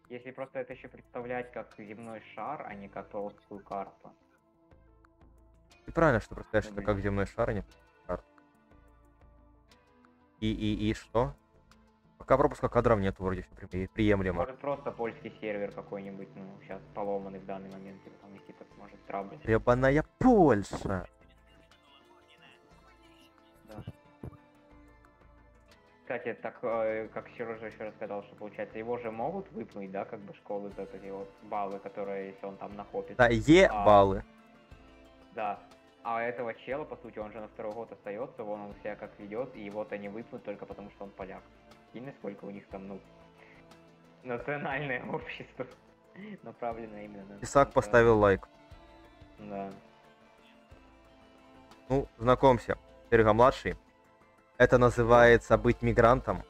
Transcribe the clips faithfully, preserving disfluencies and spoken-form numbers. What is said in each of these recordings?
Если просто это еще представлять как земной шар, а не как плоскую карту. Ты правильно, что представляешь, Ну, это блин. как земной шар, а не шар. И, и, и что? Пока пропуска кадров нет, вроде все при- приемлемо. Может просто польский сервер какой-нибудь, ну, сейчас поломанный в данный момент, типа там какие-то, может, траблы. Ебаная Польша! Да. Кстати, так э, как Сережа еще рассказал, что получается его же могут выпнуть, да, как бы школы, вот эти вот баллы, которые, если он там накопит. Да, Е А, баллы. Да. А этого чела, по сути, он же на второй год остается, вон он себя как ведет, и его-то не выпнут только потому, что он поляк. Сильно сколько у них там, ну, национальное общество, направленное именно на... Исаак поставил лайк. Да. Ну, знакомься, Серега младший. Это называется быть мигрантом.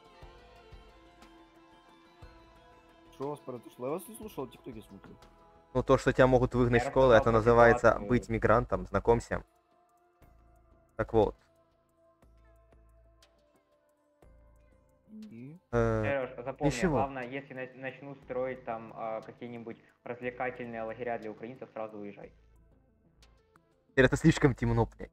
Что у вас произошло? Я вас не слушал, в ТикТоке смотрю. Ну, то, что тебя могут выгнать Я из школы, это рассказал про называется ситуацию. быть мигрантом. Знакомься. Так вот. И... э, Сереж, запомни, ничего. главное, если на- начнут строить там а, какие-нибудь развлекательные лагеря для украинцев, сразу уезжай. Теперь это слишком темно, блядь.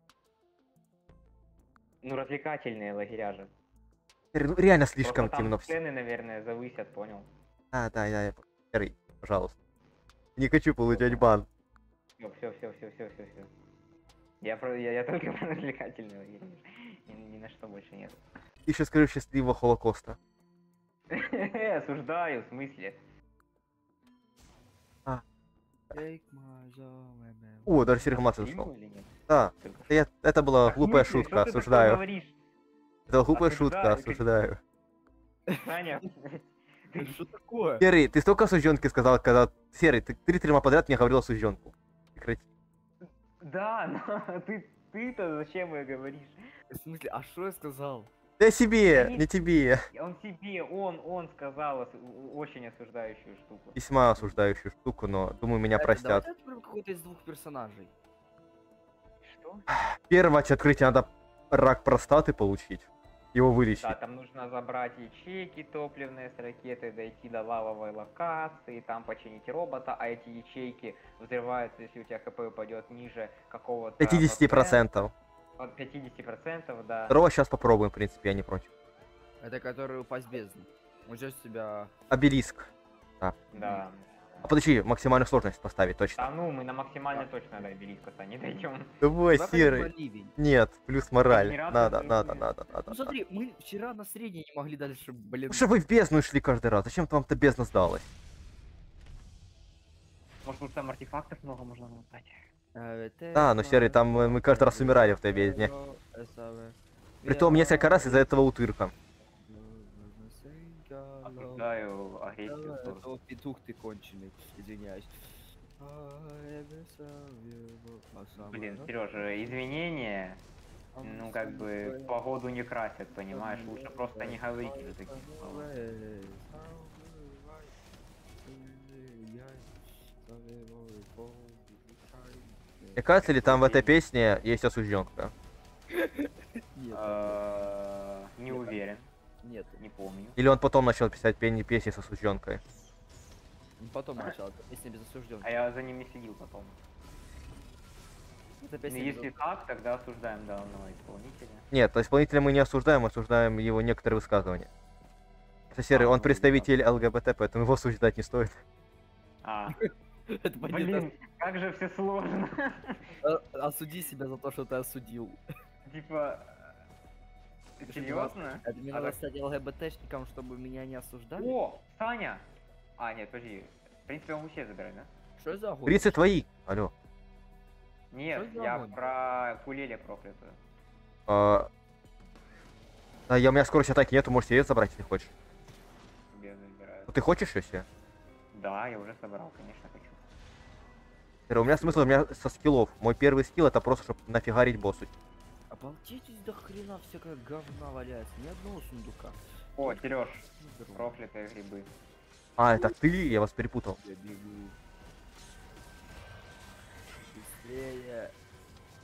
Ну, развлекательные лагеря же. Теперь, ну, реально слишком Просто там темно. Все. цены, наверное, завысят, понял? А, да, да, я... Серый, пожалуйста. Не хочу получать бан. Все, все, все, все, все, все, все. Я, про, я, я только про развлекательные лагеря. Ни, ни на что больше нет. Ты еще скажи счастливого Холокоста. Осуждаю, в смысле? Take my soul and then- О, даже Серега младший Фильм зашел. или нет? Да. Только Это, я- это была Так, в глупая смысле? шутка, Что ты такое осуждаю. говоришь? Это была глупая шутка, Осуждаю, как- осуждаю. Саня, Это что такое? Серый, ты столько осужденки сказал, когда... Серый, ты три стрима подряд мне говорил осужденку. Прекрати. да, но ты, ты-то зачем ее говоришь? В смысле, а что я сказал? Да себе, Да не- не тебе. Он себе, он, он сказал ос- очень осуждающую штуку. Весьма осуждающую штуку, но думаю, меня Это, простят. давайте откроем какой-то из двух персонажей. Что? Первое открытие надо рак простаты получить. Его вылечить. Да, там нужно забрать ячейки топливные с ракеты, дойти до лавовой локации, там починить робота, а эти ячейки взрываются, если у тебя хп упадет ниже какого-то... пятьдесят процентов. От пятидесяти процентов, да. Второго сейчас попробуем, в принципе, я не против. Это который упасть в бездну. Он ждет себя... Обелиск. Да. А подожди, максимальную сложность поставить, Да точно. ну, мы на максимально точно до обелиска не дойдем. Давай, Давай серый. хотя бы ливень. Нет, плюс мораль. Генератор Надо, плюс надо, мораль. надо, надо. Ну смотри, мы вчера на средней не могли дальше, блин. Ну что вы в бездну шли каждый раз? Зачем вам-то бездна сдалась? Может, тут там артефактов много можно намотать. Да, но серый, там э, мы каждый раз умирали в той бездне. Притом несколько раз из-за этого утырка. Осуждаю агрессию. Это тоже. вот петух ты конченый, извиняюсь. Блин, Сережа, извинения, ну как бы погоду не красят, понимаешь? Лучше просто не говорить уже таких слов. Мне кажется ли там в этой песне есть осужденка? Нет, Э, Не уверен, нет. не помню. Или он потом начал писать пени- песни с осужденкой? Потом начал, это песня без осужденки. А я за ним не следил потом. Это Ну, песня без если так, тогда осуждаем данного исполнителя. Нет, исполнителя мы не осуждаем, мы осуждаем его некоторые высказывания. Это серый, А, он ну, представитель ЛГБТ, поэтому его осуждать не стоит. А, Это понятно. блин, как же все сложно. А- Осуди себя за то, что ты осудил. Типа, Это серьезно? Это мне А надо так- стать ЛГБТшником, чтобы меня не осуждали? О, Саня! А, нет, подожди. В принципе, он все забирать, да? Что за огонь? тридцать твои. Алло. Нет, Что за я огонь? про кулеле проклятую. А... Да, я, у меня скорости атаки нету, можешь себе забрать, если хочешь. Тебе забираю. Ну, ты хочешь ее себе? Да, я уже собрал, конечно, хочу. Серый, у меня смысл, у меня со скиллов. Мой первый скилл это просто, чтобы нафигарить боссу. Обалдетесь, до хрена всякая говна валяется. Ни одного сундука. О, Сереж, Здорово. проклятые грибы. А, это ты? Я вас перепутал. Я бегу. Быстрее.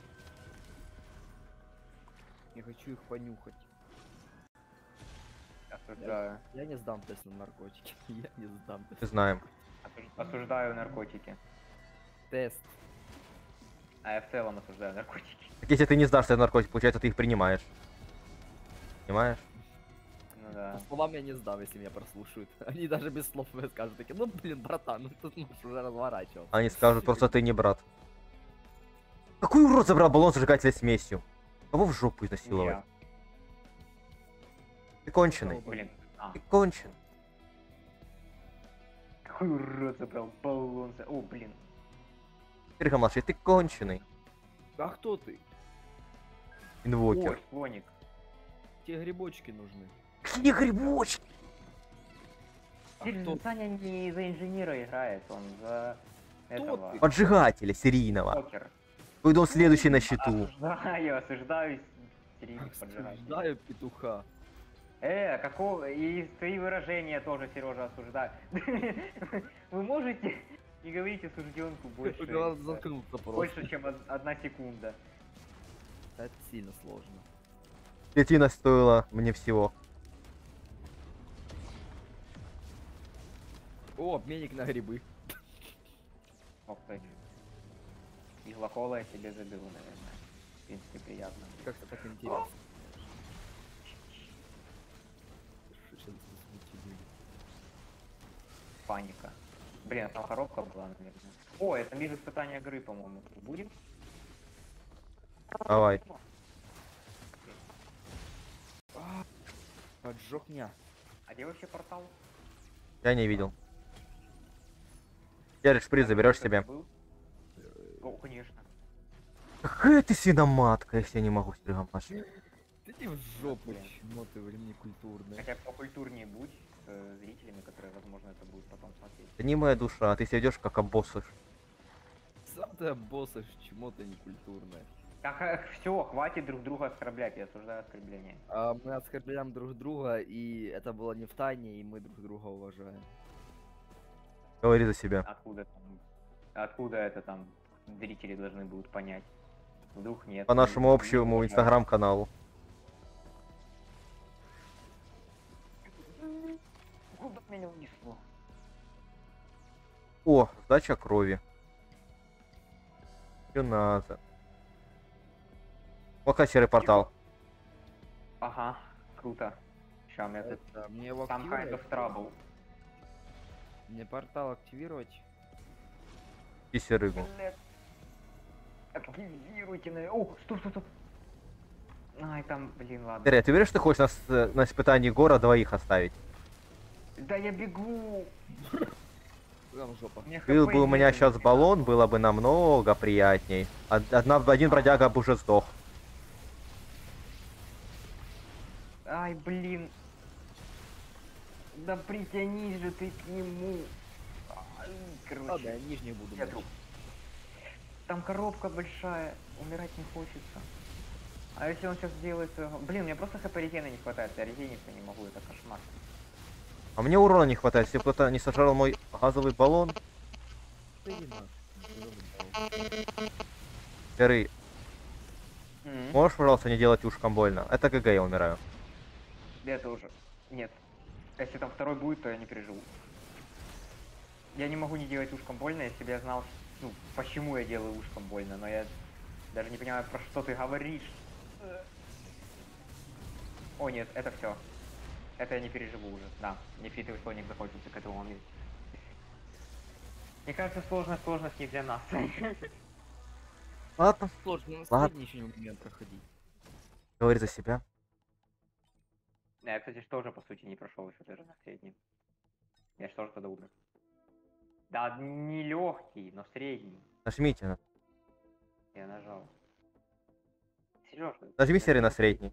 Я хочу их понюхать. Осуждаю. Я не сдам тест на наркотики. Я не сдам тест. Не знаем. Осуж- Осуждаю наркотики. Тест. А я в целом осуждаю наркотики. Так если ты не сдашься наркотик, получается, ты их принимаешь. Понимаешь? Ну да. По словам я не сдам, если меня прослушают. Они даже без слов мне скажут такие, ну блин, братан, ну тут можешь уже разворачиваться. Они скажут, просто ты не брат. Какой урод забрал баллон зажигателя смесью? Кого в жопу изнасиловать? Я. Ты конченый. Блин. А, Ты кончен. какой урод забрал баллон. за- О, блин. Серега младший, ты конченый. А кто ты? Инвокер. Ой, слоник. Тебе грибочки нужны. Какие грибочки? А Теперь кто? Саня не за инженера играет, он за этого. ты? Поджигателя серийного. Покер. Твой дом следующий на счету. Осуждаю, осуждаю серийных поджигателей. Осуждаю петуха. Э, какого... И твои выражения тоже, Сережа, осуждаю. Вы можете не говорить осужденку больше, Надо заткнуться просто. больше, чем од- одна секунда. Это сильно сложно. Плетина стоила мне всего. О, обменник на грибы. Ох ты. Иглокола я себе заберу, наверное. В принципе, приятно. Как-то так интересно. Что сейчас засмутили? Паника. Блин, а там коробка была, наверное. О, это мир испытания игры, по-моему. Будем? Давай. Поджег меня. А где вообще портал? Я не видел. Серый шприц заберешь себе. Был? О, конечно. Какая ты свиноматка, если я не могу, Серега младший. Ты иди в жопу, Блин. чмо ты времени культурное. Хотя бы покультурнее будь с э, зрителями, которые, возможно, это будут потом смотреть. Это не моя душа, ты себя ведешь как обоссышь. Сам ты обоссаешь, чмо ты некультурное. Так, все, хватит друг друга оскорблять, я осуждаю оскорбление. А мы оскорбляем друг друга, и это было не в тайне, и мы друг друга уважаем. Говори за себя. Откуда там, откуда это там зрители должны будут понять? Вдруг нет. По нашему Не общему уважаю. инстаграм-каналу. Куда меня унесло? О, сдача крови. Юназа. Вот как серый портал. Ага, круто. Ща, мне тут Это, мне его там kind активировать? of trouble. Мне портал активировать? И серыгу. Блядь. Активируйте, на... О, стоп, стоп, стоп. Ай, там, блин, ладно. Серый, ты уверен, что ты хочешь нас э, на испытании гора двоих оставить? Да я бегу. Прям жопа. Мне Был хп бы у меня нету сейчас нифига. баллон, было бы намного приятней. Од- Одна, один бродяга бы уже сдох. Ай, блин. Да притянись же ты к нему. Ай, Ладно, я короче, нижний буду. я мочить. труп. Там коробка большая, умирать не хочется. А если он сейчас сделает... своего- Блин, мне просто хп регена не хватает, я регениться не могу, это кошмар. А мне урона не хватает, если бы кто-то не сожрал мой газовый баллон. Да иди нахуй. Серый, М, можешь, пожалуйста, не делать ушком больно? Это ГГ, я умираю. Я тоже. Нет. Если там второй будет, то я не переживу. Я не могу не делать ушком больно, если бы я знал, ну, почему я делаю ушком больно, но я даже не понимаю, про что ты говоришь. О, нет, это все. Это я не переживу уже. Да, нефритовый слоник закончился к этому моменту. Мне кажется, сложность сложность не для нас. Ладно, Сложно на Ладно. средний еще не умеем проходить. говори за себя. Я, кстати, ж тоже, по сути, не прошел еще даже на среднем. Я же тоже тогда умер. Да, не легкий, но средний. Нажмите. на- Я нажал. Сережа. Нажми серый на средний.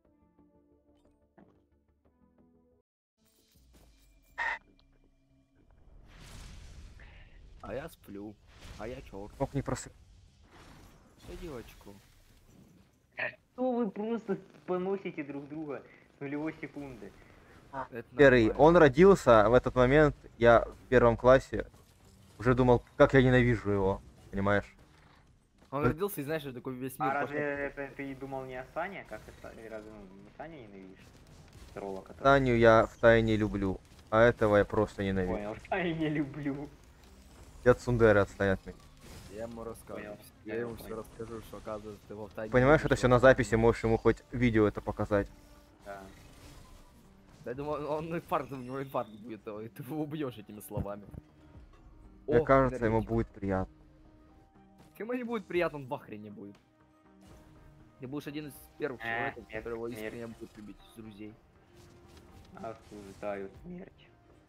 А я сплю. А я черт. Мог не просып. Все, девочку. Что вы просто поносите друг друга с нулевой секунды? Это Серый, нормально. он родился в этот момент, я в первом классе уже думал, как я ненавижу его, понимаешь? Он родился, и знаешь, такой весь мир А разве пошел. это ты думал не о Сане? Как ты Са- разве ну, не Саня ненавидишь? тролла, который... Таню я втайне люблю, а этого я просто ненавижу. Понял, что я не люблю. Я Цундеры отстоят от меня. Я ему расскажу. Понял, Я ему понял, все расскажу, что оказывается ты во втайне Понимаешь, любишь это все его. на записи, можешь ему хоть видео это показать. Да. Да я думаю, он инфаркт, у него инфаркт будет, а ты его убьешь этими словами. Мне О, кажется, ему энергетик. будет приятно. Ему не будет приятно, он в ахре не будет. Ты будешь один из первых Э, человек, нет, который его смерть. искренне будет любить из друзей. Осуждаю смерть.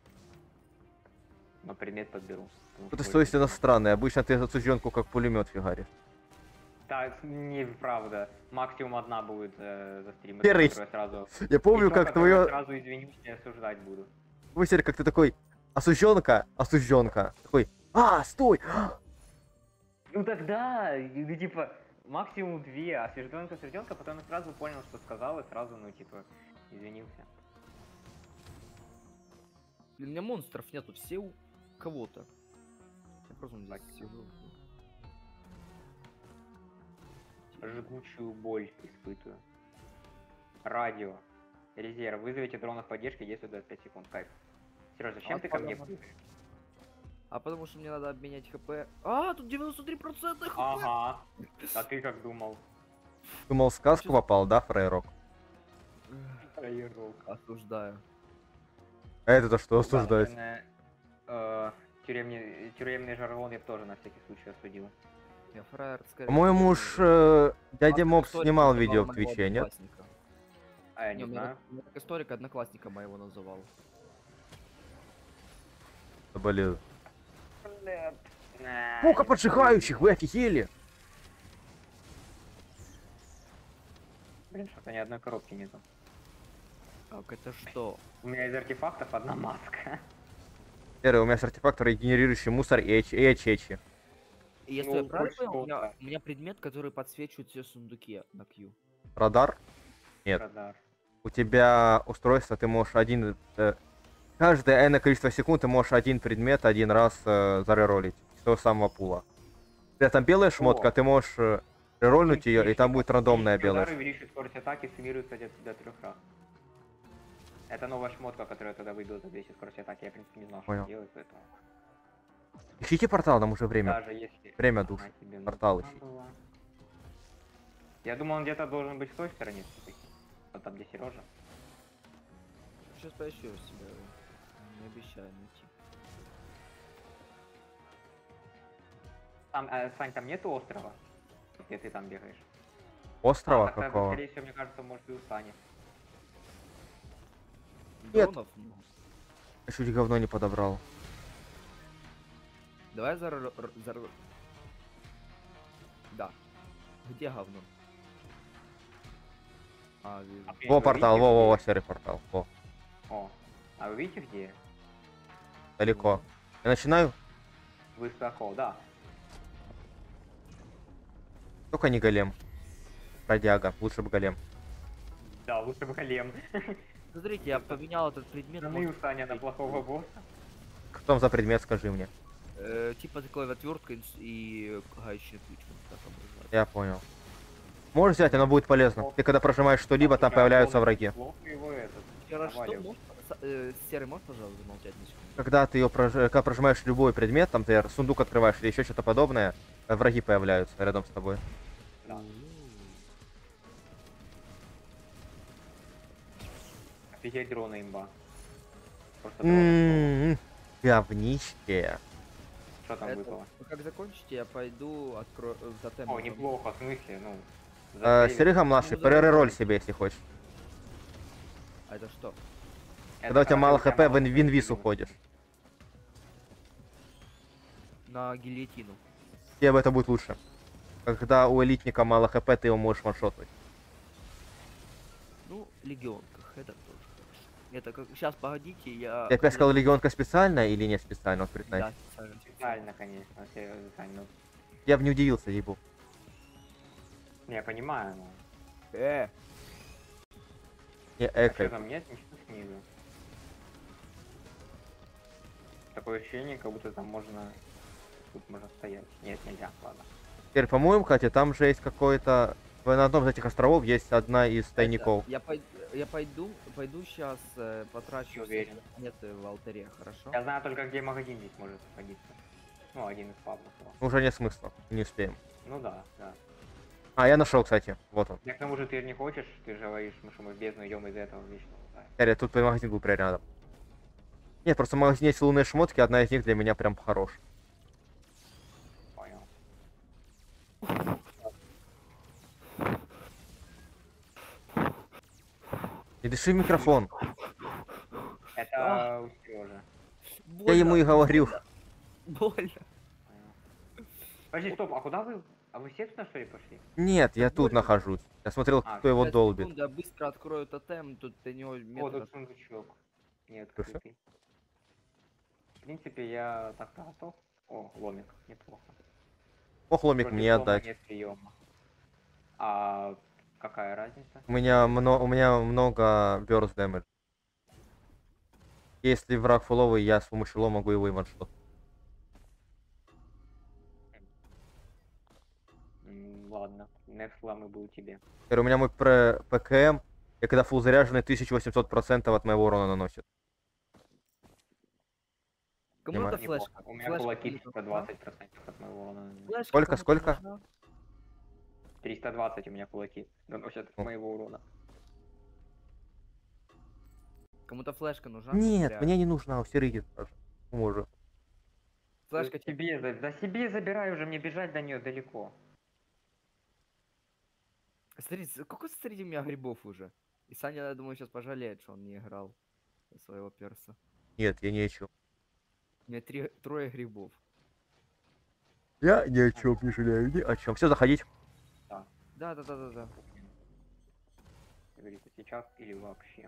Но предмет подберу. потому Это что что если больше- нас странное, обычно ты отсужденку как пулемет фигаришь. Так, неправда. Максимум одна будет э, за стрим. Серый. которую я сразу... Я помню, И то, как которую я твое... сразу извинюсь и осуждать буду. Высер, как ты такой, осужденка, осужденка. Такой, а, стой! Ну тогда, ну типа, максимум две, а осужденка, осужденка, потом я сразу понял, что сказал, и сразу, ну типа, извинился. Блин, у меня монстров нету, все у кого-то. Я просто здесь Так. сижу. Жгучую боль испытываю. Радио. Резерв. Вызовите дронов поддержки, действует двадцать пять секунд. Кайф. Сережа, зачем А ты ко мне потом- прыгаешь? А потому что мне надо обменять хп. А, тут девяносто три процента хп! Ага. А ты как думал? Думал, в сказку попал, да, Фрейрок? Фраерок. Осуждаю. А это-то что осуждать? Наверное, э, тюремный, тюремный жаргон я бы тоже на всякий случай осудил. Я фраер, скорее. По-моему, уж э, дядя Автор Мопс историка снимал называл видео в моего Твиче, нет? одноклассника. А я не Не, у меня знаю. так- у меня так историк одноклассника моего называл. Блин. Nah, Сколько поджигающих, вы офигели? Блин, что-то ни одной коробки нету. Так, это что? У меня из артефактов одна маска. Серый, у меня с артефактора генерирующий мусор и эч- и ачечи. И Если Ну, я правильно хоть понял, у меня, что-то. у меня предмет, который подсвечивает все сундуки на Q. Радар? Нет. Радар. У тебя устройство, ты можешь один... э, каждое энное количество секунд ты можешь один предмет один раз э, зареролить. С того самого пула. Если там белая шмотка, О. ты можешь э, рерольнуть ее, и там будет рандомная белая. Удары увеличивают скорость атаки, суммируется до, до трех раз. Это новая шмотка, которую я тогда выбил за двести скорости атаки. Я, в принципе, не знал, что Понял. она делает, поэтому... Ищите портал, нам уже время. Даже если... Время она душ. тебе Портал нужна ищи. была. Я думал, он где-то должен быть с той стороны, всё-таки. Вот там, где Сережа. Сейчас поищу себя. Не обещаю найти. Там, э, Сань, там нету острова? Где ты там бегаешь? Острова А, тогда, какого? скорее всего, мне кажется, может и у Сани. Нет. Дронов много. Я чуть говно не подобрал. Давай за... р- р- за... р- Да. Где говно? А, вижу. А вы- Во вы портал, видите, во, во, во, где- серый портал. Во, О, а вы видите, где? я? далеко. Я начинаю? Высоко, да. Только не голем. Бродяга, лучше бы голем. Да, лучше бы голем. Смотрите, я поменял этот предмет. Ну может, и у Саня на плохого босса. Что там за предмет, скажи мне. э, типа такой отвертка и гаечный ключ. вот так образовать. Я понял. Можешь взять, оно будет полезно. Ты когда прожимаешь что-либо, там Слушай, а появляются он враги. плохо его этот. Вчера что? навалил. Можешь, с- э, Серый, можешь, пожалуйста, замолчать на секунду? Когда ты ее прож... когда прожимаешь любой предмет, там ты сундук открываешь или еще что-то подобное, э, враги появляются рядом с тобой. Да. Офигеть, дрона имба. Просто дрона. М-м-м, говнище. Что там Это- выпало? вы как закончите, я пойду открою э, в тотем. О, неплохо, в смысле, ну. Э, засейвить. Серега младший, Ну, давай. перероль себе, если хочешь. А это что? Это Когда у тебя мало когда хп, в, ин- в инвиз хп. уходишь. На гильотину. Тебе это будет лучше. Когда у элитника мало хп, ты его можешь ваншотнуть. Ну, легионках, это тоже хорошо. Это как... Сейчас, погодите, я... Ты опять сказал легионка специально или не специально? Вот признай. Да, специально. Специально, конечно, серьезно, Сань, ну. Я бы не удивился, ебу. Не, я понимаю, но. Э, Не А что экой. там нет? Ничего снизу. Такое ощущение, как будто там можно... Тут можно стоять. Нет, нельзя, ладно. Теперь, по-моему, Катя, там же есть какой-то На одном из этих островов есть одна из Это, тайников. Я, пой- я пойду, пойду сейчас потрачу Не уверен. все монеты в алтаре, хорошо? Я знаю только, где магазин здесь может находиться. Ну, один из пабов. вот. Уже нет смысла, не успеем. Ну да, да. А, я нашел, кстати. Вот он. Я к тому же ты же не хочешь, ты же говоришь, ну, что мы в бездну идем из этого вечного. Да. Ярик, тут магазин был прям рядом. Нет, просто в магазине есть лунные шмотки, одна из них для меня прям хорош. Понял. Не дыши в микрофон. Это у Сережи. Я ему и говорю. Больно. Подожди, стоп, а куда вы? А вы все туда что ли пошли? Нет, я Так тут больно. нахожусь. Я смотрел, А, кто его Пять долбит. секунд, я быстро открою тотем, тут до него О, метр. тут сундучок. Нет, Слушай. открытый. В принципе, я так-то готов. О, ломик, неплохо. Ох, ломик Против мне лома отдать. нет приема. А какая разница? У меня, мно... у меня много burst damage. Если враг фуловый, я с помощью лома могу его и ваншот. М, Ладно, next ламы был тебе. Теперь у меня мой пр- ПКМ, и когда фул заряженный, тысяча восемьсот процентов от моего урона наносит. Кому-то Понимаю. флешка. Неплохо. У меня Флешка кулаки кому-то триста двадцать процентов от моего урона. нужна? Флешка Сколько, кому-то сколько? нужна? триста двадцать у меня кулаки наносят О. моего урона. Кому-то флешка нужна? Нет, Реально. мне не нужна, у Сереги даже. Может. Флешка Да тебе. себе, за, за себе забирай уже, мне бежать до нее далеко. Смотри, сколько среди меня грибов уже. И Саня, я думаю, сейчас пожалеет, что он не играл за своего перса. Нет, я ни о чем. У меня три, трое грибов. Я ни о чем не жалею, ни о чем. Все, заходить. Да, да, да, да, да. Как говорится, сейчас или вообще.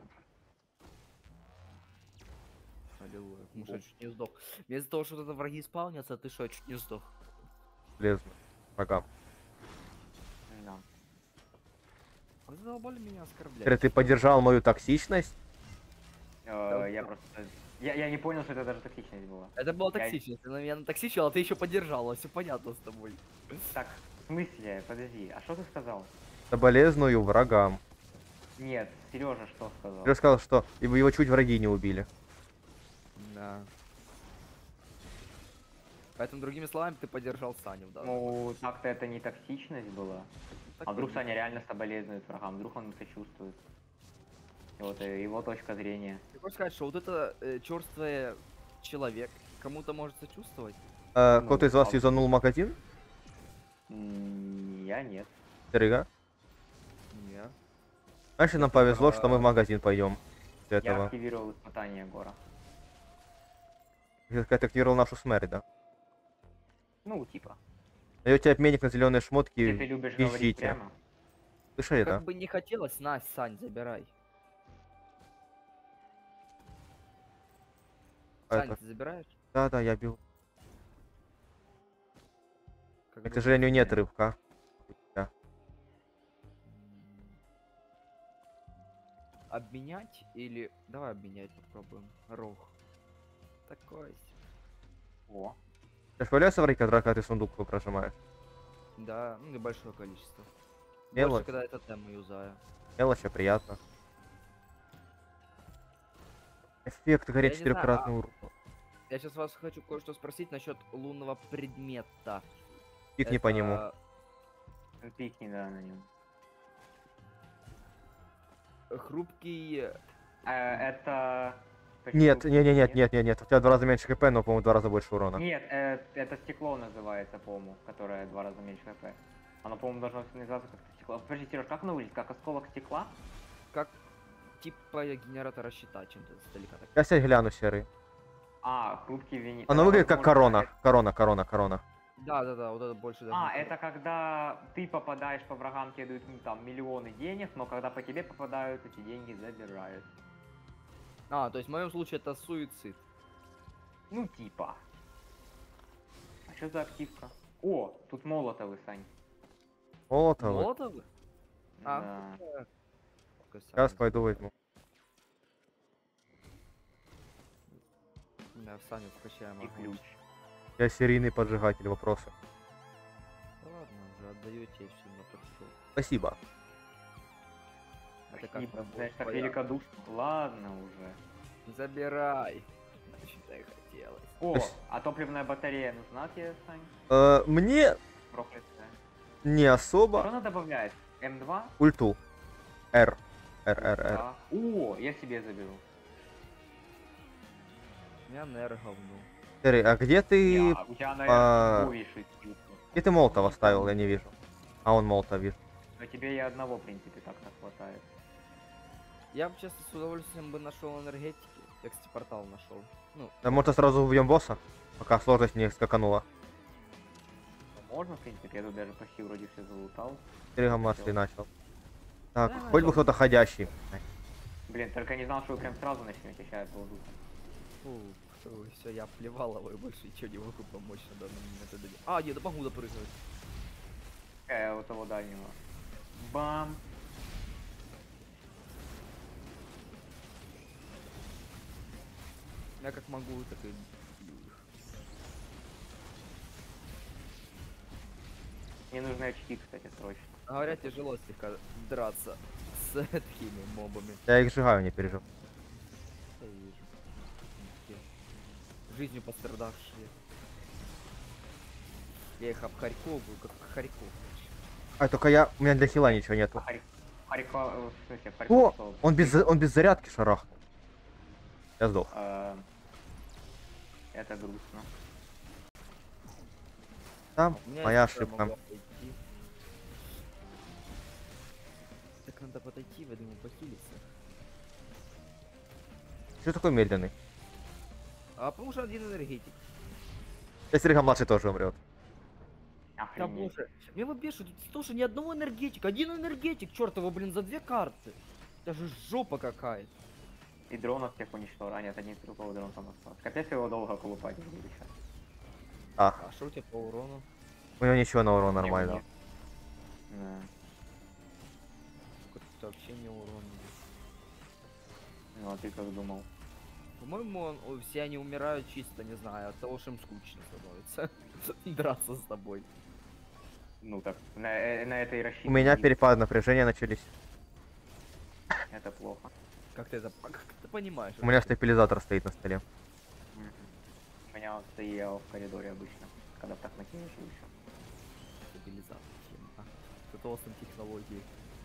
Аллилуйя. Муж, я чуть не сдох. Вместо того, что это враги спавнятся, ты что, я чуть не сдох. Полезно. Врагам. Да. Вы задолбали меня оскорблять. Теперь ты поддержал мою токсичность. Э, Я просто... Я, я не понял, что это даже токсичность была. Это было Я- токсично. Ты на меня натоксичил, а ты еще поддержала. Все понятно с тобой. Так, в смысле? Подожди, а что ты сказал? Соболезную врагам. Нет, Сережа что сказал? Я сказал, что его его чуть враги не убили. Да. Поэтому, другими словами, ты поддержал Саню, да? Ну, так-то это не токсичность была. Так А вдруг вот. Саня реально соболезнует врагам, вдруг он это чувствует. И вот э, его точка зрения. Ты хочешь сказать, что вот это э, черствый человек кому-то может сочувствовать? Э, Ну, кто-то из вас а- юзанул магазин? М, Я нет. Серега? Нет. Значит, нам повезло, что мы в А. магазин пойдем. После Я этого. активировал испытание Гора. Я ты активировал нашу смерть, да? Ну, типа. Даю тебе обменник на зеленые шмотки. Если ты любишь говорить Ищите. прямо. Слышали, Как да? бы не хотелось, Настя, Сань, забирай. А Сань, это- ты забираешь? Да, да, я бил. Как К бы- сожалению, нет рыбка. Да. М. Обменять или... Давай обменять попробуем. Рог. Такой. себе. О. Ты появляется враги, когда ты сундук свой прожимаешь? Да, ну небольшое количество. Мелочь. Больше, когда это тему юзаю. Мелочь, а приятно. Эффект гореть Я не знаю, четырехкратный а- урон. Я сейчас вас хочу кое-что спросить насчет лунного предмета. Пикни по нему. Это Ну, пикни, да, на нем. Хрупкий... Э, это... Нет, почему- не, не, нет, нет, нет, нет. У тебя в два раза меньше хп, но, по-моему, в два раза больше урона. Нет, э, это стекло называется, по-моему, которое в два раза меньше хп. Оно, по-моему, должно называться как стекло. Подожди, Сереж, как оно выглядит? Как осколок стекла? Как типа генератора щита, чем-то издалека так. Я сейчас гляну, серый. А, хрупкий винит. Оно выглядит как корона. Корона, корона, корона. Да, да, да, вот это больше даже. А, не это когда ты попадаешь по врагам, тебе дают ну, там миллионы денег, но когда по тебе попадают, эти деньги забирают. А, то есть в моем случае это суицид. Ну, типа. А что за активка? О, тут молотовы, Сань. Молотовы. Молотовы? А, Да. Только сам Сейчас не пойду знаю. возьму. Да, в Саню вкачаем. И ага. ключ. Я серийный поджигатель, вопросы. Да ладно. ладно, уже отдаю тебе все на подсчет. Спасибо. Это как Спасибо, там знаешь, так твоя- великодушно. Ладно уже. Забирай. Считай, хотелось. О, То есть- а топливная батарея нужна тебе, Сань? Э, мне Проклятая. не Что особо. она добавляет? эм два? Ульту. R. R, R, R. Да. О, я себе заберу. У меня энерго говно. Смотри, а где ты... Не, а у тебя, а, наверное, новейший скилл просто. Где ты Молотова ставил? Я не вижу. А он Молотова вижу. Но тебе и одного, в принципе, так-то хватает. Я бы, честно, с удовольствием бы нашел энергетики. Я, кстати, портал нашел. Ну, Да, может, сразу убьем босса? Пока сложность не скаканула. Ну, можно, в принципе, я тут даже почти вроде все залутал. Берегом масли начал. Так, Да, хоть бы начал. кто-то ходящий. Блин, только не знал, что вы прям сразу начнете, сейчас я положу. фу, все, я плевал его и больше ничего не могу помочь на данный момент. Это не- А, нет, да могу допрыгнуть. Э, у того дальнего. Бам! Я как могу, так и бью их. Мне нужны очки, кстати, срочно. Говорят, тяжело слегка драться с такими мобами. Я их сжигаю, не переживай. Я вижу. Те жизнью пострадавшие. Я их обхарьковываю, как хорьков. А, только я... У меня для хила ничего нету. Харь... Харько... э, В смысле, О! Харьков... Он без, он без зарядки шарахнул. Я сдох. Э, Это грустно. Там У меня моя есть, что я ошибка. могу отойти. Так надо подойти, я думаю, похилиться. Что такой медленный? А потому что один энергетик. Сейчас Серега младший тоже умрет. Да Охренеть. боже, меня вы бешит, тут тоже ни одного энергетика. Один энергетик, черт его, блин, за две карты. Это же жопа какая-то. И дронов всех уничтожил. А нет, один стрелковый дрон там остался. Капец его долго колупать буду сейчас. А, А что у тебя по урону? у него ничего на урон нормально. Да. Какое-то вообще не урон. Ну а ты как думал? По-моему, он- о, все они умирают чисто, не знаю, от того, что им скучно становится. Драться с тобой. Ну так, на, э, на это и У рассчитывал. меня перепады напряжения начались. Это плохо. Как ты это, как ты понимаешь? У меня стабилизатор стоит на столе. Мгм. У меня он стоял в коридоре обычно, когда так накинешь еще. Стабилизатор. А, это толстым технологии.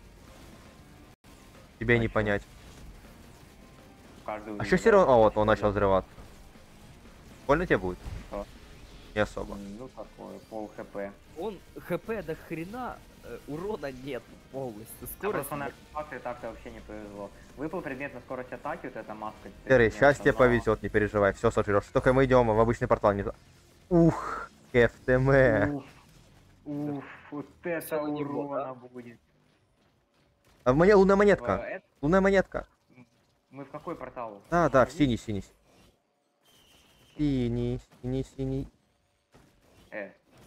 Тебе А не чё? понять. Каждый А что все равно... О, вот он начал взрываться. Больно тебе будет? Что? Не особо. Ну такое, пол хп. Он хп до хрена, э, урона нет полностью. А Скорость просто на нет. артефакты так-то вообще не повезло. Выпал предмет на скорость атаки, вот эта маска. Серый, предмет, сейчас тебе но- повезет, не переживай, все сожрешь. Только мы идем в обычный портал, не... за- Ух, эф тэ эм. Уф, уф, вот это Всё на него, урона будет. А у меня лунная Э, монетка. это- Лунная монетка. Мы в какой портал? Да, да, в Один? синий, синий. Синий, синий, синий. Э,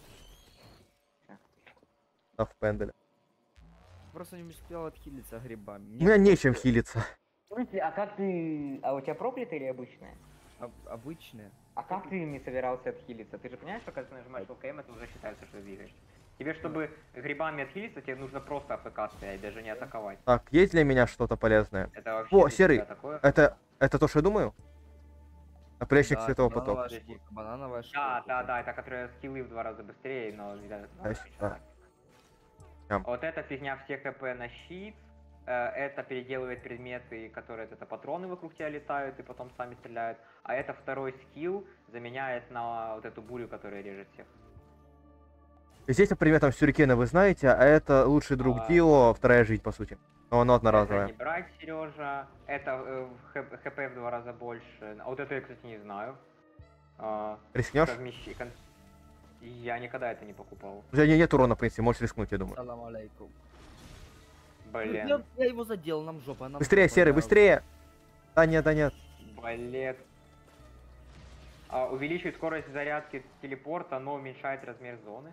Да, в пенделе. Просто не успел отхилиться грибами. У меня нечем хилиться. в смысле, а как ты... А у тебя проклятые или обычные? Об- обычные. А как ты не собирался отхилиться? Ты же понимаешь, что когда ты нажимаешь ЛКМ, это уже считается, что ты двигаешься. Тебе, чтобы грибами отхилиться, тебе нужно просто АФК стоять, даже не атаковать. Так, есть для меня что-то полезное? Это вообще О, для серый, тебя такое? Это, это то, что я думаю? Оплечник Да, Святого банановая Потока. шкурка, банановая Да, шкурка. да, да, это которые скиллы в два раза быстрее, но не знаю, Да, да. Ям. Вот эта фигня все хп на щит, э, это переделывает предметы, которые это патроны вокруг тебя летают и потом сами стреляют, а это второй скилл заменяет на вот эту бурю, которая режет всех. Здесь, например, там сюрикена вы знаете, а это лучший друг А. Дио, вторая жизнь, по сути. Но оно Это одноразовое. не брать, Сережа, это э, х- хп в два раза больше. А вот это я, кстати, не знаю. А, Рискнешь? совмещи- кон- Я никогда это не покупал. У тебя нет урона, в принципе, можешь рискнуть, я думаю. Салам алейкум. Блин. Я, я его задел, нам жопа. Нам Быстрее, жопа, Серый, я- быстрее! Да нет, да нет. Блин. А, увеличивает скорость зарядки телепорта, но уменьшает размер зоны.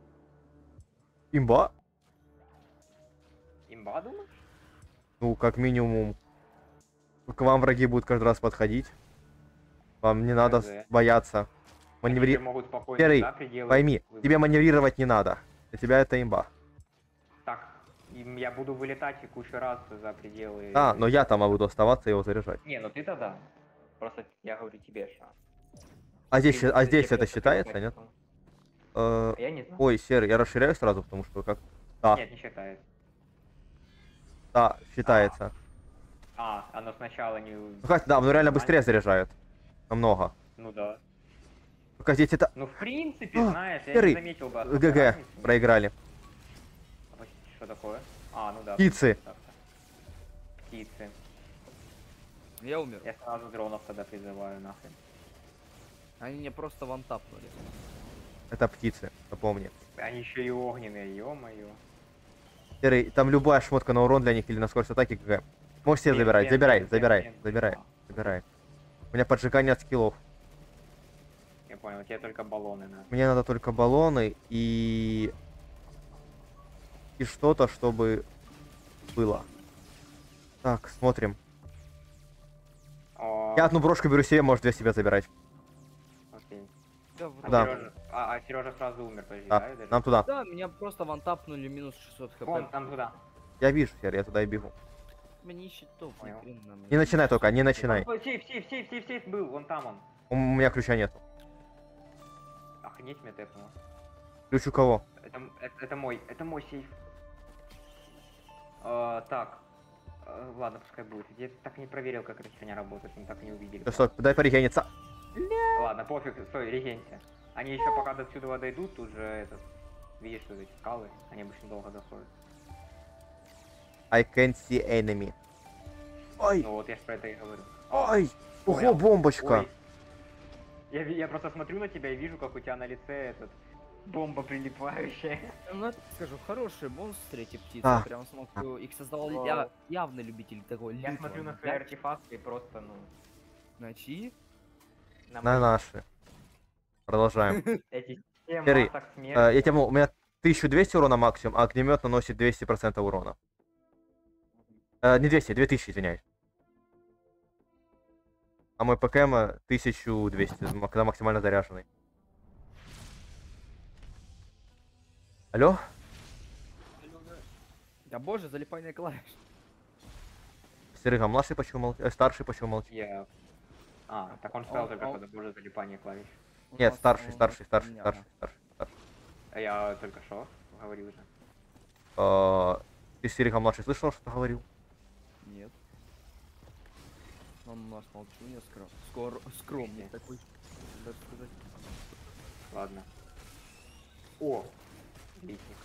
Имба? Имба, думаешь? Ну, как минимум. К вам враги будут каждый раз подходить. Вам не надо ХЗ. бояться. Они Маневри... же могут спокойно, Серый, да, приделать Пойми, выбор. тебе маневрировать не надо. Для тебя это имба. Так, им я буду вылетать и кучу раз за пределы... А, но я там буду оставаться и его заряжать. Не, ну ты-то да. Просто я говорю тебе, что... А здесь, ты- а ты здесь это просто считается, привыкать нет? к этому. Э, Я не знаю. Ой, серый, я расширяю сразу, потому что как... Да, Нет, не считает. да, считается. А, оно сначала не... Ну как, да, оно реально быстрее заряжает. Намного. Ну да. Только здесь это... Ну, в принципе, А, знаешь, я серый. не заметил бы особой ГГ, разницы. проиграли. А что такое? А, ну да. Птицы. так-то. Птицы. Я умер. Я сразу дронов тогда призываю нахрен. Они мне просто вантапнули. Это птицы, запомни. Они еще и огненные, ё-моё. Серый, там любая шмотка на урон для них или на скорость атаки ГГ. Можешь себе Бен, забирать, бен, забирай, бен, забирай, бен, бен. забирай, А, забирай. У меня поджигание от скиллов. Я понял, тебе только баллоны надо. Мне надо только баллоны и... И что-то, чтобы было. Так, смотрим. О, Я одну брошку беру себе, может две себе забирать. окей. Да, А вроде. Да. Сережа, а, а Сережа сразу умер, подожди, Да, да? я даже- нам туда. Да, меня просто вантапнули минус шестьсот хп. Вон, там туда. Я вижу, Серый, я туда и бегу. Мне щитов ни Понял. хрена нам Не начинай только, не начинай. Вон, сейф, сейф, сейф, сейф, сейф был, вон там он. У меня ключа нету. Охренеть меня тэпнуло. Ключ у кого? Это, м- это, это мой, это мой сейф. А, так. А, ладно, пускай будет. Я так и не проверил, как эта херня работает, мы так и не увидели. Всё, стоп, дай порегениться. Ладно, пофиг, стой, регенься. Они еще пока до сюда дойдут, тут же этот... Видишь, что эти скалы, они обычно долго доходят. I can't see enemy. Ой, Ну вот я ж про это и говорю. О, ой, ого, понял. бомбочка. Ой. Я, ви- я просто смотрю на тебя и вижу, как у тебя на лице этот... Бомба прилипающая. Ну, это, скажу, хорошие монстры, эти птицы. А. Прям смотрю, их создал Вау. я, явный любитель такого Я лютого смотрю на свои напряга. артефакты и просто, ну... На чьи? На, На мои- наши. Продолжаем. Эти семь Серый, масок Э, смерти. Я тебе, у меня тысяча двести урона максимум, а огнемет наносит двести процентов урона. Э, не двести, две тысячи, извиняюсь. А мой ПКМ тысяча двести, м- когда максимально заряженный. Алло? Да боже, залипание клавиш. Серыга, младший почему молчит? Э, старший почему молчит? Я... А, так он сказал Он- только, он- что это боже залипание клавиш. У Нет, нас, старший, э, старший, старший, меня. старший, старший, старший. А я только что говорил уже. Э, Ты Серыга младший слышал, что говорил? Нет. Он у нас молчунья скром... Скор... скромный Нет. такой. Даже сказать. Ладно. О! Литник.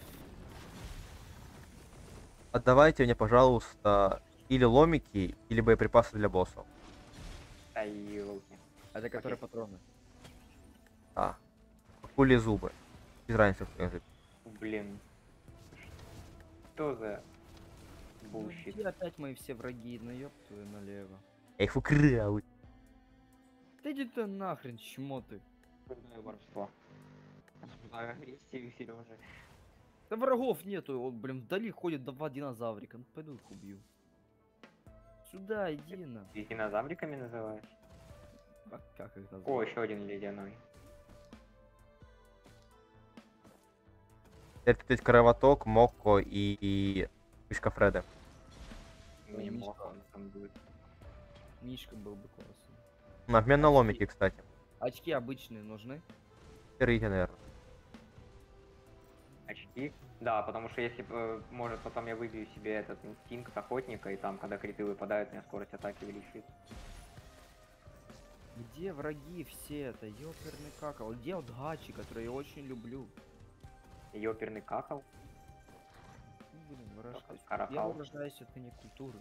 Отдавайте мне, пожалуйста, или ломики, или боеприпасы для боссов. Да и лутник. Это которые Окей. патроны. А. Пули зубы. Без разницы, какой язык. Блин. Что за... Ну, Булщит. где опять мои все враги, ну ёб твою налево. Я их украл. Да иди ты нахрен, чмо ты. Осуждаю воровство. Осуждаю агрессию Сережи. Да врагов нету, вот, блин, вдали ходят два динозаврика. Ну пойду их убью. Сюда, иди на. Ты их динозавриками называешь? А как их О, называют? еще один ледяной. Это кровоток, Мокко и, и Мишка Фреда. Ну, не Мишка. мог он там будет. Мишка был бы классный. На обмен на ломики, кстати. Очки обычные нужны. Серые, наверное. Очки. Да, потому что если, э, может, потом я выбью себе этот инстинкт охотника, и там, когда криты выпадают, у меня скорость атаки увеличится. Где враги все это? Ёперный какал. Где вот гачи, которые я очень люблю? Ёперный какал. Ну, блин, выражаюсь. Я Каракал. выражаюсь, это не культура.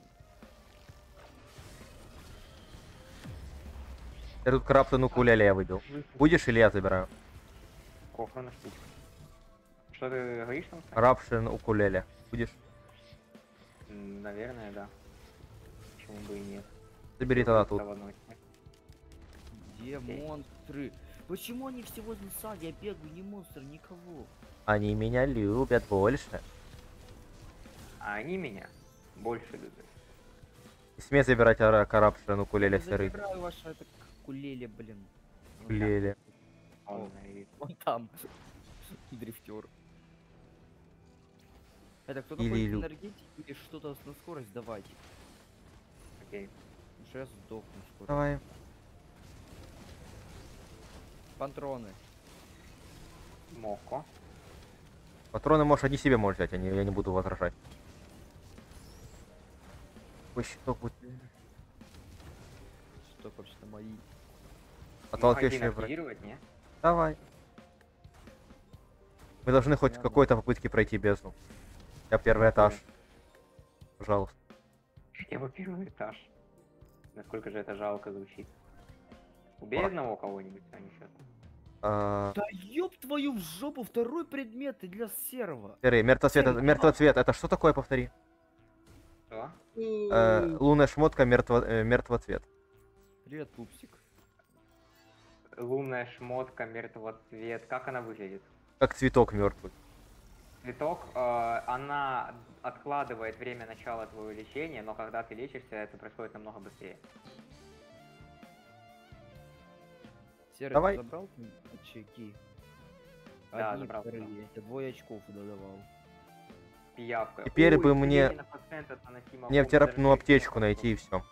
Я тут краптон укулеле я выбил. Будешь или я забираю? Кофрана штучка. Что ты говоришь там? Сань? Рапшин укулеле. Будешь? М, Наверное, да. Почему бы и нет? Забери тогда Всё тут. в одной. Где Окей. монстры? Почему они все возле сада? Я бегаю, ни монстр, никого. Они меня любят больше. А они меня больше любят. Не смей забирать Рапшин укулеле Я серый. забираю ваше это кулеле, блин. Укулеле. Он и Вон там. Дрифтер. Это кто-то Или хочет лю- энергетики или что-то на скорость давайте. Окей. Потому что я сдохну скоро. Давай. Патроны. Моко. Патроны, можешь, одни себе можешь взять, они, я не буду возражать. Ой, щиток будет. Что вообще-то мои. Отталкивающий Магазин враг. активировать, не? Давай. Мы должны хоть Ладно. какой-то попытки пройти бездну. Я первый этаж. Пожалуйста. Я бы первый этаж. Насколько же это жалко звучит. Убей Ладно. одного кого-нибудь, а не сейчас. А, Да ёб твою в жопу, второй предмет и для серого. Серый, мертвоцвет, Серый, это- мертвоцвет, это что такое, повтори? Что? Э, лунная шмотка, мертво, э, мертвоцвет. Привет, пупсик. Лунная шмотка, мертвоцвет. Как она выглядит? Как цветок мертвый. Цветок, э, она откладывает время начала твоего лечения, но когда ты лечишься, это происходит намного быстрее. Серый, Давай. ты забрал м, очки? Да, Одни, забрал, вторые. забрал. Я тебе двое очков додавал. Пиявка. Теперь Ой, бы мне- усиление на процент от наносимого Мне в урона, терапную даже аптечку если- найти и все.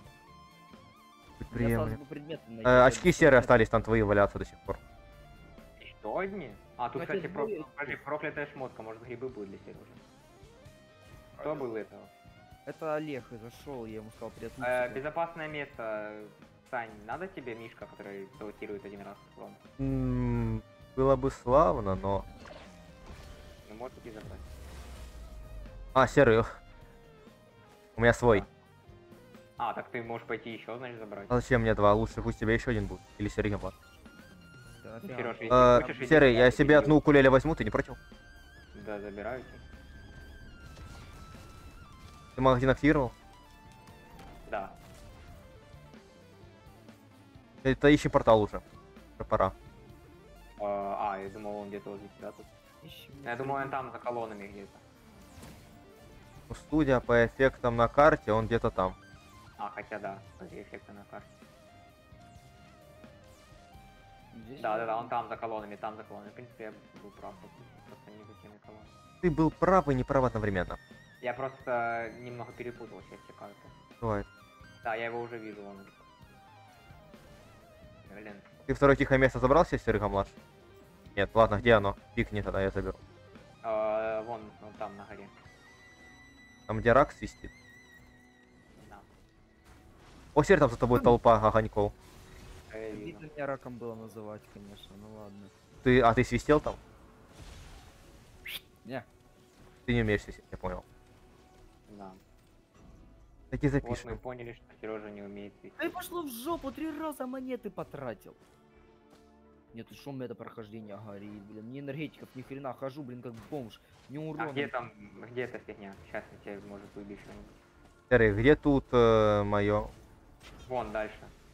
Мне осталось бы предметы найти, Э, я очки без серые предметов. остались там твои валяться до сих пор. Что одни? А, тут, Ну, кстати, это про... двое подожди, очков. проклятая шмотка, может грибы будут для Сережи. Кто был этого? Это Олег и зашел, я ему сказал привет. Э, пупсик. безопасное место. Сань, надо тебе Мишка, который саутирует один раз урон? М, Было бы славно, но... Ну, можешь идти забрать. А, серый. У меня свой. А, так ты можешь пойти еще, значит, забрать. А зачем мне два? Лучше пусть тебе еще один будет. Или серый гамбат. Да, Ну, нафига. Серёж, если Э, хочешь, иди серый, я забирай, себе иди. одну укулеле возьму, ты не против? Да, забираю. Ты магазин активировал? Да. Это ищи портал уже. Уже пора. Э, А, я думал, он где-то возле тебя тут. Ищи Я думаю, он там, за колоннами где-то. Ну, судя по эффектам на карте, он где-то там. А, хотя да, смотри, эффекты на карте. Здесь Да, да, да, он- он там за колоннами, там за колоннами. В принципе, я был прав, просто не за теми колоннами. Ты был прав и не прав одновременно. Я просто немного перепутал части карты. Давай. Да, я его уже вижу, он. Блин. Ты второе тихое место забрал себе, серый гамлаш? Нет, ладно, где оно? Пикни тогда, я заберу. Э, вон, вон там на горе. Там где рак свистит. Да. О, серый, там за тобой толпа огоньков. Я вижу. Обидно меня раком было называть, конечно, ну ладно. Ты, а ты свистел там? Не, Ты не умеешь свистеть, я понял. Да. Так и Вот мы запишем. поняли, что Сережа не умеет свистеть. да и пошло в жопу, три раза монеты потратил. Нет, и шо у меня это прохождение горит, блин, мне энергетиков ни хрена хожу, блин, как бомж, не урона. А где там, где эта фигня? Сейчас я тебе, может, выбью что-нибудь. Серый, где тут э, мое? Вон дальше.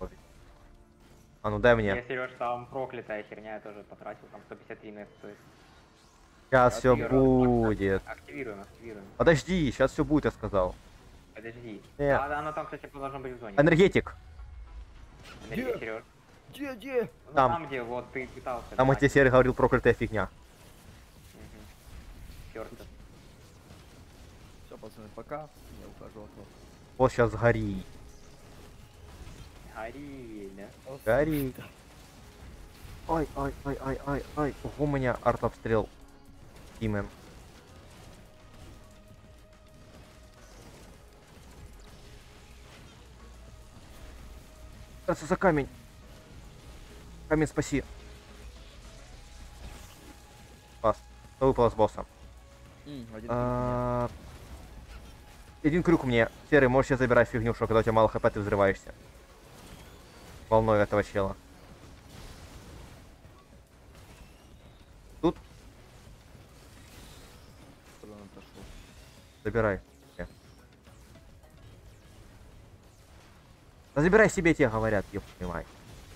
А ну дай Я, мне. Сереж, там проклятая херня, я тоже потратил, там сто пятьдесят три нет стоит. Сейчас А все ты будет. Активируем, активируем. Подожди, сейчас все будет, я сказал. Подожди. Нет. А, оно там, кстати, должно быть в зоне. Энергетик. Энергия, Где? Сереж. Где, где? Ну, Там. там. где вот ты пытался. Там да, вот тебе серый говорил проклятая фигня. Черт. Все, пацаны, пока, я ухожу от вас. Вот сейчас гори. Гори, да? Гори. Ой, ой, ой, ой, ой, ой. У меня артобстрел. Имен. Кажется, за камень. Камень спаси. Пас. Что выпало с босса? М, один А, Один крюк мне. Серый, можешь себе забирать фигню, что когда у тебя мало хп, ты взрываешься. Волной этого чела. Тут куда он отошел. забирай. Все. Да забирай себе, тебе говорят, ёб твою мать.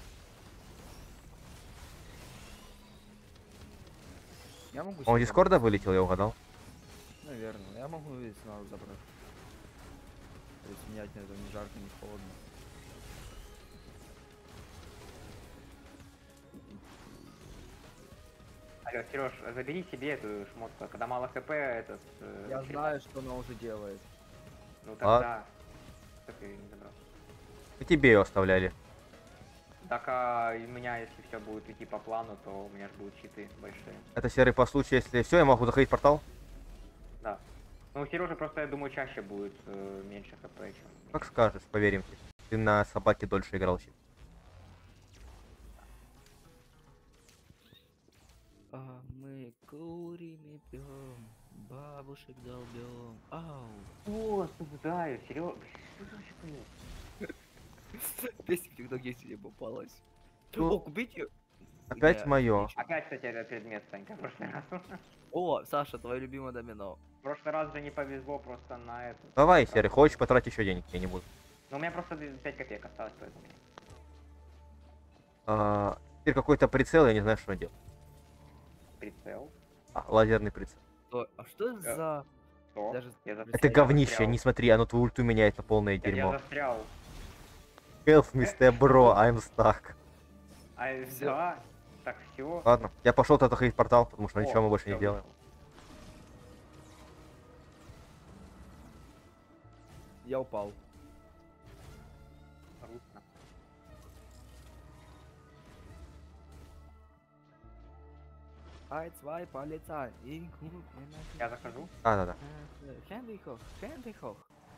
Я могу Он себе из Дискорда вылетел, я угадал. забрать? Наверное, я могу и сразу забрать. То есть менять на это не жарко, не холодно. Алло, Сереж, забери себе эту шмотку. Когда мало хп, этот... э, Я черепа. знаю, что она уже делает. Ну А? тогда... Что ты не забрал? И тебе ее оставляли. Так, а у меня, если все будет идти по плану, то у меня же будут щиты большие. Это серый по случаю, если все, я могу заходить в портал? Да. Ну, у Сережи просто, я думаю, чаще будет э, меньше хп, чем... Как скажешь, поверим тебе. Ты на собаке дольше играл, чем. А мы курим и пьем, бабушек долбем. Ау. О, осуждаю, Серега. Что за вообще Песня в ТикТоке себе попалась. Ну, О, купите. опять Да, моё. отлично. Опять, кстати, этот предмет, Санька, в прошлый раз. О, Саша, твое любимое домино. В прошлый раз же не повезло просто на это. Давай, серый, хочешь потратить еще денег? Я не буду. Но у меня просто пять копеек осталось, поэтому... А, теперь какой-то прицел, я не знаю, что делать. Прицел. А, лазерный прицел. Что- А что это Э, за... Что? Даже Я за- Это я говнище, застрял. не смотри, оно твою ульту меняет на полное Я- Я дерьмо. застрял. Help me, step bro, I'm stuck. А, Всё. да. Так, все. Ладно, я пошел тогда ходить в портал, потому что ничего мы больше не делаем. Я упал. Грустно. Ай, цвай, полицай. И губ, Я захожу. А, да, да. Хендихох, хендихох.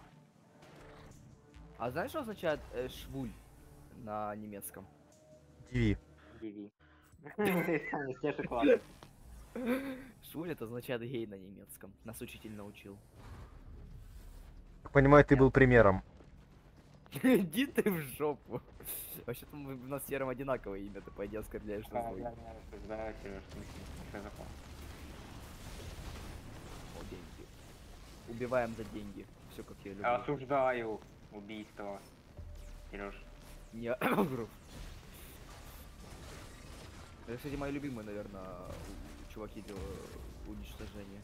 А знаешь, что означает э, швуль на немецком? Диви. Диви. Все шоколады. Швуль это означает гей на немецком. Нас учитель научил. Как понимаю, ты был примером. Иди ты в жопу. Вообще-то мы- у нас с Серым одинаковое имя, ты пойди оскорбляешь Да, нас двоих. я не рассуждаю, Сереж, в смысле, большой закон. О, деньги. Убиваем за деньги. Все как я люблю. Я осуждаю убийство. Сереж. Не вру. Это, кстати, мои любимые, наверное, чуваки для уничтожения.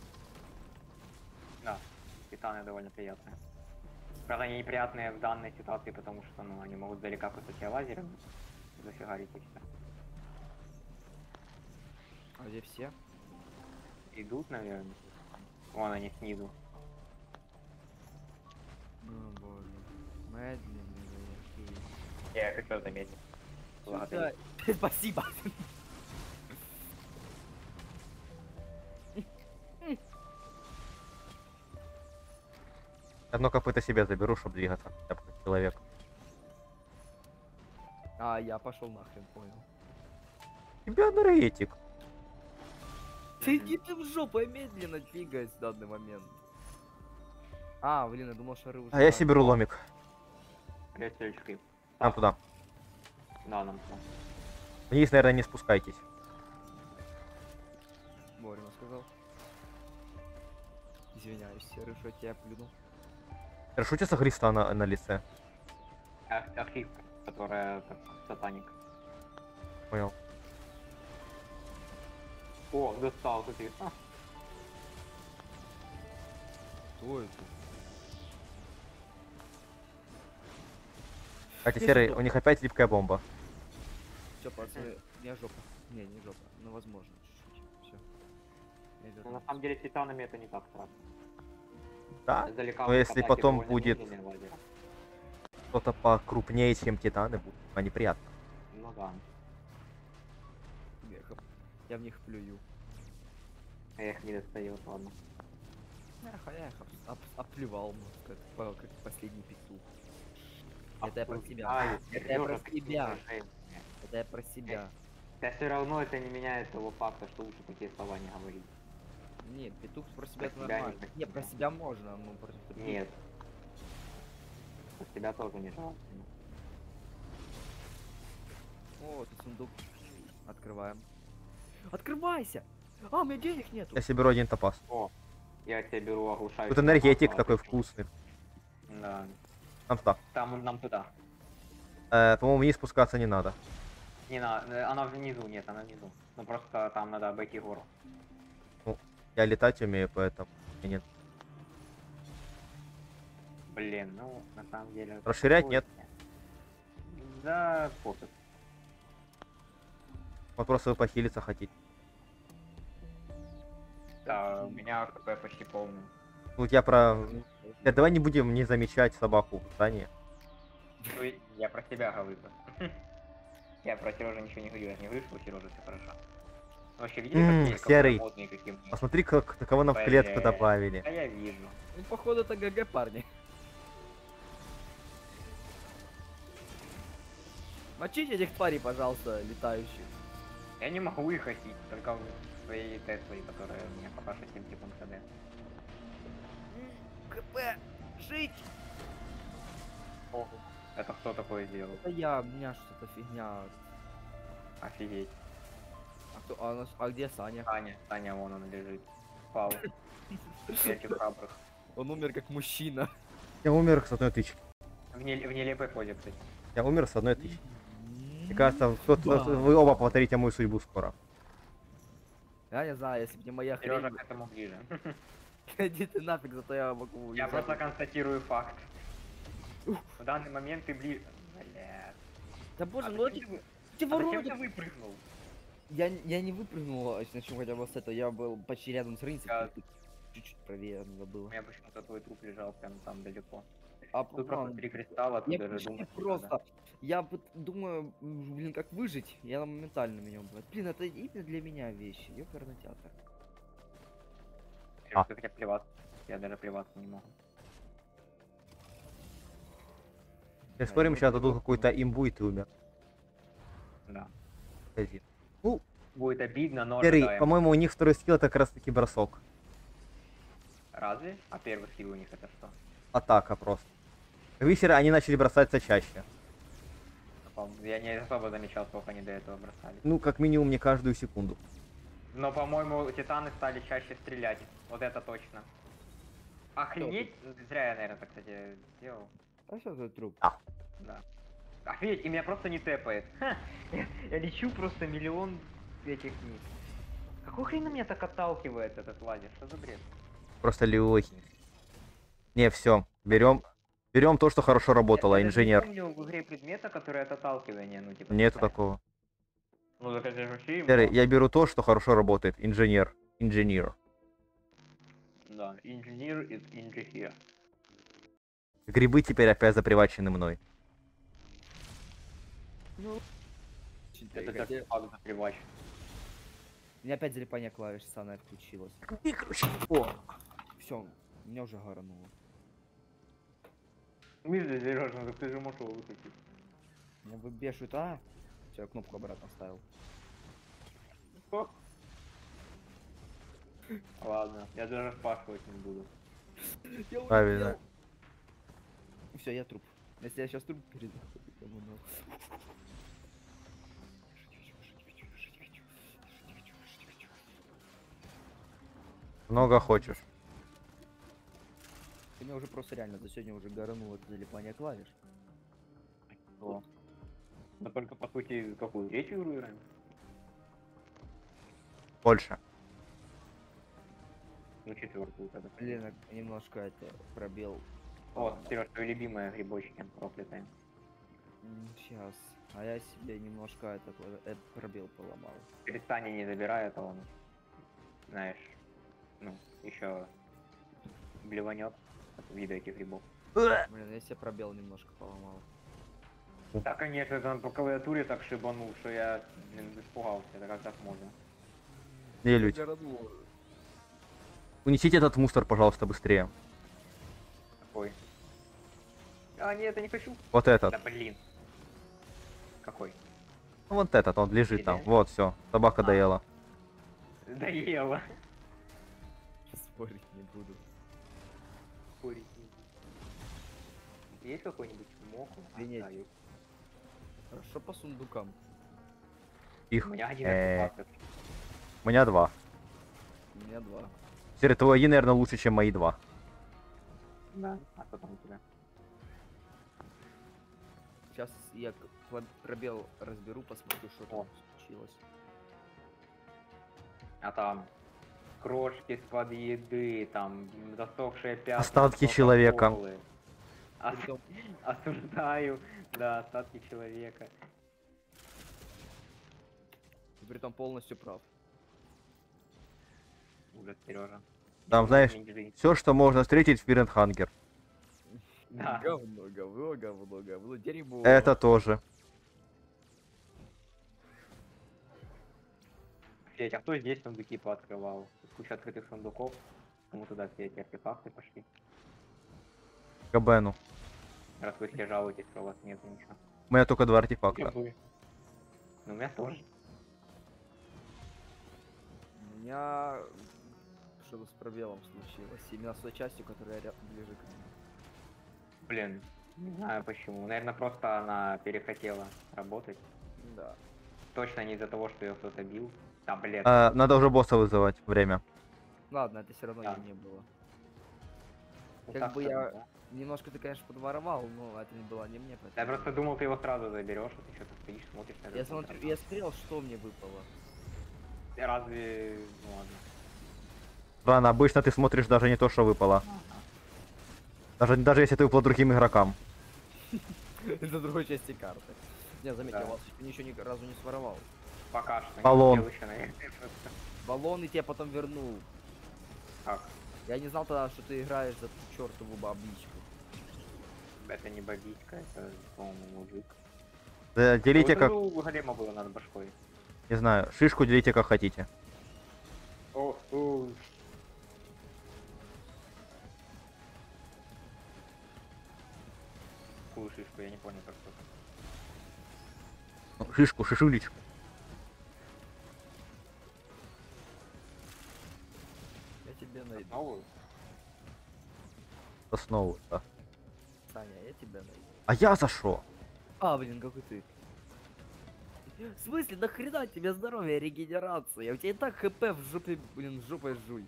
Да, титаны довольно приятные. Правда, они неприятные в данной ситуации, потому что, ну, они могут далека кусать тебя лазером, зафигарить и все. А где все? Идут, наверное. Вон они снизу. О боже. Медленные такие. Я хотел заметить. Сюда. Спасибо. Одно копыто себе заберу, чтобы двигаться. Я бы как человек. А, я пошел нахрен, понял. Тебя энергетик. Ты иди ты в жопу, я медленно двигаюсь в данный момент. А, блин, я думал, шары уже. А я там. себе беру ломик. Рецельчики. Нам туда. Да, нам туда. Вниз, наверное, не спускайтесь. Вовремя сказал. Извиняюсь, Серый, что я тебя плюнул. Хорошо, у тебя Христа на, на лице. Ах- Ахив, которая как сатаник. Понял. О, достал тут их. А, Кто это? Кстати, Я серый, сюда. у них опять липкая бомба. Все, пацаны, не жопа. Не, не жопа. Ну, возможно, чуть-чуть. Все. ну, на самом деле с титанами это не так страшно. Да? Издалека Но у них если атаки потом довольно будет- медленные лазером. Что-то покрупнее, чем титаны будут. А неприятно. Ну да. Я, их- я в них плюю. А их не достает, ладно. Эх, а я их об- об- оплевал, можно сказать, по- как последний петух. А Это я про тут- себя. Ай, Это я про Серёжа, себя. слушай, Это я про себя. Да все равно это не меняет того факта, что лучше такие слова не говорить. Нет, петух про себя это Про себя не нормально. про Не, про себя. себя можно, но против петуха- Нет. Про тебя тоже не желательно. О, тут сундук. Открываем. Открывайся! А, у меня денег нету. Я себе беру один топаз. О, я тебе беру оглушающий. Тут энергетик топаз, такой отлично. вкусный. Да. Нам туда. Там нам туда. Э, по-моему, вниз спускаться не надо. Не надо, она внизу, нет, она внизу. Ну просто там надо обойти гору. Я летать умею, поэтому... и нет. Блин, ну на самом деле. Расширять такое нет. себе. Да, пофиг. Вот просто вы похилиться хотите. Да, у меня ХП почти полный. Ну, я про... Я, давай не будем не замечать собаку в здании. Ну, и я про тебя говорю. Я про Сережу ничего не говорю, я не говорю, что у Сережи все хорошо. Вообще, видели, М, какие серый. какие модные, какие мне? Посмотри, как, кого нам в клетку Блин. добавили. Да я вижу. Ну, походу, это ГГ, парни. Мочите этих тварей, пожалуйста, летающих. Я не могу их хасить, только в своей Тесле, которая у меня пока что семь секунд ХД. КП, жить! Это кто такое сделал? Это я, у меня что-то фигня. Офигеть. А, кто, а, у нас- а где Саня? Таня, Таня, вон он лежит. Спал. Смертью храбрых. Он умер как мужчина. Я умер с одной тычки. В, не, в нелепой позе, кстати. Я умер с одной тычки. Мне кажется, кто вы оба повторите мою судьбу скоро. Я не знаю, если бы не моя Сережа хрень. к этому ближе. Иди ты нафиг, зато я могу... Я не просто знаю. констатирую факт. В данный момент ты ближе. Блядь. Да боже, А ну зачем эти... ты вы- эти а зачем вороны... ты выпрыгнул? Я, я не выпрыгнул, а начнем хотя бы с этого. Я был почти рядом с рынцем. Я- Чуть-чуть правее надо У было. меня почему-то твой труп лежал прям там далеко. А Тут план- просто три кристалла, тут Я даже почти думать не просто. надо. Я вот думаю, м, блин, как выжить. Я моментально меня убивает. Блин, это именно для меня вещи. Ёперный театр. Серёж, ты хотя бы плеваться. Я даже плеваться не могу. Я спорим, сейчас дадут какую-то имбу, и ты умер. Да. Один. Будет обидно, но Серый, ожидаемо. по-моему, у них второй скилл это как раз таки бросок. Разве? А первый скилл у них это что? Атака просто. Висеры, они начали бросаться чаще. По- Я не особо замечал, сколько они до этого бросали. Ну, как минимум, не каждую секунду. Но, по-моему, титаны стали чаще стрелять. Вот это точно. Охренеть? Зря я, наверное, так, кстати, сделал. А что за труп? Да. Офигеть, и меня просто не тэпает. Ха, я, я лечу просто миллион этих низ. Какой хрен меня так отталкивает этот лазер? Что за бред? Просто легкий. Не, все. Берем. Берем то, что хорошо работало, Я даже не инженер. помню в игре предмета, который от отталкивания, ну типа. Нету такая. такого. Ну так это же вообще имба. Серый, я беру то, что хорошо работает. Инженер. Инженер. Да, инженер из инженер. Грибы теперь опять запривачены мной. Ну... Очень Это хотя- так факт запривач. У меня опять залипание клавиш самое включилось. О, Все, меня уже горануло. Мизли, Сережа, ну так ты же можешь его выкатить. Меня выбешивает, а? Все, я кнопку обратно вставил. Ладно, я даже спрашивать не буду. Правильно. Все, я труп. Если я сейчас труп перейду, я бы ну. много хочешь. Ты меня уже просто реально за сегодня уже горануло это залипание клавиш. О. Мы только по сути какую? Третью игру играем? Больше. Ну четвертую тогда. Блин, я немножко это пробел. Вот, Сереж, твои любимые грибочки проклятые. Сейчас. А я себе немножко это, клави- э, пробел поломал. Перестань не забирай, а он, знаешь, ну, еще блеванет от вида этих грибов. Блин, я себе пробел немножко поломал. Да, конечно, это он по клавиатуре так шибанул, что я, блин, испугался. Это как так можно? Не, люди. Горануло. Унесите этот мусор, пожалуйста, быстрее. Какой? А, нет, я не хочу. Вот этот. Да блин. Какой? Ну, вот этот, он лежит там. Или? Вот, все. Собака А. доела. Доела. Спорить не буду. Курить. Есть какой-нибудь моху? А, Охренеть. да, есть. Хорошо по сундукам. Их. У меня один Э, артефакт. У меня два. У меня два. Серый, твой один, наверное, лучше, чем мои два. Да. А что там у тебя? Сейчас я к- кла- пробел разберу, посмотрю, что там О. случилось. А там крошки из-под еды, там засохшие пятна. Остатки человека. Кока-колы. Ос- Притом, Осуждаю, да, остатки человека. ты притом полностью прав. Ужас, Сережа. Там, знаешь, все, что можно встретить в Фиренхангер. Да. Говно, говно, говно, говно, дерьмо. Это тоже. Федь, а кто здесь сундуки пооткрывал? Тут куча открытых сундуков. Кому туда все эти артефакты пошли? Кабену. Раз вы все жалуетесь, что у вас нет ничего. У меня только два Где артефакта. вы? Ну, у меня тоже. У меня что-то с пробелом случилось. Именно с той частью, которая ря- ближе к нему. Блин, не знаю почему. Наверное, просто она перехотела работать. Да. Точно не из-за того, что ее кто-то бил. Да, блин. А, надо уже босса вызывать. Время. Ладно, это все равно Да. не было. Ну, как так бы что я- да. Немножко ты, конечно, подворовал, но это не было не мне. Я поэтому- просто думал, ты его сразу заберешь, а ты что-то стоишь, смотришь на Я этот смотрю, контракт. я смотрел, что мне выпало. Разве... Ну ладно. Рано, обычно ты смотришь даже не то, что выпало. Даже, даже если ты выпало другим игрокам. Это другой части карты. Не, заметь, я Да. вас ничего ни разу не своровал. Пока что. не Баллон. успел еще, наверное. Баллон и тебе потом вернул. Как? Я не знал тогда, что ты играешь за ту чертову бабичку. Это не бабичка, это, по-моему, мужик. Да, делите Вот как, это у голема было над башкой. не знаю, шишку делите как хотите. Ох, ух. Какую шишку, я не понял, как это. Ну, шишку, шишулечку. Я тебе найду. Новую? Основу, да. Саня, я тебя найду. А я за что? А, блин, какой ты. В смысле, нахрена тебе здоровье, регенерация? У тебя и так хп в жопе, блин, в жопе жуй.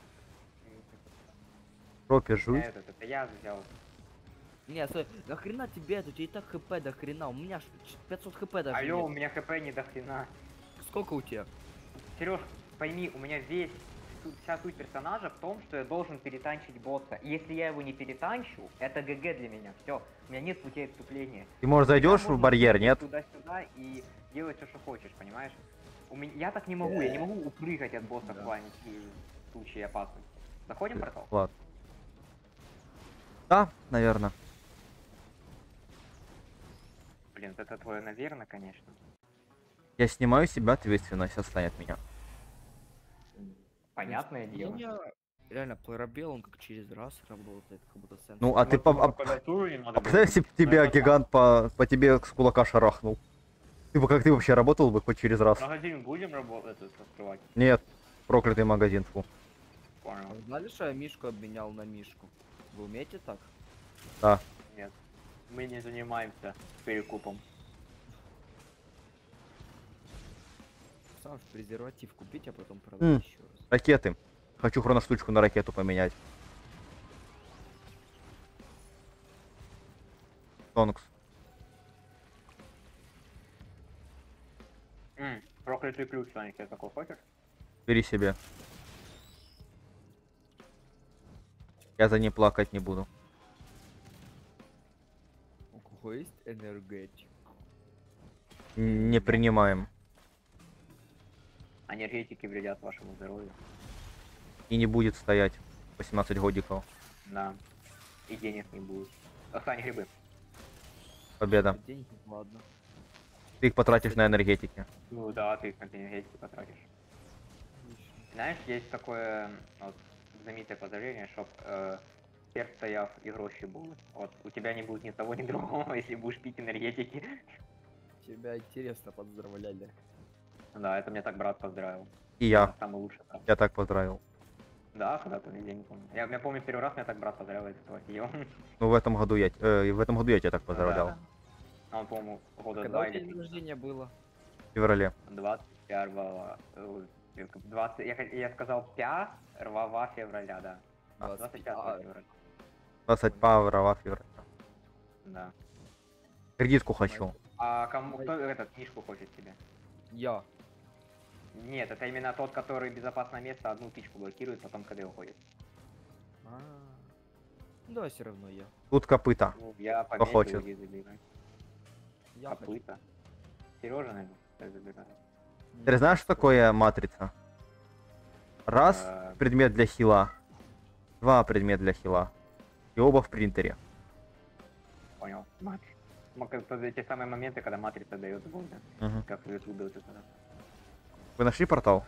Жопе Я жуй. этот, это я взял. Не, стой, нахрена тебе это? У тебя и так хп до хрена. У меня ж ч- пятьсот хп даже Алло, у нет. меня хп не до хрена. Сколько у тебя? Сереж, пойми, у меня весь суть- вся суть персонажа в том, что я должен перетанчить босса. И если я его не перетанчу, это ГГ для меня. Все, у меня нет путей отступления. Ты, может, зайдешь Можно в барьер, прыгать нет? Туда-сюда и делать все, что хочешь, понимаешь? У меня... Я так не могу, я не могу упрыгать от босса в плане и в случае опасности. Заходим в портал? Ладно. Да, наверное. Блин, это твое, наверное, конечно. Я снимаю с себя ответственность, отстань от меня. Понятное У дело. меня реально пробел, он как через раз работает, как будто сенсор. Ну, а ты по... а- клавиатуру не надо а представь, если б тебя гигант по... по тебе с кулака шарахнул. Ты бы как ты вообще работал бы хоть через раз? Магазин будем работать, открывать? Нет, проклятый магазин, фу. А Понял. вы знали, что я Мишку обменял на Мишку? Вы умеете так? Да. Нет. Мы не занимаемся перекупом. Сам же презерватив купить, а потом продать М. еще раз. Ракеты. Хочу хроноштучку на ракету поменять. Тонкс. М, проклятый ключ, Саня, тебе такой хочешь? Бери себе. Я за ней плакать не буду. У кого есть энергетик? Н- Не принимаем. Энергетики вредят вашему здоровью. И не будет стоять восемнадцать годиков. Да. И денег не будет. А, Саня, грибы. Победа. Денег ладно. Ты их потратишь на энергетики. Ну да, ты их на энергетики потратишь. Отлично. Знаешь, есть такое вот, знаменитое подозрение, чтоб э, перц стояв и гроші були. Вот, у тебя не будет ни того, ни другого, если будешь пить энергетики. Тебя интересно поздравляли. Да, это мне так брат поздравил. И я. Самый лучший брат. Я так поздравил. Да, когда-то, я не помню. Я, я помню, первый раз меня так брат поздравил, из этого офигел. Ну в этом году я, т- э, и в этом году я тебя так поздравлял. Да. А он, по-моему, года Когда два у тебя или день три. рождения было? В феврале. двадцать первого, э, двадцать, я, хот- я сказал первого февраля, да. двадцать двадцать пятого а, февраля. двадцать первого февраля. Да. Кредитку хочу. А кому, кто этот книжку хочет себе? Я. Нет, это именно тот, который безопасное место одну тычку блокирует, потом КД уходит. А. Да, все равно я. Тут копыта. Ну, я Кто пометил, хочет? иди забирай. Я хочу. Копыта. Сережа, наверное, забирает. Ты знаешь, что такое матрица? Раз Э, предмет для хила, два предмет для хила. И оба в принтере. Понял. Матрица. М- как то- Те самые моменты, когда матрица дает сборы, Мгм. как в ютубе вот это. Вы нашли портал?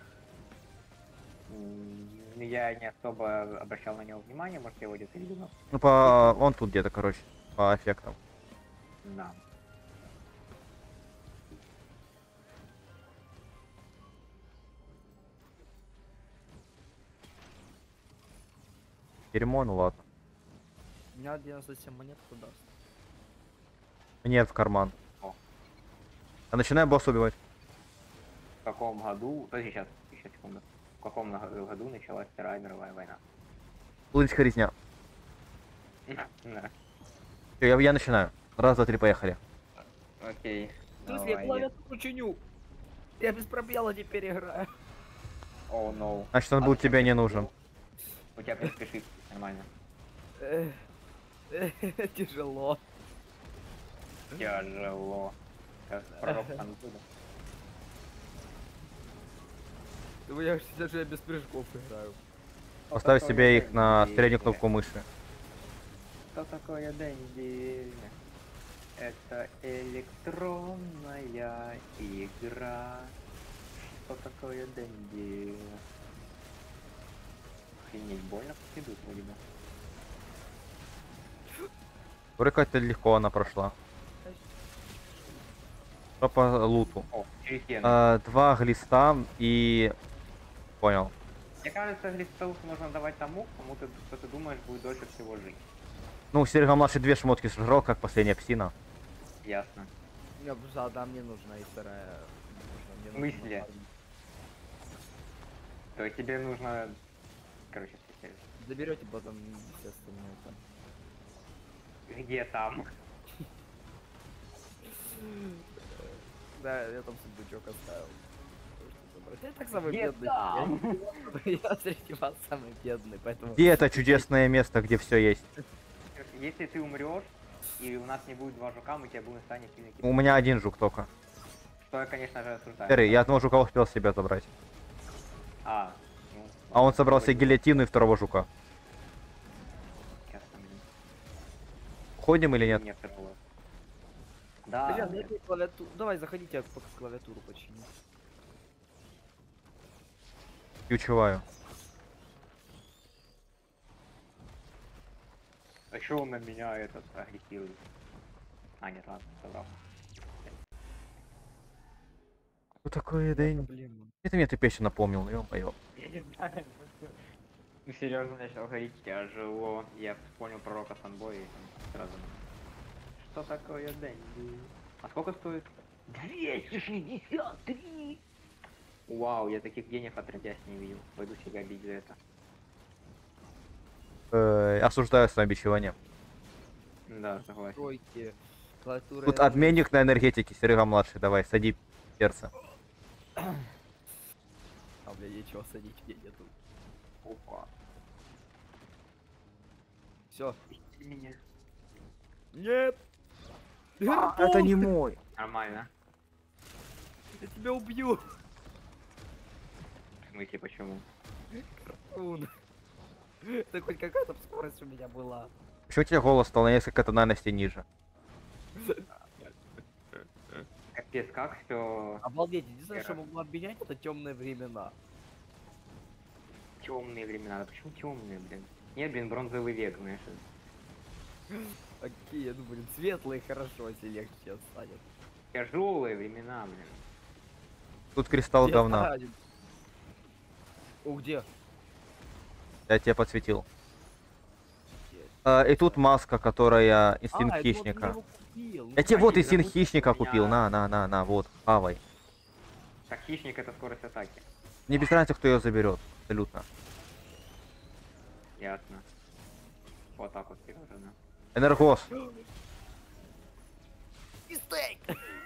М, Я не особо обращал на него внимание, может я его где-то видел, но Ну, по... он тут где-то, короче, по эффектам. да. Дерьмо, ну ладно. У меня девяносто семь монет, кто даст? Нет, в карман. О. А начинаем босса убивать. В каком году, подожди, сейчас, еще секунду. В каком на- году началась Вторая мировая война? Лунтика резня. Да. Всё, я, я начинаю. Раз, два, три, поехали. Окей. В смысле, я Давай, клавиатуру чиню. Я без пробела теперь играю. О, no. Значит, он А будет зачем тебе ты не это нужен. сделал? У тебя, в принципе, шифт нормально. Эх, Тяжело. Тяжело. Как пророк Антуда. Ну, я же даже я без прыжков играю. Поставь Что себе такое их на Дэнди? среднюю кнопку мыши. Что такое Дэнди? Это электронная игра. Что такое Дэнди? Охренеть, больно идут вроде бы. Вроде как-то легко она прошла. Что по луту? О, через стены. А, два глиста и... Понял. Мне кажется, глистов нужно давать тому, кому ты, кто ты думаешь, будет дольше всего жить. Ну, Серега младший две шмотки сожрал, как последняя псина. Ясно. Мне просто одна мне нужна и вторая. нужна. Мне В нужно смысле? пару. То есть тебе нужно... Короче, теперь. Заберете потом все остальное там. Где там? Да, я там сундучок оставил. Я так самый Где бедный. там? Я, я среди вас самый бедный, поэтому... Где это чудесное место, где все есть? Если ты умрешь, и у нас не будет два жука, мы тебя будем станет сильно кидать. У меня один жук только. Что я, конечно же, осуждаю. Серый, я одного жука успел себе забрать. А, ну... А он собрал себе вроде бы. гильотину и второго жука. Ясно, блин. Ходим или нет? Нет второго. Да. Блин, дайте клавиатуру. Давай, заходите, я пока клавиатуру починю. Ключеваю. А чё он на меня этот агрессирует? А, нет, ладно, собрал. Что такое день? Блин. Это мне ты песню напомнил, ё-моё. Я не знаю. Ну, серьезно начал говорить тяжело. Я вспомнил пророка фанбоя и там сразу. Что такое Дэнди? А сколько стоит? двести шестьдесят три! Вау, я таких денег отродясь не видел. Пойду себя бить за это. Э, осуждаю самобичевание. Да, согласен. Стойте. Клавиатура... Тут я обменник на энергетике, Серега младший, давай, сади перца. думаю- А, бля, нечего садить, где нету. Опа. Все. Пусти меня. Нет! А, это не мой. Нормально. Я тебя убью! В смысле, почему? Ун. Это хоть какая-то скорость у меня была. Почему у тебя голос стал на несколько тональностей ниже? Капец, как все Обалдеть, единственное, что Эра. могу обменять, это темные времена. темные времена. Да почему темные, блин? Нет, блин, бронзовый век, знаешь. Какие, ну блин, светлые хорошо, если легче станет. Тяжелые времена, блин. Тут кристалл Где говна. вторая? О, где? Я тебе подсветил. А, и тут маска, которая инстинкт А, это вот хищника. я его купил. Ну, Я тебе вот Смотри, инстинкт забудь, хищника что у меня- купил. На, на, на, на, вот, хавай. Так, хищник это скорость атаки. Мне без разницы, кто ее заберет. Абсолютно. Ясно. Вот так вот серьезно. Энергос. И стейк!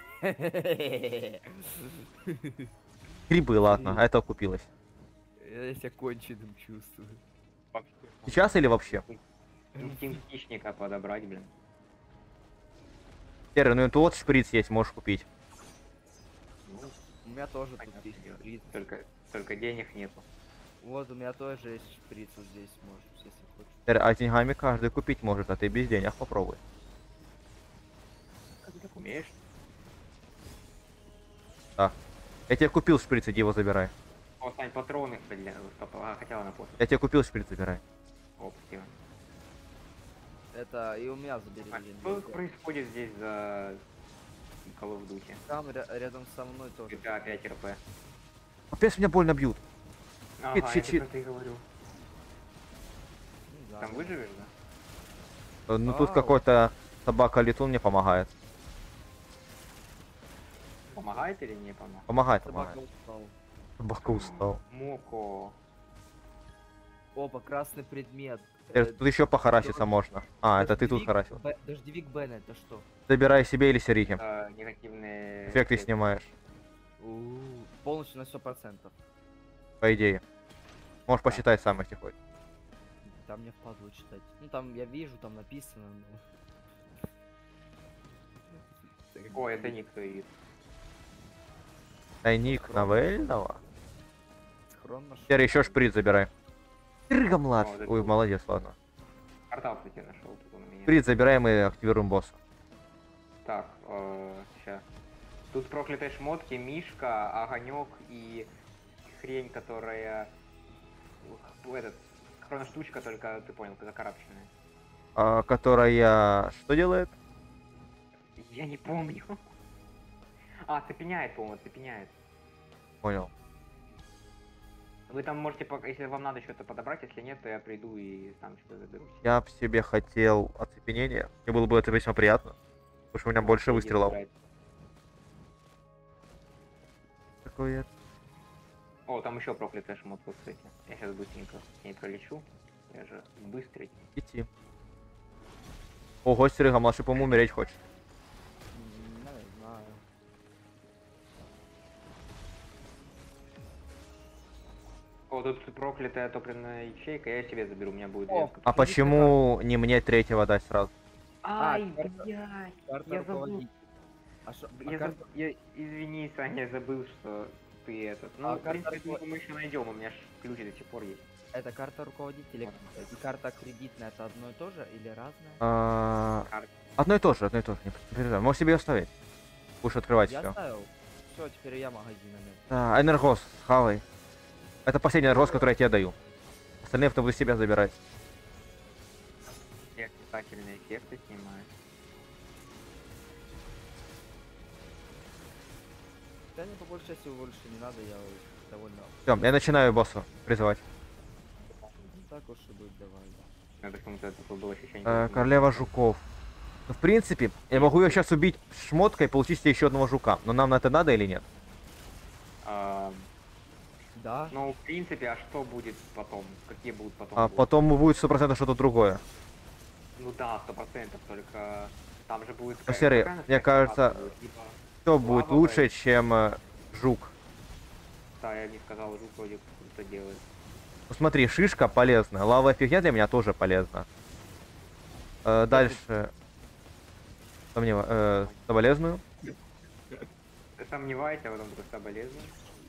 Грибы, ладно, а это купилось. Я себя конченым чувствую. Сейчас или вообще? Инстинкт хищника подобрать, блин. Серый, ну это вот шприц есть, можешь купить. Ну, У меня тоже тут понятное есть дело. шприц. Только, только денег нету. Вот у меня тоже есть шприц вот здесь, можешь, если хочешь. Теперь, а деньгами каждый купить может, а ты без денег попробуй. Как ты так умеешь? Я тебе купил шприц, иди его забирай. О, Сань, патроны, блин, стоп, а, хотела на после. Я тебе купил шприц, забирай. Оп, всё. Это и у меня забери, А блин. что везде. происходит здесь за Call of Duty? Там ря- рядом со мной тоже. джи ти эй пять эр пи. Опять меня больно бьют. Ага, Щит, я щит, так щит. про это и говорю. Ну, да, Там да. выживешь, да? Э, Ну тут Ау. какой-то собака-летун мне помогает. Помогает или не помогает? Помогает, Собака помогает. устал. Собака устал. Моко. Опа, красный предмет. Э, Э, Тут еще похараситься можно. А, это ты тут дождевик харасил. Б- Дождевик Бен, это что? Забирай себе или Серике. Это негативные... Эффекты эффекты. снимаешь, У, Полностью на сто процентов. по идее. Можешь посчитать сам, если хочешь. Там мне впадло читать. Ну там я вижу, там написано. но- О, это никто видит. Тайник новельного. Схрон нашел. Теперь еще шприц забирай. Рыга О, младший. это Ой, круто. молодец, ладно. Портал, кстати, нашел тут он у меня. Шприц забираем и активируем босса. Так, сейчас. Тут проклятые шмотки, мишка, огонек и хрень, которая... Ух, Этот, хроноштучка, только ты понял, закарабченная. А, которая что делает? Я не помню. А, цепеняет, по-моему, цепеняет. Понял. Вы там можете, пок- если вам надо что-то подобрать, если нет, то я приду и сам что-то заберу. Я б себе хотел оцепенение. Мне было бы это весьма приятно. Потому что у меня больше Иди выстрелов. забирай. Такое. О, там еще проклятая шмотка, кстати. Я сейчас быстренько с ней пролечу. Я же быстрый. Идти. Ого, Серега, младший, по-моему, умереть хочет. М, Я не знаю. О, тут проклятая топливная ячейка, я себе заберу, у меня будет О, две. А почему не мне третьего дать сразу? Ай, А, карта- блядь, Карта я забыл. руководителя. А шо- а Я, карта- заб- я- извини, Саня, я забыл, что ты этот. Ну, А в принципе, карта думаю, мы еще найдем, у меня ж ключ до сих пор есть. Это карта руководителя и карта кредитная, это одно и то же или разное? А, Карта. Одно и то же, одно и то же. Не переживай. Можешь себе оставить. Будешь открывать Я все. ставил. Все, теперь я магазинами. Да, энергос, хавай. Это последний энергос, который я тебе даю. Остальные я буду себя забирать. Я касательные эффекты снимаю. Да мне по большей части больше не надо, я довольно... Все, я начинаю босса призывать. Ну, так уж и быть, давай. Я почему-то такое было ощущение. Э, как- королева жуков. Ну, в принципе, я могу ее сейчас убить шмоткой и получить себе еще одного жука. Но нам на это надо или нет? А, Да? ну, в принципе, а что будет потом? Какие будут потом? А будут? потом будет сто процентов что-то другое. Ну да, сто процентов, только там же будет... Ну, Серый, какая мне настоящая кажется, фаза будет? Либо- Что будет Лава, лучше, блядь. чем э, жук? Да, я не сказал, жук вроде круто делает. Ну смотри, шишка полезна. Лава фигня для меня тоже полезна. Э, дальше. Сомнева... Э, соболезную. Сомневайся, потом только соболезную.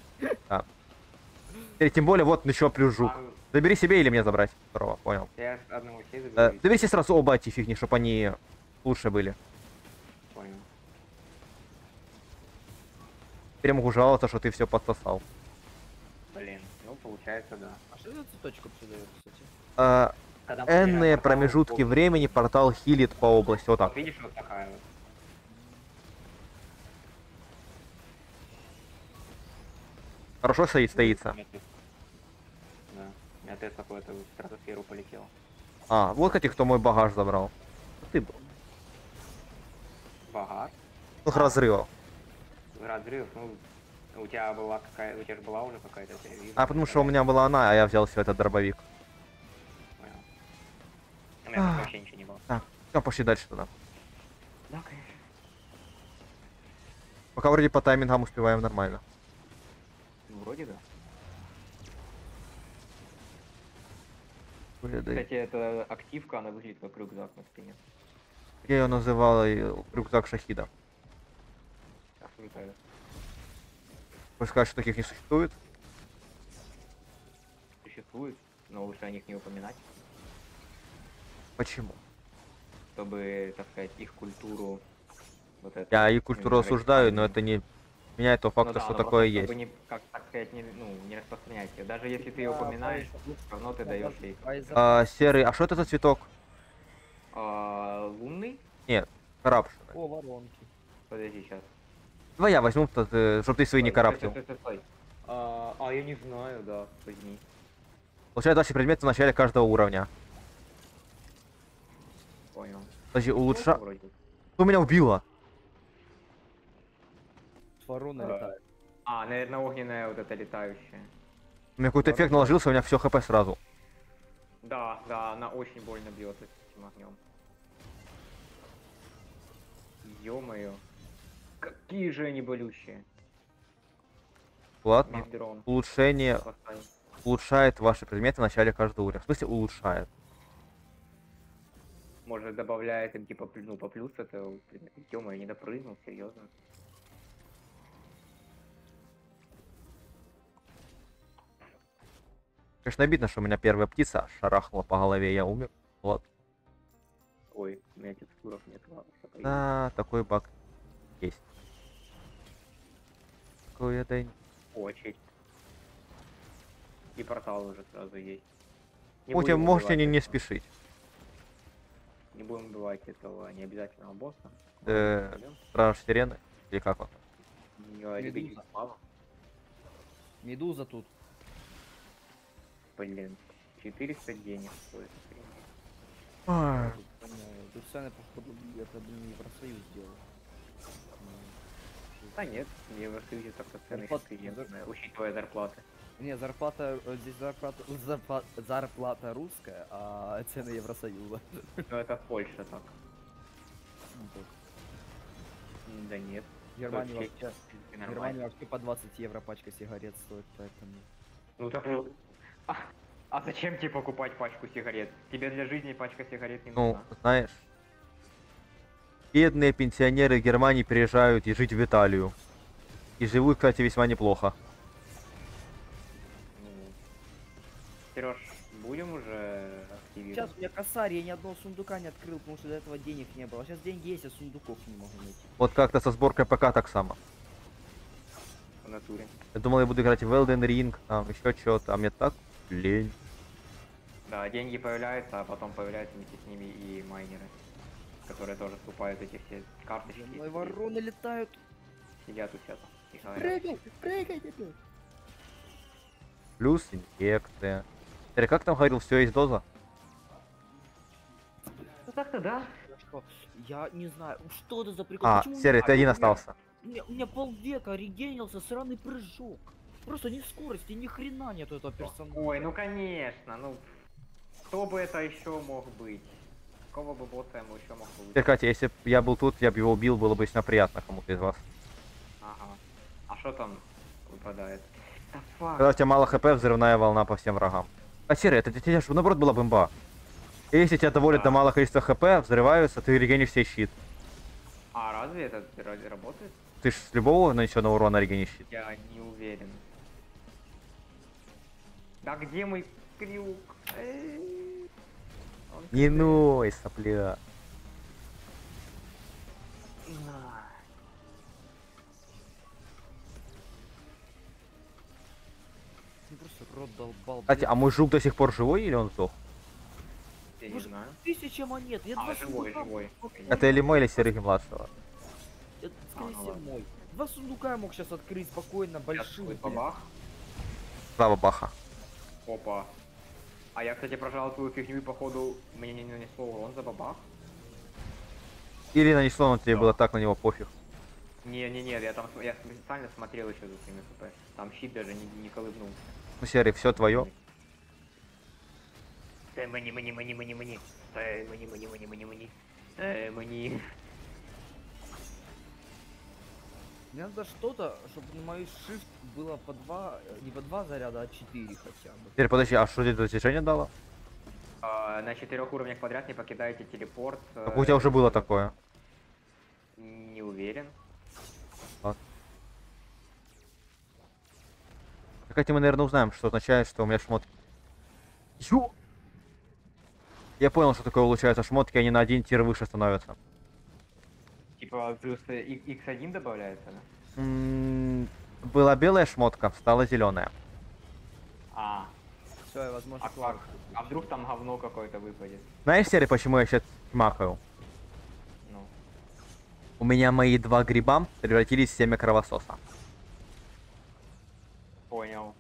Теперь, тем более, вот еще плюс жук. А, Забери себе или мне забрать? Второго, понял. я с одного себе Э, заберу. и забери себе сразу оба эти фигни, чтобы они лучше были. понял. Теперь я могу жаловаться, что ты все подсосал. Блин, ну получается, да. А что за цветочек вообще дает, кстати? Э, Когда мы энные теряем портал, промежутки вот- времени портал хилит по области. Вот Вот так. видишь, вот такая вот. Хорошо стоит, стоится. У меня тест- Да. У меня тест какой-то в стратосферу полетел. А, вот, кстати, кто мой багаж забрал. Ты был. Багаж. Двух разрывов. Разрыв, ну, у тебя была какая у тебя же была уже какая-то, я вижу. А потому что у меня была она, а я взял себе этот дробовик. Понял. У меня тут вообще ничего не было. Все, пошли дальше туда. Да, конечно. Пока вроде по таймингам успеваем нормально. Ну, вроде да. Блин, Кстати, это активка, она выглядит как рюкзак на спине. я ее называл и рюкзак шахида. Осуждаю. Хочешь сказать, что таких не существует? существуют, но лучше о них не упоминать, Почему? чтобы, так сказать, их культуру вот эту Я и культуру немного осуждаю, но исправили. это не меняет того Ну факта, да, что но такое просто чтобы есть. не, как так сказать, не, ну, не распространять ее. Даже если ты ее Да, упоминаешь, поэтому- все равно ты да, даешь да, ей. а из-за А, вас- серый, а что это за цветок? А, лунный? Нет, коррупшн. О, воронки. Подожди, сейчас. Давай я возьму, чтобы ты свои не караптил. Стой, стой, стой, стой. А, а, я не знаю, да, возьми. Получает ваши предметы в начале каждого уровня. Понял. Подожди, Ну, улучша... вроде. Кто меня убила? Ворона А. летает. А, наверное, огненная вот эта летающая. У меня какой-то эффект Ворона. наложился, у меня все хп сразу. Да, да, она очень больно бьет этим огнем. Ё-моё. Какие же они болющие. Ладно. Миддрон. Улучшение Поставим. улучшает ваши предметы в начале каждого уровня. В смысле улучшает? Может, добавляет им типа плю- ну, по плюс это. Ё-моё, не допрыгнул, серьезно. Конечно, обидно, что у меня первая птица шарахнула по голове, я умер. Вот. Ой, у меня текстуров нет, ладно, что поедем. Да, такой баг есть. Какой день. Очередь. И портал уже сразу есть. Не Можете, будем можете не, убивать не этого- спешить. Не будем убивать этого необязательного босса. Э, Страж сирены? Или как он? Медуза. Медуза тут. Блин, четыреста денег стоит. Ай, Тут Саня, походу, это, блин, Евросоюз сделал. Да нет, в Евросоюзе так-то цены Зарплат- офигенные, учитывая зарплаты. Не, зарплата, э, здесь зарплата, зарпла- зарплата русская, а цены Евросоюза. Но это в Польше так. Ну, так. М, Да нет. В Германии Вообще, вообще, в нормально. Германии вообще по двадцать евро пачка сигарет стоит, поэтому... Ну так... А, а зачем тебе покупать пачку сигарет? Тебе для жизни пачка сигарет не ну, нужна. знаешь. Бедные пенсионеры Германии переезжают и жить в Италию. И живут, кстати, весьма неплохо. Ну... Сереж, будем уже активировать? Сейчас у меня косарь, я ни одного сундука не открыл, потому что до этого денег не было. Сейчас деньги есть, а сундуков не могу найти. Вот как-то со сборкой ПК так само. В натуре. Я думал, я буду играть в Elden Ring, там еще что-то, а мне так лень. Да, деньги появляются, а потом появляются вместе с ними и майнеры, которые тоже скупают эти все карточки. Мои вороны летают. Сидят у себя там и говорят. Прыгай, прыгай теперь. Плюс инфекция. Смотри, как там говорил, все есть доза? Ну так-то да. Хорошо. Я не знаю, что это за прикол. А, Почему у Серый, меня- ты один у меня- остался. У меня, у меня полвека регенился сраный прыжок. Просто ни скорости, ни хрена нету этого персонажа. Ой, ну конечно, ну кто бы это еще мог быть? Какого бы босса ему еще мог быть? Теперь, Катя, если бы я был тут, я бы его убил, было бы весьма приятно кому-то из вас. Ага. А что там выпадает? Да фак. Когда у тебя мало хп, взрывная волна по всем врагам. А, Серый, это для тебя же наоборот была бомба. И если тебя доводит Да. до малого количества хп, взрываются, ты регенишь себе щит. А разве это разве работает? Ты ж с любого нанесенного урона регенишь щит. Я не уверен. Да где мой крюк? Эй. Он Не как-то- ной, сопля. На. Ну, просто рот долбал. Кстати, блин. а мой жук до сих пор живой или он сдох? Я не Может, знаю. Тысяча монет. Я А, два живой, сундука живой. мог- Это или мой, или Серый младшего? Это, скорее А, ну всего, ладно. мой. Два сундука я мог сейчас открыть спокойно, Сейчас большие. будет блин. бабах. Слава Баха. Опа. А я, кстати, прожал твою фигню и походу мне не нанесло урон за бабах. Или нанесло, но тебе Да. было так на него пофиг. Не-не-не, я там см- я специально смотрел еще за своими хп. Там щит даже не, не колыбнулся. Ну, Серый, все твое. Эй, мани, мани, мани, мани, мани. Эй, мани, мани, мани, мани, мани. Эй, мани. Мне надо что-то, чтобы на мою shift было по два, э, не по два заряда, а четыре хотя бы. Теперь подожди, а что тебе достижение дало? А, на четырех уровнях подряд не покидаете телепорт. Так у тебя уже было такое. Не уверен. Кстати, мы, наверное, узнаем, что означает, что у меня шмотки Ё! Я понял, что такое улучшаются шмотки, они на один тир выше становятся. Типа плюс э, и- икс один добавляется, да? М, Была белая шмотка, стала зеленая. А, Все, я, возможно, а как? А вдруг там говно какое-то выпадет? Знаешь, Серый, почему я сейчас махаю? Ну, У меня мои два гриба превратились в семя кровососа. понял.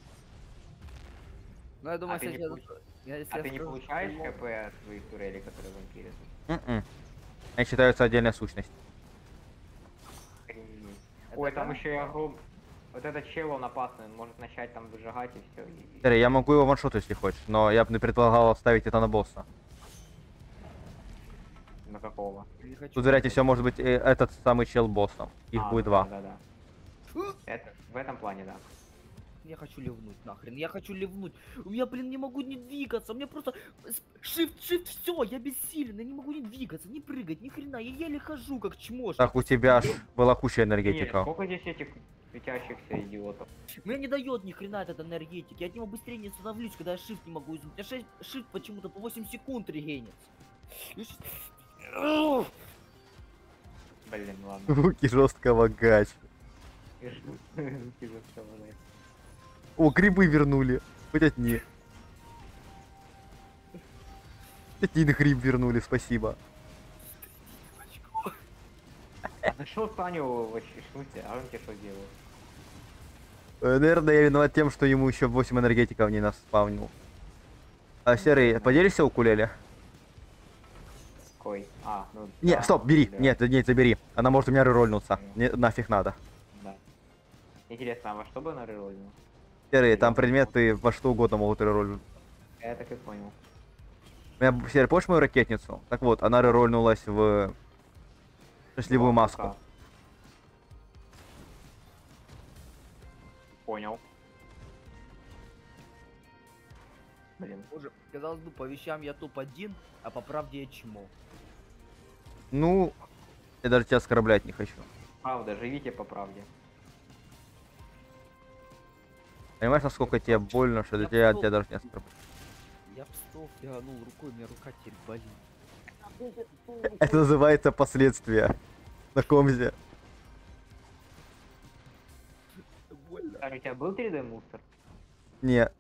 Ну, я думаю, А ты если не я... получ- я- если А я ты не скажу, получаешь что- хп от своих турелей, которые вампирят? М-м. Они считаются отдельной сущностью. Охренеть. Это Ой, там да? еще и огром... Вот этот чел, он опасный, он может начать там выжигать и все. И... Серый, я могу его ваншот, если хочешь, но я бы не предполагал ставить это на босса. На какого? Не хочу. Тут, вероятнее всего, может быть э, этот самый чел боссом. Их А, будет ну два. Да, да, да. Фу, Это, в этом плане, да. Я хочу ливнуть, нахрен. Я хочу ливнуть. У меня, блин, не могу не двигаться. У меня просто shift, shift, все, я бессилен. Я не могу не двигаться, не прыгать, ни хрена. Я еле хожу, как чмош. Так, у тебя ж была куча Нет, энергетиков. сколько здесь этих светящихся идиотов? Мне не дает ни хрена этот энергетик. Я от него быстрее не становлюсь, когда я shift не могу изменить. Я шесть- shift почему-то по восемь секунд регенится. Я щас- Ugh. Блин, ладно. Руки жесткого гач. Руки заставляют. О, грибы вернули. Хоть одни. Один гриб вернули, спасибо. А нашел Саню вообще, в смысле? А он тебе что делает? Э, Наверное, я виноват тем, что ему еще восемь энергетиков не наспавнил. А, Серый, поделишься укулеле? Какой? А, ну... Не, да, стоп, бери. да. Нет, нет, забери. Она может у меня рерольнуться. Не, нафиг надо. Да. Интересно, а во что бы она рерольнула? Серый, там Я предметы во что угодно могут рерольнуть. Я так и понял. У меня, Серый, помнишь мою ракетницу? Так вот, она рерольнулась в счастливую Два маску. кулака. Понял. Блин. Боже, казалось бы, по вещам я топ один, а по правде я чмо. Ну, я даже тебя оскорблять не хочу. Правда, живите по правде. Понимаешь, насколько тебе больно, что для Я тебя, пошёл. тебя даже не оскорблять. Я в стол тянул рукой, у меня рука теперь болит. Это называется последствия. На комзе. Больно. А у тебя был три дэ мустер? Не. Нет.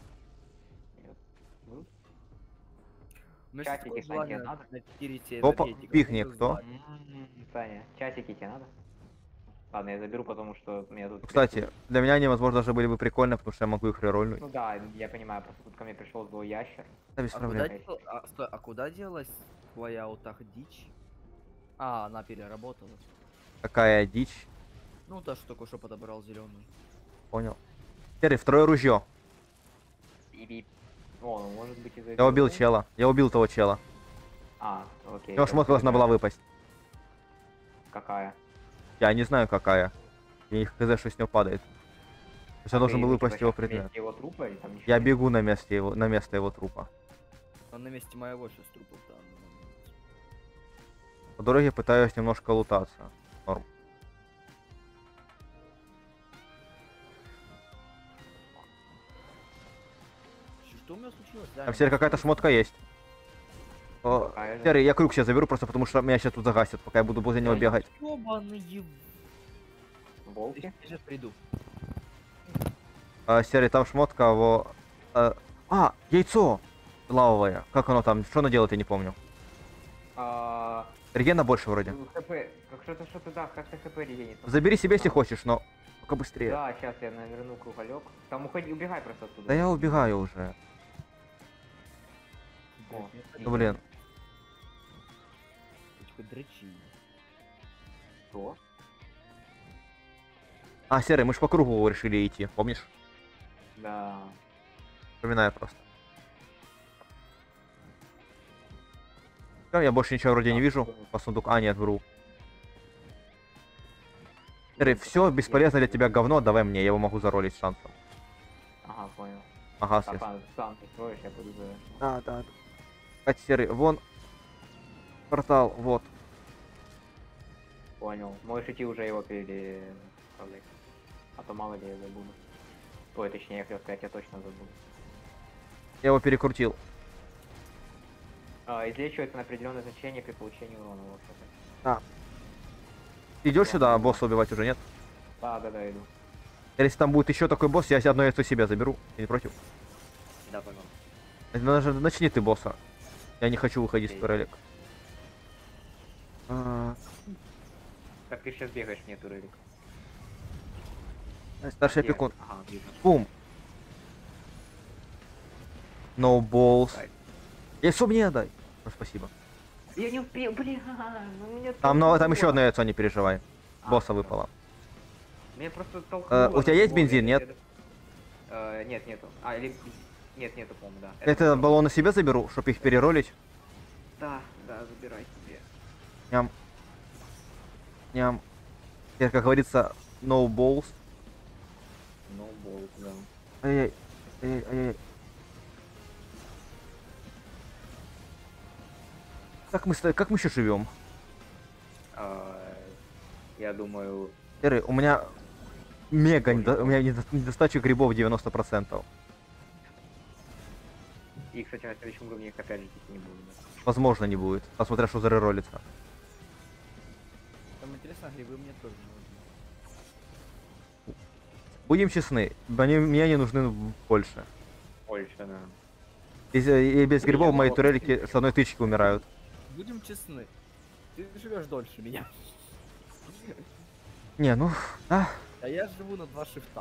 Был? У меня Чатики, такое Саня, желание надо? натирить себе Опа, энергетиком, пикни, просто кто? знать. М, Саня, часики тебе надо? Ладно, я заберу, потому что меня тут... Кстати, для меня они, возможно, даже были бы прикольны, потому что я могу их рерольнуть. Ну да, я понимаю, просто тут ко мне пришел злой ящер. Да, без А проблем. куда, дел- а, стой, а куда делась твоя вот так дичь? А, она переработала. Какая дичь. Ну, та, что только что подобрал зеленую. Понял. Серый, второе ружье. И... О, ну может быть из-за Я убил этого? чела. Я убил того чела. А, окей. У него я шмотка должна была забираю. выпасть. Какая? Я не знаю, какая. Я не хз, что с него падает. То есть я А должен ты, был ну, выпасть типа, его щас на предмет. месте его трупа или там ничего Я нет? бегу на месте его, на место его трупа. Он на месте моего сейчас трупа в данный момент. По дороге пытаюсь немножко лутаться. Норм. Чё- Что у меня случилось? Там, Серый, какая-то шмотка есть. О, Какая же? Серый, я крюк сейчас заберу, просто потому что меня сейчас тут загасят, пока я буду возле него бегать. Ёбаные... Волки? Я сейчас приду. А, Серый, там шмотка, во... А, а, яйцо! Лавовое. Как оно там? Что оно делает, я не помню. А, Регена больше вроде. ну, хп, как что-то, что-то, да, как-то хп регенится. Забери себе, если А, хочешь, но пока быстрее. Да, сейчас я наверну круголек. Там уходи, убегай просто оттуда. Да я убегаю уже. О, Ну блин. Дрочи. Что? А, Серый, мы ж по кругу решили идти, помнишь? Да. Вспоминаю просто. Всё, я больше ничего вроде не Так, вижу. что? По сундуку. А, нет, вру. Серый, все бесполезно для тебя говно, давай мне, я его могу заролить с шансом. Ага, понял. Ага, Так, слез. ладно, сам ты строишь, я буду за... Да, да. Кстати, Серый, вон портал, вот. Понял. Можешь идти уже его переправлять. А то мало ли я забуду. Ой, точнее, я хотел сказать, я точно забуду. Я его перекрутил. А, излечивается на определенное значение при получении урона. Вот это. А. Идешь сюда, Ладно, босса убивать уже нет? Да, да, да, иду. Если там будет еще такой босс, я одно яйцо себе заберу. Я не против. Да, пожалуйста. Даже начни ты босса. Я не хочу выходить с Окей. турелек. А, Как ты сейчас бегаешь, мне турелик. Старший Где? опекун. Ага, вижу. Бум. No balls. Ай. Яйцо мне дай. Ну, спасибо. Я не успел, блин, ну меня Там, но, там еще толкнуло. одно яйцо, не переживай. А, Босса хорошо. выпало. Меня просто толкнуло. Э, у тебя есть на него, бензин, я- нет? я- э, Нет, нету. А, или... Нет, нету, по-моему, да. Это просто- баллоны себе заберу, чтобы их переролить. Да, да, забирай себе. Ням. Ням. Теперь, как говорится, no balls. Ну, болт, да. Ай-яй. Ай-яй, ай-яй. Как мы, ста- как мы еще живем? А, я думаю... Серый, у меня мега, недо- у меня недо- недостача грибов девяносто процентов. И, кстати, на следующем уровне их опять же типа не будет. Да. Возможно, не будет, посмотря, что зареролится. Там интересно, грибы мне тоже нужны. Будем честны, они мне не нужны больше. Больше, да. И, и без Блин, грибов мои ну, турелики с одной тычки умирают. Будем честны. Ты живешь дольше меня. Не, ну, да. А я живу на два шифта.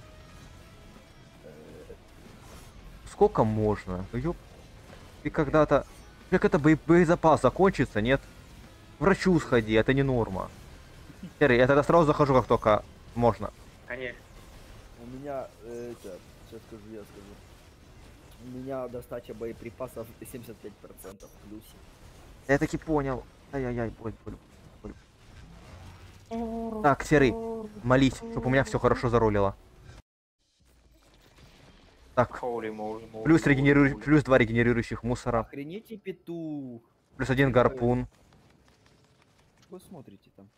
Сколько можно? Ну, ёп. Ты когда-то... Как это бои- боезапас закончится, нет? К врачу сходи, это не норма. Серый, я тогда сразу захожу, как только можно. Конечно. У меня, э, это, сейчас скажу, я скажу. У меня достача боеприпасов семьдесят пять процентов в плюсе. Я таки понял. Ай-яй-яй, боль, боль, боль. Так, Серый, молись, чтобы у меня все хорошо зарулило. Так, Holy moly, moly, плюс moly, регенериру... moly. плюс два регенерирующих мусора, Охренеть петух. плюс один гарпун. Что вы смотрите там?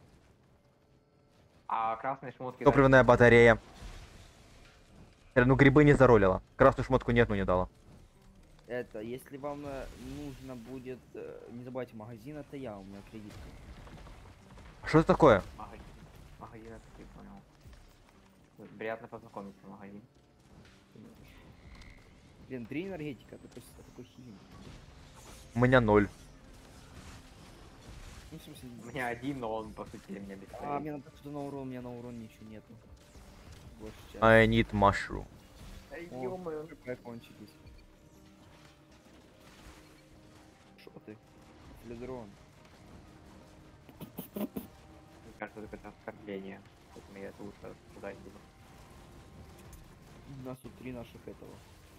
А красные шмотки... Топливная батарея. Серый, ну грибы не заролила. Красную шмотку нет, ну не дала. Это, если вам э, нужно будет, э, не забывайте, магазин это я, у меня кредитка. Что это такое? Магазин. Магазин, это ты понял. Приятно познакомиться, магазин. Блин, три энергетика, это такой, такой хилинг. У меня ноль. Ну, в смысле, У меня один, но он, по сути, для меня а, бесполезен. мне надо что-то на урон, у меня на урон ничего нету. Больше часть. I need mushroom. Ай, О, ё-моё. закончились. Шо ты? Фледрон. Мне кажется, это какое-то оскорбление. Поэтому я это лучше сказать буду. У нас тут три наших этого.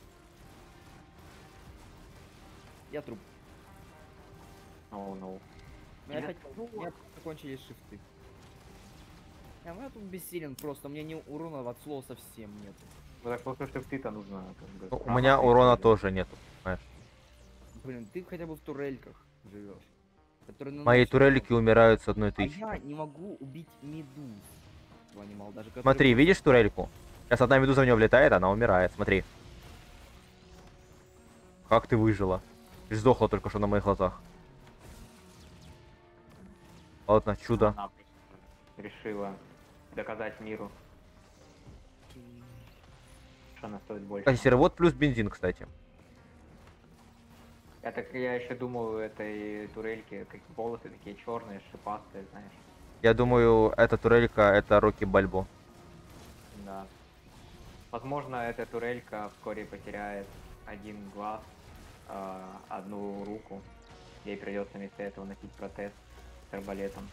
Я труп. No, no. У меня Я опять у меня закончились шифты. Не, ну я тут бессилен просто, у меня ни урона от слова совсем нет. Ну так просто, чтобы ты-то нужно... Как бы, Ну, у право меня на урона использование. тоже нету. Понимаешь? Блин, ты хотя бы в турельках живешь. Которые Мои наносят турелики урон. умирают с одной А тычки. я не могу убить медуз. Анимал, даже который Смотри, был- видишь турельку? Сейчас одна медуза в нее влетает, она умирает. Смотри. Как ты выжила? Ты сдохла только что на моих глазах. Ладно, чудо. Она просто решила доказать миру, что она стоит больше. Кстати, Серый, вот плюс бензин, кстати. Я так я еще думал, этой турельки, как волосы такие черные, шипастые, знаешь. Я думаю, эта турелька это Рокки Бальбо. Да. Возможно, эта турелька вскоре потеряет один глаз, э, одну руку. Ей придется вместо этого носить протез с арбалетом.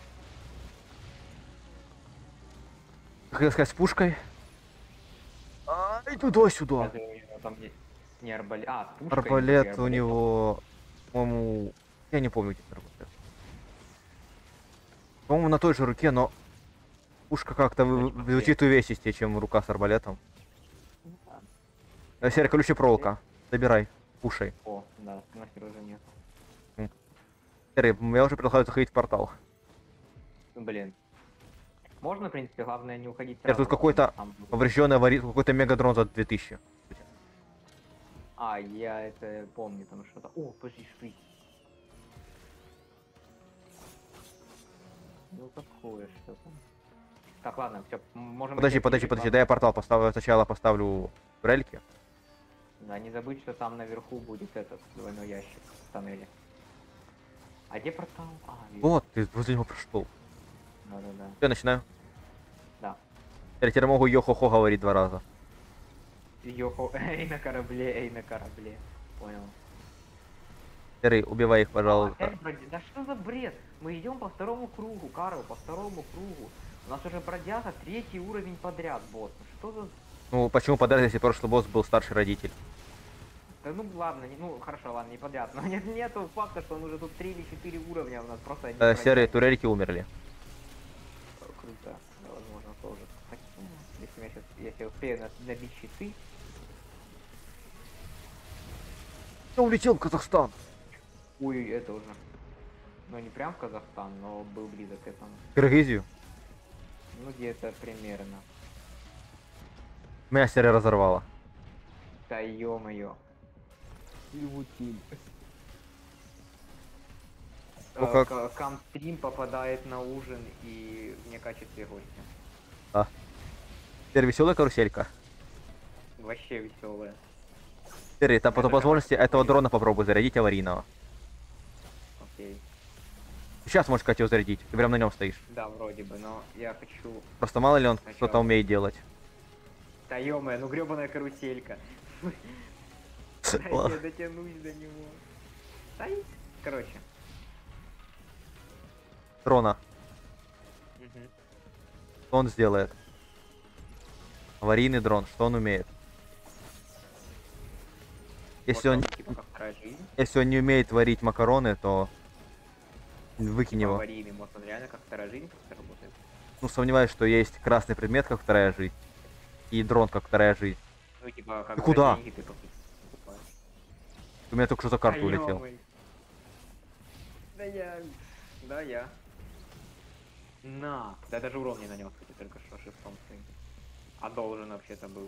Хотел сказать, с пушкой. Ай, туда-сюда. Разве у него там не, не арбалет? А, с пушкой, Арбалет и у арбалет. него, по-моему, я не помню, где арбалет. По-моему, на той же руке, но пушка как-то вы- Значит, звучит увесистее, чем рука с арбалетом. Э, Серый, колючая проволока. Забирай, кушай. О, да, у нас уже нет. Серый, я уже предлагаю заходить в портал. Ну, блин. Можно, в принципе, главное не уходить Серый, сразу, тут какой-то потому что там- поврежденный аварий, какой-то мегадрон за две тысячи. А, я это помню, там что-то... О, подожди, шли. Ну такое что-то. Так, ладно, все, можем... Подожди, идти подожди, отсюда, подожди, ладно? дай я портал поставлю. Сначала поставлю турельки. Да, не забудь, что там наверху будет этот двойной ящик в тоннеле. А где портал? А, вижу. Вот, ты возле него прошел. Да-да-да. Все, начинаю. Да. Я теперь могу йо-хо-хо говорить два раза. Йохо, эй на корабле, эй на корабле. Понял. Серый, убивай их, А, пожалуйста. опять бродя- Да что за бред? Мы идем по второму кругу, Карл, по второму кругу. У нас уже бродяга третий уровень подряд, босс. Ну что за... Ну, почему подряд, если прошлый босс был старший родитель? Да ну ладно, не- ну хорошо, ладно, не подряд. Но нет, нету факта, что он уже тут три или четыре уровня, у нас просто один Э, бродяга. серые турельки умерли. Круто. Да, возможно, тоже. Хотя, если я сейчас, если я успею на- набить щиты, Я улетел в Казахстан. ой, это уже. Ну не прям в Казахстан, но был близок к этому. Киргизию. Ну где-то примерно. Меня серия разорвала. Да ё-моё. Левутиль. Ну Э, как? к- Камстрим попадает на ужин и мне качестве гостя. Теперь веселая каруселька. Вообще веселая. Серый, там по Это возможности как- этого дрона попробуй зарядить аварийного. Окей. Сейчас можешь как его зарядить. Ты прям на нем стоишь. Да, вроде бы, но я хочу... Просто мало ли он Сначала. что-то умеет делать. Да ё-моё, ну грёбаная каруселька. Да я Ладно. дотянусь до него. Да и- Короче. Дрона. Мгм. Что он сделает? Аварийный дрон. Что он умеет? Если Вот он, типа как вторая жизнь. если он не умеет варить макароны, то выкинь Типа его. аварийный, может он реально как вторая жизнь как-то работает? Ну, сомневаюсь, что есть красный предмет, как вторая жизнь. И дрон, как вторая жизнь. Ну типа как Ты за куда? деньги ты покупаешь. У меня только что за карту Да улетел. ё-моё. Да я... Да я. На. Да я даже урон не нанес, кстати, только что шестом своим. А должен вообще-то был.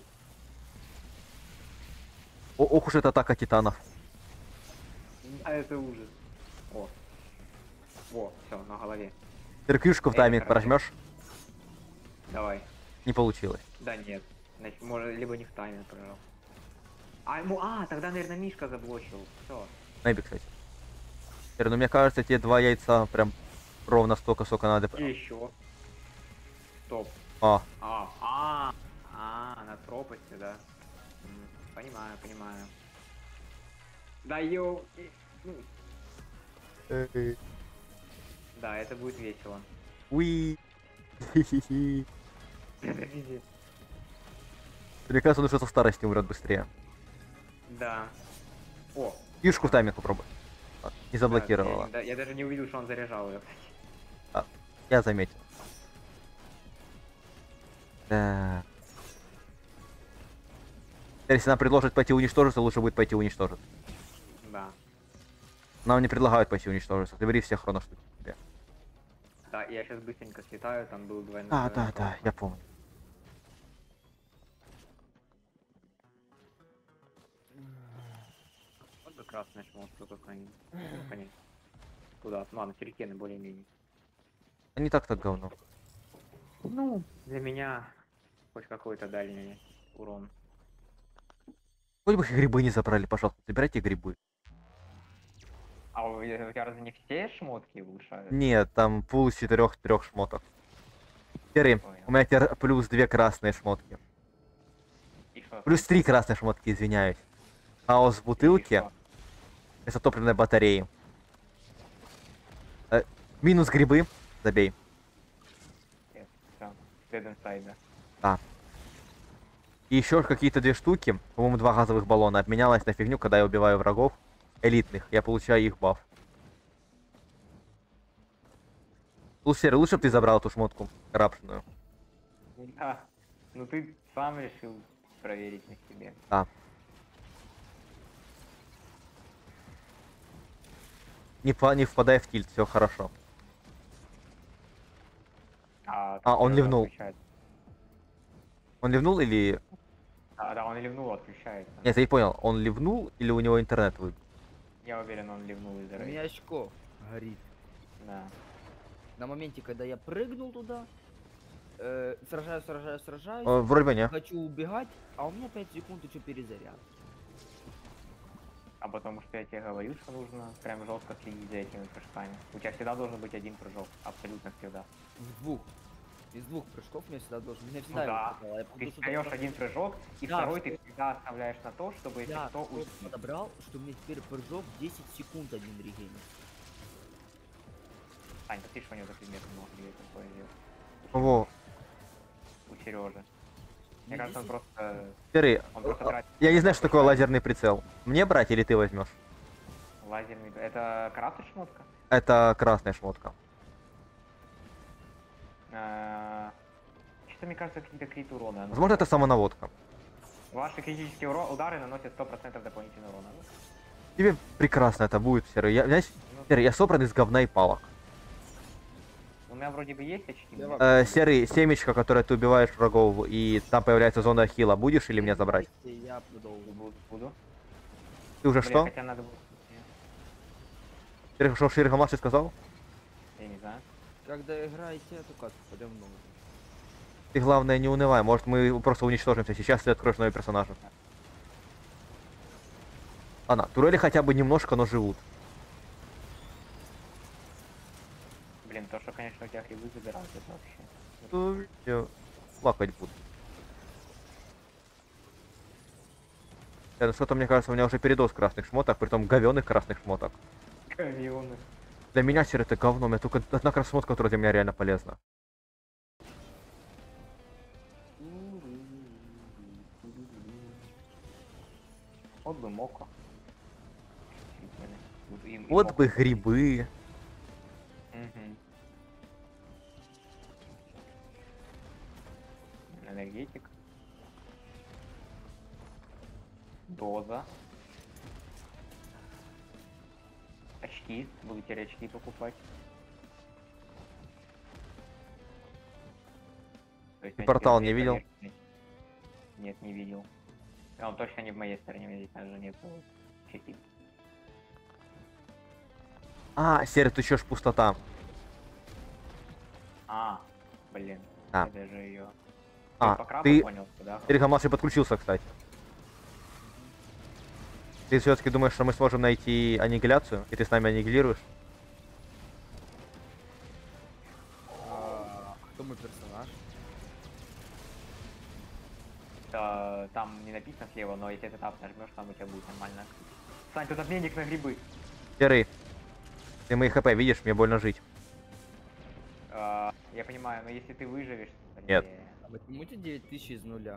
О, ох уж эта атака титанов. А это ужас. О. Во, все, на голове. Теркюшку в Эй, тайминг короче. прожмешь? Давай. Не получилось. Да нет. Значит, может, либо не в тайминг прожал. А, ему, а, тогда, наверное, Мишка заблочил. Все. Найби, кстати. Теперь, ну мне кажется, те два яйца прям ровно столько, сколько надо. И еще. Стоп. А, А, а, а, на пропасти, да. М, Понимаю, понимаю. Да йоу. и- ну, Да, это будет весело. уи. Хи-хи-хи. Мне кажется, он уже со старости умрет быстрее. Да. О. Юшку в тайминг попробуй. А, не заблокировала. Да, я, я даже не увидел, что он заряжал ее, кстати. Я заметил. Да. Если нам предложат пойти уничтожиться, лучше будет пойти уничтожить. Да. Нам не предлагают пойти уничтожиться. Забери всех хроноштук. Да, я сейчас быстренько слетаю, там был двойной. Да, двойной да, да, хроно. я помню. Вот бы красный шмот, только они. Ну, конечно. Куда? Ну ладно, сюрикены более-менее. Не так так говно. Ну, для меня хоть какой-то дальний урон. Хоть бы их грибы не забрали, пожалуйста. Забирайте грибы. А у, у тебя разве не все шмотки улучшают? Нет, там пул из четырех трех шмоток. Серый, Понял. у меня теперь плюс две красные шмотки. И что? Плюс три красные шмотки, извиняюсь. Хаос в бутылке. И что? Вместо топливной батареи. Э, минус грибы. Забей. Нет, всё. Dead Inside, да. Да. И еще какие-то две штуки, по-моему, два газовых баллона обменялась на фигню, когда я убиваю врагов элитных. Я получаю их баф. Слушай, лучше бы ты забрал эту шмотку крапшную. Да. Ну ты сам решил проверить на себе. Да. Не, по, не впадай в тильт, все хорошо. А, А, он как ливнул. отвечать? Он ливнул или... А, да, он ливнул, отключается. Нет, я не понял, он ливнул или у него интернет выбил? Я уверен, он ливнул из-за У рейда. меня очко горит. Да. На моменте, когда я прыгнул туда, э, сражаюсь, сражаюсь, сражаюсь, Э, Вроде бы не. хочу убегать, а у меня пять секунд еще перезаряд. А потому что я тебе говорю, что нужно прям жестко следить за этими прыжками. У тебя всегда должен быть один прыжок. Абсолютно всегда. В двух. Из двух прыжков мне всегда должен. Мне Ну всегда его да. хватало. Я Ты помню, что даешь даже- один прыжок, и Да, второй что- ты всегда оставляешь на то, чтобы если Я что, просто уйти. подобрал, что мне теперь прыжок десять секунд один регенит. Ань, посмотри, что у него за предмет много где это появился. Во. У Сережи. Мне Мне кажется, он 10 просто... Серый, Он просто а, тратит... я не знаю, что такое лазерный прицел. Мне брать или ты возьмешь? Лазерный... Это крафтер шмотка? Это красная шмотка. Что-то мне кажется, какие-то крит урона. Ну, Возможно, это самонаводка. Ваши критические уро- удары наносят сто процентов дополнительного урона. Ну, Тебе прекрасно это будет, Серый. Я, знаешь, Серый, я собран из говна и палок. у меня вроде бы есть очки. Я но- вам- Э, Серый, семечко, которое ты убиваешь врагов, и там появляется зона хила, будешь или мне забрать? Я продолжу. Буду. буду. Ты уже Блин, что? хотя надо было... Серый, что Шири Хамаши сказал? Я не знаю. Когда играете, то как подо мной. Ты главное не унывай, может мы просто уничтожимся сейчас, ты откроешь новый персонажа. Ладно, турели хотя бы немножко, но живут. Блин, то, что, конечно, у тебя хлебы забирают, это вообще... Ну, я плакать буду. Э, ну что-то, мне кажется, у меня уже передоз красных шмоток, притом говёных красных шмоток. Камионы. Для меня, Серый, это говно, у меня только одна красная шмотка, которая для меня реально полезна. Вот бы моко. И- и Вот моко. бы грибы. Мгм. Энергетик. Доза. Очки. Буду теперь очки покупать. То есть Ты я портал теперь не видел? бесконечный. Нет, не видел. А он точно не в моей стороне, здесь даже нет частиц. А, Серый, ты чё ж пустота. А, блин. А. Я даже ее. А, по крабу ты- понял, да? Серый Хамаши подключился, кстати. Ты все-таки думаешь, что мы сможем найти аннигиляцию, и ты с нами аннигилируешь? А, кто мой персонаж? Да, там не написано слева, но если ты тап нажмешь, там у тебя будет нормально. Сань, тут обменник на грибы. Серый, ты мои хп видишь, мне больно жить. А, я понимаю, но если ты выживешь... Нет. блин, А почему-то девять тысяч из нуля.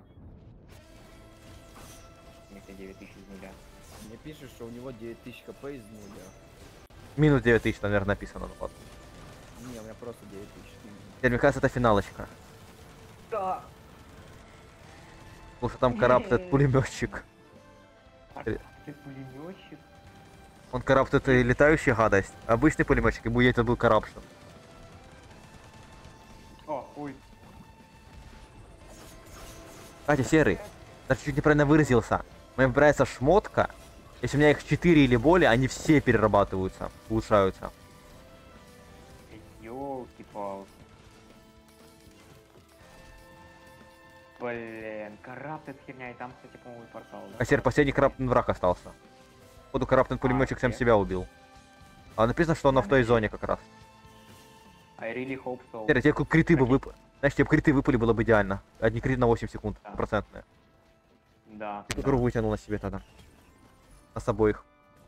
Если девять тысяч из нуля. Мне пишет, что у него девять тысяч хп из нуля. Минус девять тысяч, наверное, написано. Ну, ладно. Не, у меня просто девять тысяч. Теперь, мне кажется, это финалочка. Да. Потому что там караптед пулеметчик. Ты пулеметчик? Он караптед и летающая гадость. Обычный пулеметчик, ему это был карапшн. О, ой. Кстати, Серый, даже чуть неправильно выразился. Мне нравится шмотка. Если у меня их четыре или более, они все перерабатываются, улучшаются. Ёлки-палки. Блин, караптед херня, и там, кстати, по-моему, и портал, да? А теперь последний караптед враг остался. Походу, караптед пулеметчик сам окей. себя убил. А написано, что он в той зоне как раз. I really hope so. Серый, тебе ку- криты бы Какие? выпали. Знаешь, тебе бы криты выпали, было бы идеально. Одни криты на восемь секунд, Да. процентные. Да. Ты да. игру вытянул на себе тогда. Нас обоих.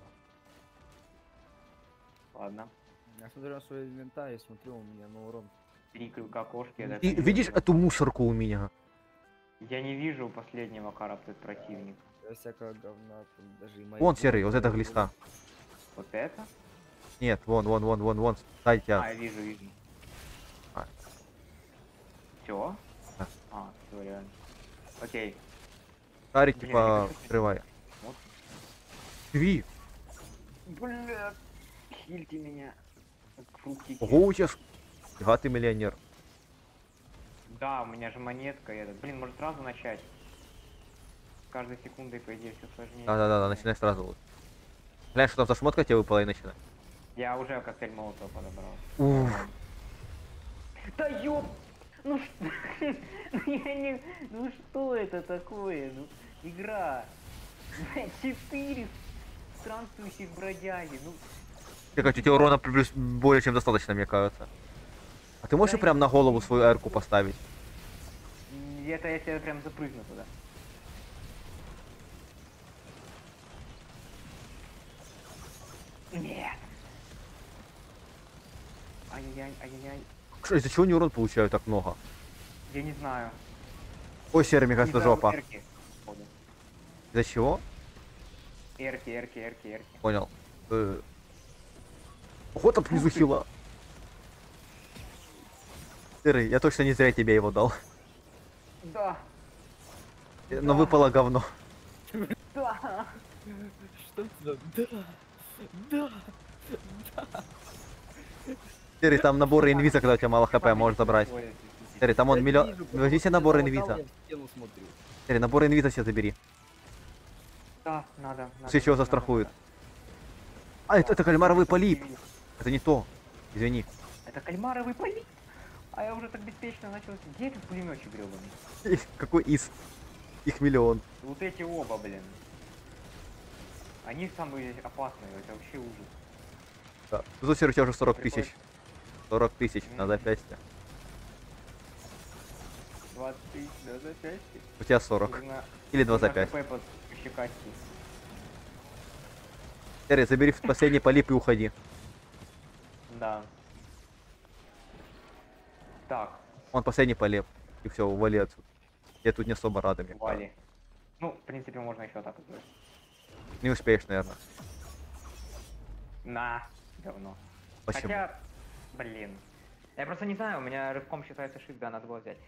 Ладно. Я смотрю на свой инвентарь и смотрю, у меня на урон. Три крюка кошки. я даже И не видишь вижу. эту мусорку у меня? Я не вижу последнего караптед противника. Я всякого говна, там даже и мои Вон, деньги Серый, вот это были. глиста. Вот это? Нет, вон, вон, вон, вон, вон. Дайте А, я. я вижу, вижу. А. Все? Да. А, все, реально. Окей. Шарик, Блин, типа, я хочу- открывай. Вот. Тви. Бля, хильте меня. Фруктики. Ого, у тебя... Фига ты миллионер. Да, у меня же монетка этот. Блин, может сразу начать? С каждой секундой, по идее, все сложнее. Да-да-да, начинай сразу лучше. Глянь, что там за шмотка тебе выпала и начинай. Я уже коктейль молотова подобрал. Уф. Да ёп! Ну что? Ну я не... Ну что это такое? Ну, игра. Четыре странствующих бродяги. Ну, Ты как, у тебя урона плюс более чем достаточно, мне кажется. А ты можешь Да прям на голову свою эрку поставить? м, это если я прям запрыгну туда. Нет. Ай-яй-яй, ай-яй-яй. Что, из-за чего они урон получают так много? Я не знаю. Ой, серый, мне кажется, Из-за жопа. эрки, походу. Из-за чего? Эрки, эрки, эрки, эрки. Понял. Э. Вот там внизу Ух ты. хила. Серый, я точно не зря тебе его дал. Да, Э, Но Да. выпало говно. да. Что это? Да, да. Серый, там наборы инвиза, когда у тебя мало хп, можешь забрать. Серый, там он Я миллион... вижу, Возьми себе просто наборы залатал, инвиза. я в стену смотрю. Серый, наборы инвиза себе забери. Да, надо. надо, Все чего надо, застрахует. надо. А, это, это кальмаровый Чтобы полип. не видел. Это не то. Извини. Это кальмаровый полип. А я уже так беспечно начал... Где этот пулеметчик гребаный? Какой из? Их миллион. Вот эти оба, блин. Они самые опасные, это вообще ужас. Да. Ну, Серый, у тебя уже сорок тысяч. Приходится сорок тысяч на Мгм. запястье. двадцать тысяч на запястье. У тебя сорок. Нужно- Или два нужно запястья. ХП подщекать. Серый, забери последний полип и уходи. Да. Так, Он последний полип. И все, ували отсюда. Я тут не особо рада, мне кажется. Вали. Ну, в принципе, можно еще так сделать. Не успеешь, наверное. На, говно. Почему? Хотя, блин. Я просто не знаю, у меня рывком считается shift, да, надо было взять.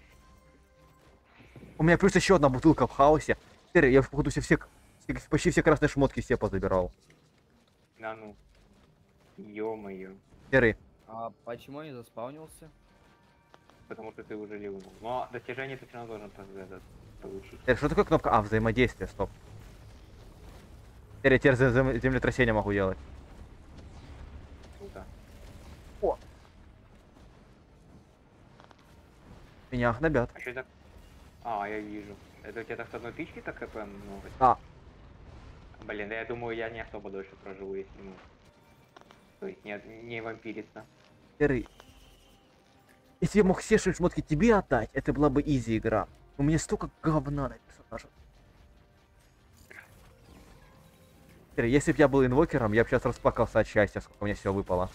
У меня плюс еще одна бутылка в хаосе. Серый, я походу все, все, все- почти все красные шмотки все позабирал. Да ну. Ё-моё. Серый, А почему я не заспаунился? Потому что ты уже ливнул. Но достижение ты все равно должен по- этот, получить. Серый, что такое кнопка? А, взаимодействие, стоп. Серый, я теперь за- за- землетрясение могу делать. Круто. Меня гнобят. А что это? А, я вижу. Это у тебя так с одной тычки так хп много? А. Блин, да я думаю, я не особо дольше проживу, если ну. То есть не, не вампирица. Серый. Если я мог все шмотки тебе отдать, это была бы изи игра. У меня столько говна на персонажа. Серый, если бы я был инвокером, я бы сейчас расплакался от счастья, сколько мне всего выпало.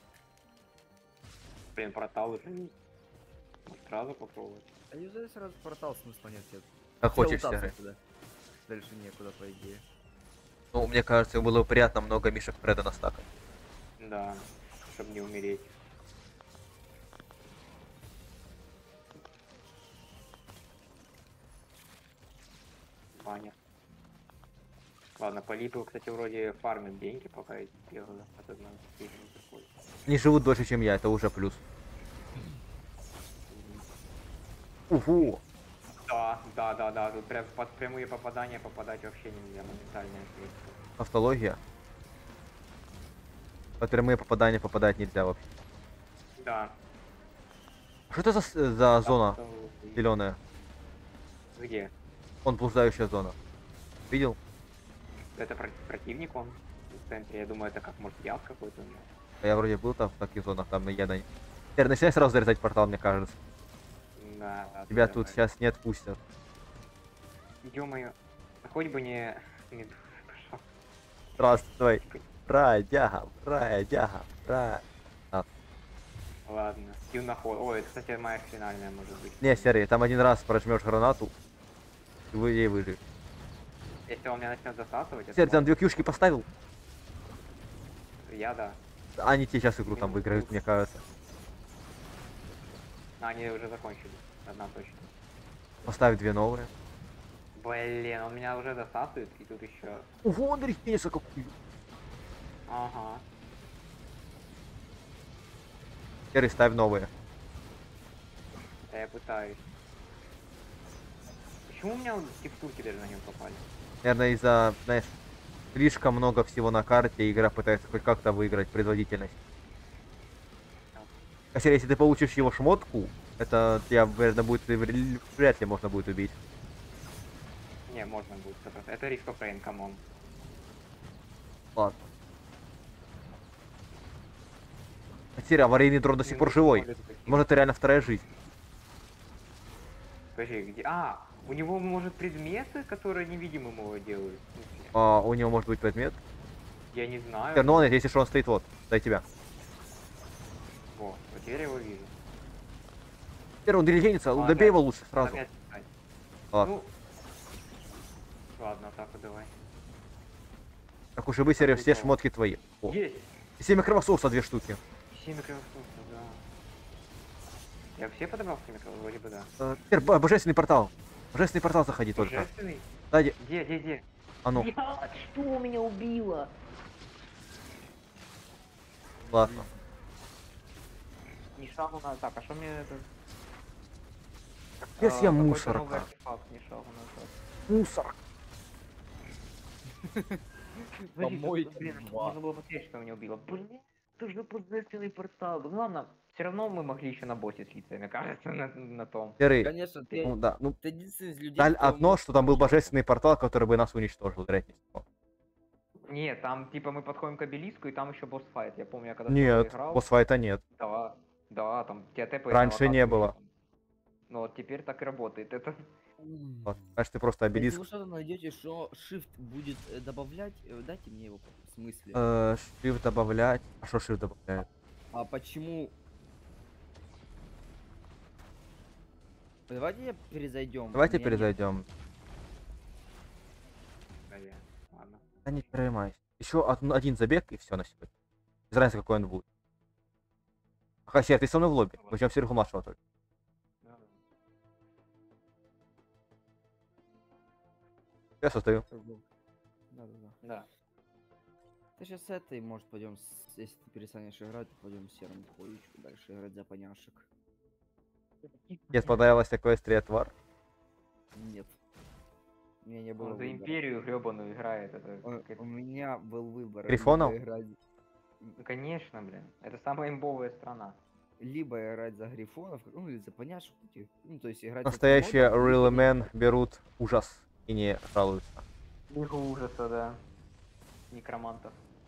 Блин, портал уже не. Может, сразу попробовать. А юзай сразу портал, смысла нет. Я Как хотел хочешь, лутаться Серый. туда. Дальше некуда, по идее. Ну, мне кажется, было бы приятно много мишек Фреда настакать. Да, чтобы не умереть. Ваня. Ладно, полипы, кстати, вроде фармят деньги, пока эти бегают от одной фигни не приходят. Они живут дольше, чем я, это уже плюс. Уфу. Да, да, да, да, тут прям под прямые попадания попадать вообще нельзя, моментальная смерть. Автология. Под прямые попадания попадать нельзя вообще. Да. Что это за, с- за зона Автология. зеленая? Где? Он блуждающая зона. Видел? Это про- противник он в центре, я думаю, это как может яд какой-то. у него. А я вроде был там в таких зонах, там я на... Теперь начинай сразу зарезать портал, мне кажется. Да, да, Тебя да, тут да. сейчас не отпустят. Ё-моё, хоть бы не... не- пошёл. Здравствуй. Бродяга, бродяга, бродяга. Ладно, юноход. Ой, это, кстати, моя финальная может быть. Не, Серый, там один раз прожмешь гранату, и вы ей выживешь. Если он меня начнет засасывать, это Серый, ты там может- две кьюшки поставил? я да. А они тебе сейчас игру там выиграют, мне кажется. А, они уже закончили. Одна точно. Поставь две новые. Блин, он меня уже засасывает, и тут еще. Ого, Андрей, пениса какую. Ага. Серый, ставь новые. Да я пытаюсь. Еще почему у меня вот текстурки даже на него попали? Наверное, из-за, знаешь, слишком много всего на карте, и игра пытается хоть как-то выиграть производительность. Хотя, если ты получишь его шмотку, это тебя, наверное, будет вряд вряд ли можно будет убить. Не, можно будет. сто процентов. Это Risk of Rain, камон. Ладно. Потеря, аварийный дрон до сих пор живой. Может, это реально вторая жизнь. Скажи, где... А, у него, может, предметы, которые невидимым его делают? В смысле? А, у него может быть предмет. Я не знаю. Теперь, ну он, если что, он стоит вот, дай тебя. О, вот теперь я его вижу. Теперь он делегенится, А, добей опять- его лучше сразу. Опять встать. Ладно. Ну, ладно, атаку давай. Так уж и бы, Серег, все Готово. шмотки твои. О. Есть! И семя кровососа, две штуки. Семя кровососа, да. Я все подобрал семя кровососа? Вроде бы да. Э, Теперь бо- божественный портал. Божественный портал заходи только. Божественный? Сзади. Где, где, где? А ну, Блядь, что меня убило? ладно. Ни шагу назад. Так, а что мне это... Если А, я какой-то мусорка. новый артефакт, ни шагу назад. Мусор. Подожди, Помойка тут, блин, два. можно было посмотреть, что меня убило. Блин, это же божественный портал. Ну ладно, все равно мы могли еще на боссе слиться, мне кажется, на, на том. Серый, Конечно, ты, ну да, ну, ты единственный из людей, жаль кто одно, мог что там был получить. божественный портал, который бы нас уничтожил, вероятнее всего. Нет, там типа мы подходим к обелиску, и там еще босс-файт. Я помню, я когда Нет, играл. босс-файта нет. Да, да, там тебя тэпает на Раньше не локацию было. еще там. Ну вот теперь так и работает. Это М. Вот. Знаешь, ты просто Если обелиск. вы что-то найдете, что shift будет э, добавлять, э, дайте мне его в смысле. Э, shift добавлять. А что shift добавляет? А почему? Давайте перезайдем. Давайте У меня нет- перезайдем. Да, я- ладно. Да не переймайся. Еще один забег и все на сегодня. Без разницы, какой он будет. Хасер, ты со мной в лобби. Мы ждем Серегу младшего только. Да, да. Я состою. Да, да, да. Да. Ты сейчас с этой, может, пойдем, с... если ты перестанешь играть, то пойдем с серым троечку дальше играть за поняшек. Мне понравилось такое стрит-вар. Нет. У меня не было Он за выбора. империю гребаную играет. Это У, какая-то- у меня был выбор. Грифонов? Либо играть, Ну, конечно, блин. Это самая имбовая страна. либо играть за грифонов, ну или за поняшек этих. Ну, то есть играть... Настоящие за real Тимода, men берут ужас и не жалуются. Лигу ужаса, да. Некромантов.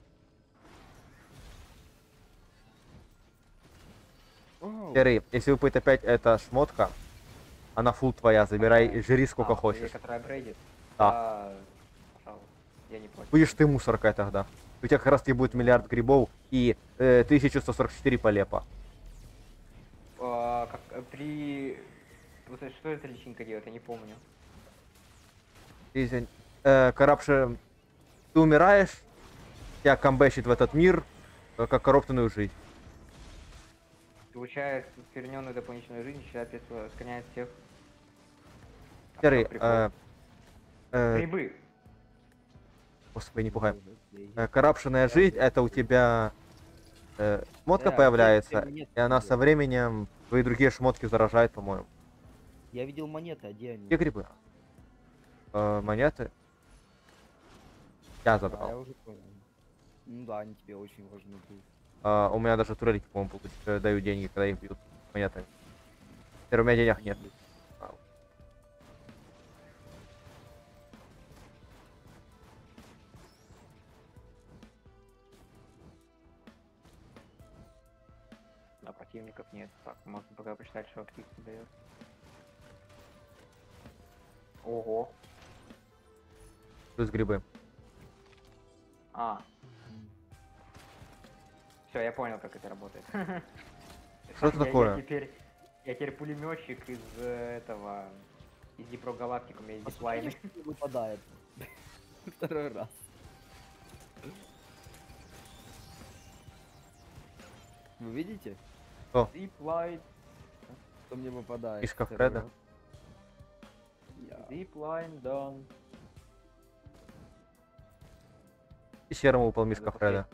Вау. Серый, если выпадет опять эта шмотка, она фул твоя, забирай, Какая? жри сколько А, хочешь. Которая апгрейдит? Да. Да. Пожалуйста. Я не против. Будешь ты мусоркой тогда. У тебя как раз таки будет миллиард грибов и э, тысяча сто сорок четыре полепа. А, как, э, при... Вот это что эта личинка делает, я не помню. Извини. Э, Corruption. Ты умираешь, тебя камбэчит в этот мир, э, как коробленную жизнь. Получает усредненную дополнительную жизнь, считает, склоняет всех. А Серый, что, прикол? э, э, Грибы. господи, не пугай. Окей. Э, Коррупшенная жизнь, это у тебя э, шмотка Да, появляется, где- где монетки и она видел? со временем твои другие шмотки заражает, по-моему. Я видел монеты, а где они? Где грибы? Э, монеты. Я А, я забрал. уже понял. Ну да, они тебе очень важны будут. А, у меня даже турельки, по-моему, получ- э, дают деньги, когда их бьют монетами. Теперь у меня денег нет. А, А противников нет. Так, можно пока почитать, что активность дает. Ого. плюс грибы. А. Все, я понял, как это работает. Что это Я- такое? Я теперь, я теперь пулеметчик из э, этого, из Дипро Галактик, у меня есть диплайны. Посмотри, что выпадает. Второй раз. Вы видите, Диплайн, что мне выпадает? Фишка второй Фреда. раз? Я- диплайн, дан. И серому упал мишка Надо Фреда.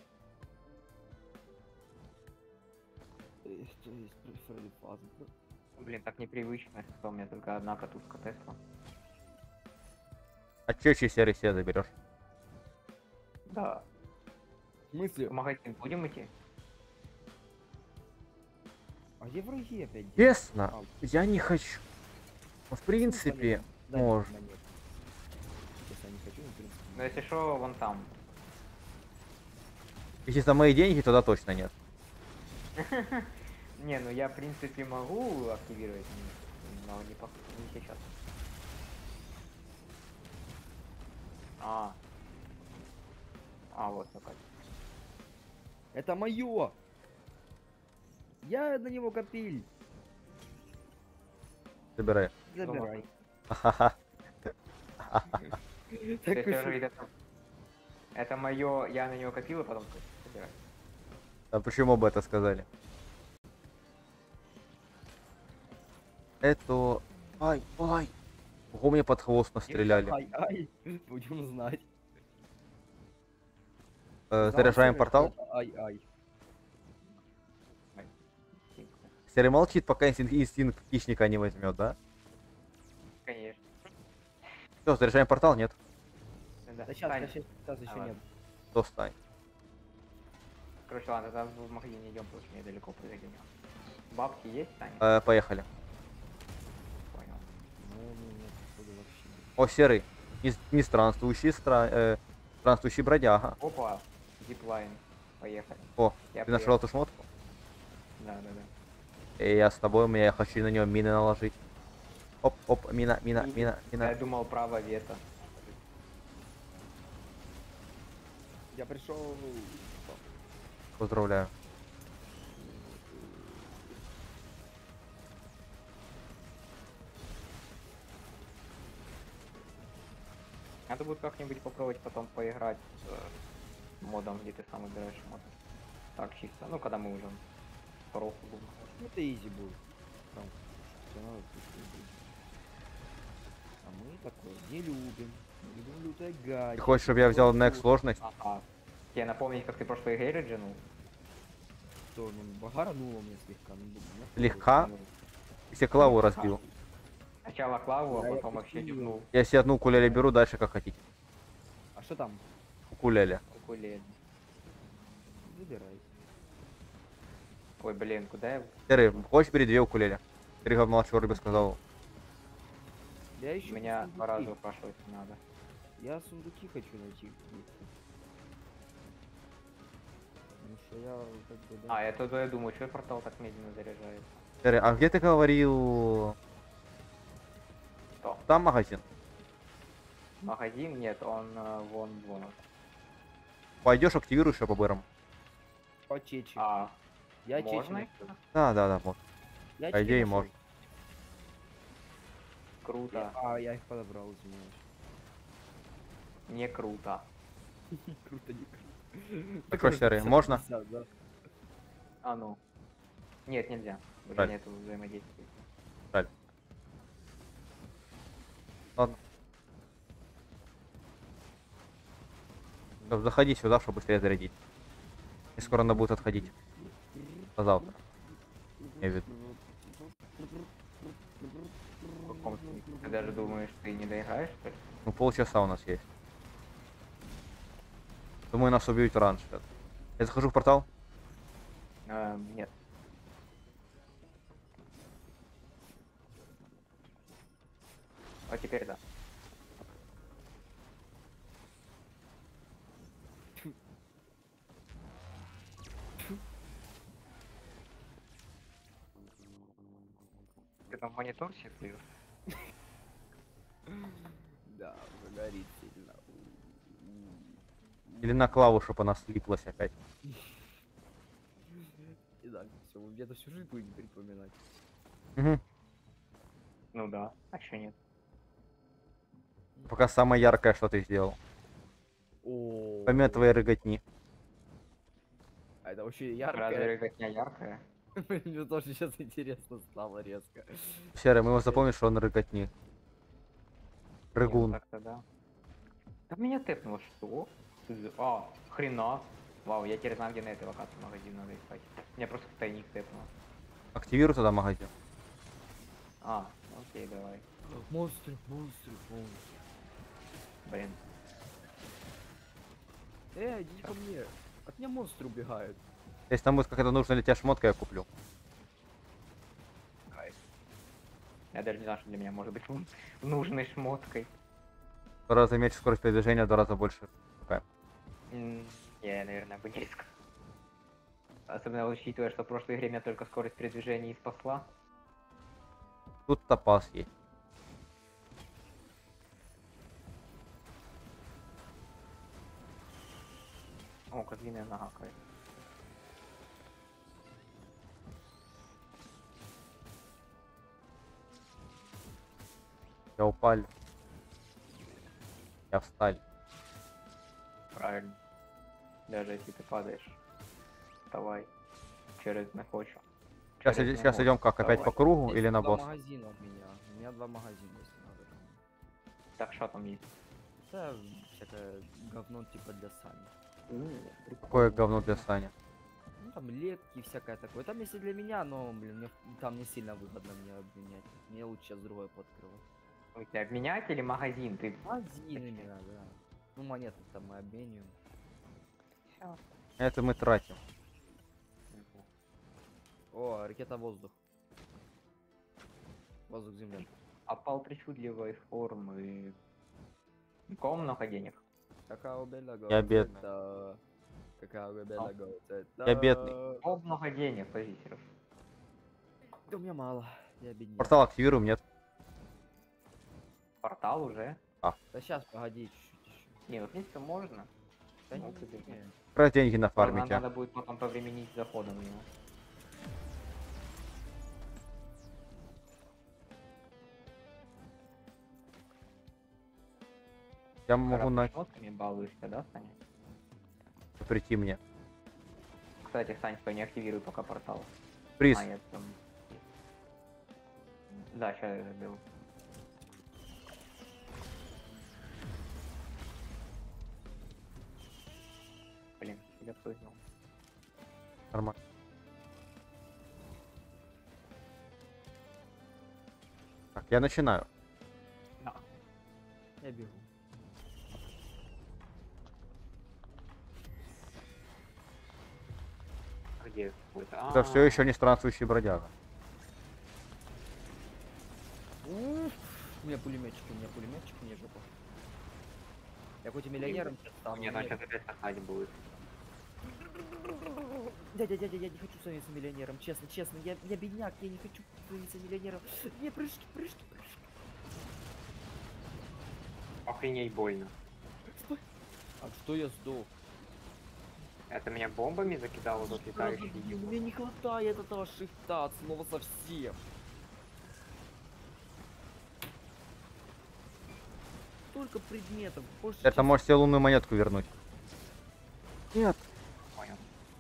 Э, Что есть Фредди Фазбер? Блин, так непривычно, что у меня только одна катушка Тесла. А че че серый себе заберешь? Да. В смысле? В магазин будем идти? А где враги опять? Честно, А, я не хочу. Ну, в принципе, дай мне может. монету. Если я не хочу, ну, в принципе. Ну если что, вон там. Если за мои деньги, тогда точно нет. Не, ну я в принципе могу активировать, но не, по... не сейчас. А. А, вот такая. Это мое! Я на него копил. Забирай. Забирай. Ха-ха. То есть Такой я шут- говорю, это, это мое, я на него копил, и потом собираю. А почему бы это сказали? Это... Ай, ай. Ого, мне под хвост настреляли. Ай, ай, будем знать. Э, Знал, заряжаем что портал. это Ай, ай. Серый молчит, пока инстинкт, инстинкт хищника не возьмет, да? Конечно. Все, заряжаем портал, нет? Да, Да сейчас, Стань. сейчас, сейчас еще Давай. нет. То стань. Короче, ладно, тогда в магазин идем, потому что мне далеко позади него. Бабки есть, Таня? Э, поехали. Понял. Ну, ну, нет, походу вообще нет. О, серый. Не, не странствующий, стра... э, странствующий бродяга. Опа, диплайн. Поехали. О, Я ты нашел эту шмотку? Да, да, да. И я с тобой, у меня я хочу на нее мины наложить. Оп, оп, мина, мина, мина, Я мина. думал, право вето. Я пришел. Поздравляю. Надо будет как-нибудь попробовать потом поиграть с э, модом, где ты сам выбираешь мод. Так, чисто. Ну, когда мы уже коровку будем. Это изи будет. Там, всё надо тут будет. А мы такое не любим. Любим лютая гадь. Ты хочешь, чтобы я взял next сложность? Ага. Тебе напомнить, как ты в прошлой игре реджинул? Что, ну, багарануло мне слегка. Ну, блин, я Слегка? Если клаву разбил. Сначала клаву, а Да, я потом вообще починил. дюбнул Я себе одну укулеле беру, дальше как хотите. А что там? Укулеле. укулеле. Забирай. Ой, блин, куда я... Серый, хочешь бери две укулеле? Серый младший вроде бы сказал. Я ищу Меня сундуки. два раза упрашивать не надо. Я сундуки хочу найти. Потому что я как бы, да. А, я туда я думаю, что портал так медленно заряжает. Серый, а где ты говорил? Что? Там магазин. Магазин? Нет, он э, вон вон. Пойдешь, активируешь его по бырам. По чечи. А, Я чечи можно? нашел. Да, да, да, вот. Я По чечи идее, нашел. можно. Круто. Я- А, я их подобрал, извиняюсь. Не круто. Круто, не круто. Так что, Серый, можно? пятьдесят, да. А ну. Нет, нельзя. Уже Жаль. нету взаимодействия. Ладно. Всё, заходи сюда, чтобы быстрее зарядить. И скоро она будет отходить. А завтра. Я веду. В каком смысле? Ты даже думаешь, ты не доиграешь, что ли? Ну, полчаса у нас есть. Думаю, нас убьют раньше. Я захожу в портал. А, нет. А теперь да. Ты там монитор себе слил? Да, уже горит сильно. Или на клаву, чтобы она слиплась опять. Итак, все, вы где-то всю жизнь будете припоминать. Угу. Ну да, а чё нет? Пока самое яркое, что ты сделал. О, Помимо твоей рыготни. А это вообще Разве яркое. рыготня яркая? Мне тоже сейчас интересно стало резко. Серый, мы его запомним, что он рыготни. Не, Рыгун. ну так-то да. Да меня тэпнуло, что? Ты- А, хрена. Вау, я теперь знаю, где на этой локации магазин надо искать. Меня просто в тайник тэпнуло. Активируй тогда магазин. А, окей, давай. Монстры, монстры, монстры. Блин. Эй, иди ко мне. От меня монстры убегают. Если там будет какая-то нужная для тебя шмотка, я куплю. Кайф. Я даже не знаю, что для меня может быть м- нужной шмоткой. В два раза меньше скорость передвижения, в два раза больше. Такая. М, Я, наверное, бы не рискнул. Особенно учитывая, что в прошлой игре меня только скорость передвижения и спасла. Тут топаз есть. О, козлиная нога, кайф. Я упали. Я встали. Правильно. Даже если ты падаешь, вставай. Через не хочу. Сейчас, Через иди- не сейчас могу. идем как, опять по Вставай. кругу Есть или на два босс? магазина у меня. У меня два магазина, если надо. Так, что там есть? Это всякое говно типа для Сани. М, Какое прикольно, говно для прикольно. Сани? Ну там лепки всякое такое. Там если для меня, но, блин, мне там не сильно выгодно мне обменять. Мне лучше сейчас другое подкрывать. У тебя обменять или магазин? Ты... Магазин именно, да. Ну монеты там мы обмениваем. Всё. Это мы тратим. О, ракета воздух. Воздух земля. Опал причудливой формы. У кого много денег? Какао белого Я бедный. цвета. Какао белого цвета. Я бедный. У кого много денег, подожди, Серёж. Да у меня мало. Я бедняк. Портал активируем, нет? Портал уже? Да сейчас, погоди, чуть-чуть еще. Не, ну в принципе можно. Да Ну, не, ты бедняк. не. Как раз деньги Нам нафармите. надо будет потом повременить с заходом в него. Я могу на... Шмотками балуешься, да, Саня? прийти мне. Кстати, Сань, стой, не активируй пока портал. Приз. А, я там... Да, сейчас я забил. Блин, я понял. Нормально. Так, я начинаю. Да. Я бегу. Где какой-то? Это все еще не странствующий бродяга. Уф, у меня пулеметчик, у меня пулеметчик, мне жопа. Я хоть и миллионером сейчас стану. Мне но там сейчас опять сахать будет. Дядя, дядя, я не хочу становиться миллионером, честно, честно. Я, я бедняк, я не хочу становиться миллионером. Не, прыжки, прыжки, прыжки. Охренеть больно. Стой. А что я сдох? Это меня бомбами закидало тут летающих Блин, идиотов. мне не хватает этого шифта от слова совсем. Столько предметов. больше, Это чем- можешь себе лунную монетку вернуть. Нет. Понял.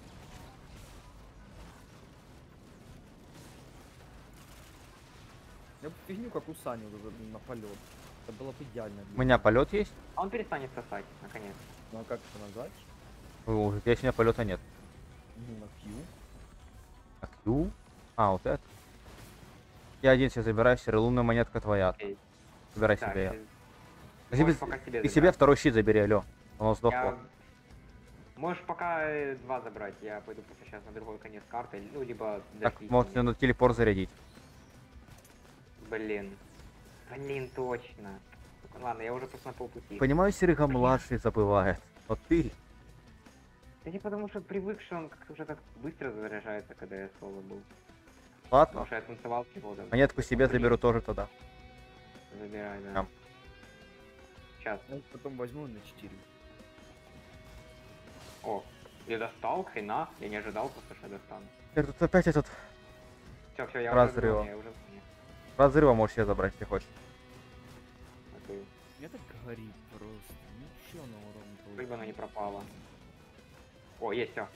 Я бы фигню, как у Сани вот этот на полет. Это было бы идеально. У меня полет есть? А он перестанет сосать, наконец. Ну а как это назвать? О, здесь у меня полета нет. Ну, на Q. А Q? А, вот это. Я один себе забираю, серый, лунная монетка твоя. Окей. Забирай Так, себе. ты- Ты себе, можешь пока себе ты забирать. себе второй щит забери, алё. Оно сдохло. Я- Можешь пока э, два забрать, я пойду просто сейчас на другой конец карты, ну, либо... Так, дождись может, меня. надо телепорт зарядить. Блин. Блин, точно. Ладно, я уже просто на полпути. Понимаю, Серега младший забывает. Но ты... Да не потому что привык, что он как уже так быстро заряжается, когда я соло был. Ладно. Потому что я танцевал всего, да. Монетку себе Блин, заберу тоже тогда. Забирай, да. Там. Сейчас. Я потом возьму на четыре. О, я достал, хрена. Я не ожидал просто, что я достану. Теперь тут опять этот Все, все, я Разрыва. уже в зоне, я уже в зоне. разрыва можешь себе забрать, если хочешь. Окей. Мне так горит просто. Ничего на урон. Либо она не пропала. О, есть все.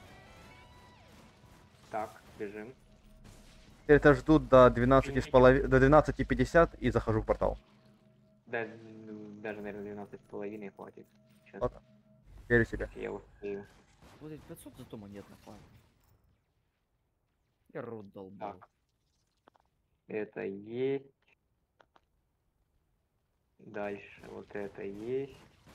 Так, бежим. Теперь это жду до двенадцати с половиной, до двенадцати пятьдесят и захожу в портал. Да, даже, наверное, двенадцать с половиной хватит. Сейчас Ладно. Верю себе. я успею. Вот эти пятьсот зато монет на пару. Я рот долбал. Так. Это есть. Дальше вот это есть.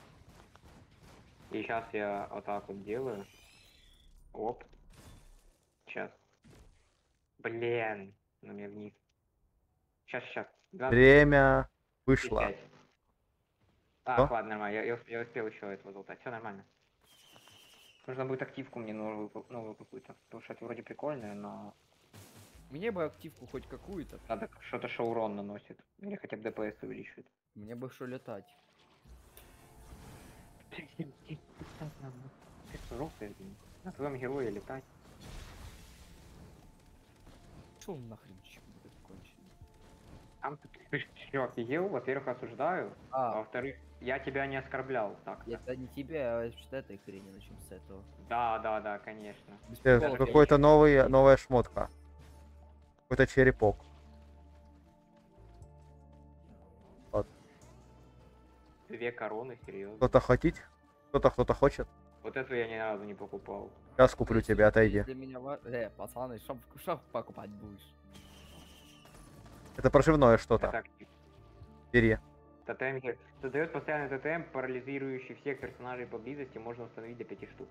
И сейчас я вот так вот делаю. Оп. Сейчас. Блин. На меня вниз. Сейчас, сейчас. Время вышло. Так, Что? ладно, нормально. Я, я, усп- я успел еще этого залутать. Все нормально. Нужно будет активку мне новую, выпу- новую купить. Потому что это вроде прикольная, но Мне бы активку хоть какую-то. надо что-то, что урон наносит. Или хотя бы ДПС увеличивает. Мне бы что летать. Желтый, на твоем герое летать. Что он нахрен чё-то конченый? Там ты что, офигел? Во-первых, осуждаю. А А, во-вторых, я тебя не оскорблял так. это не тебя, а что этой хрени, начнем с этого. Да, да, да, конечно. Без Э, приколов, я Какой-то ещё- новый, новая шмотка. Какой-то черепок. Две короны, серьезно. Кто-то хотите? Кто-то кто-то хочет? Вот эту я ни разу не покупал. Сейчас куплю Если- тебе, отойди. если меня ва- Э, пацаны, шо, шо покупать будешь? Это проживное что-то. Так, Бери. тотем гер- создает постоянный тотем, парализирующий всех персонажей поблизости, можно установить до пяти штук.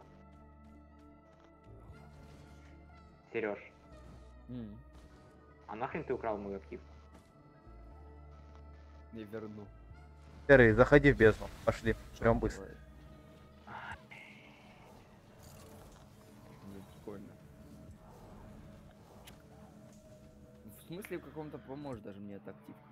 Сереж, М, а нахрен ты украл мой актив? Не верну. Серый, заходи в бездну. Пошли. Прям быстро. Давай. Ну, прикольно. В смысле, в каком-то поможет даже мне эта активка.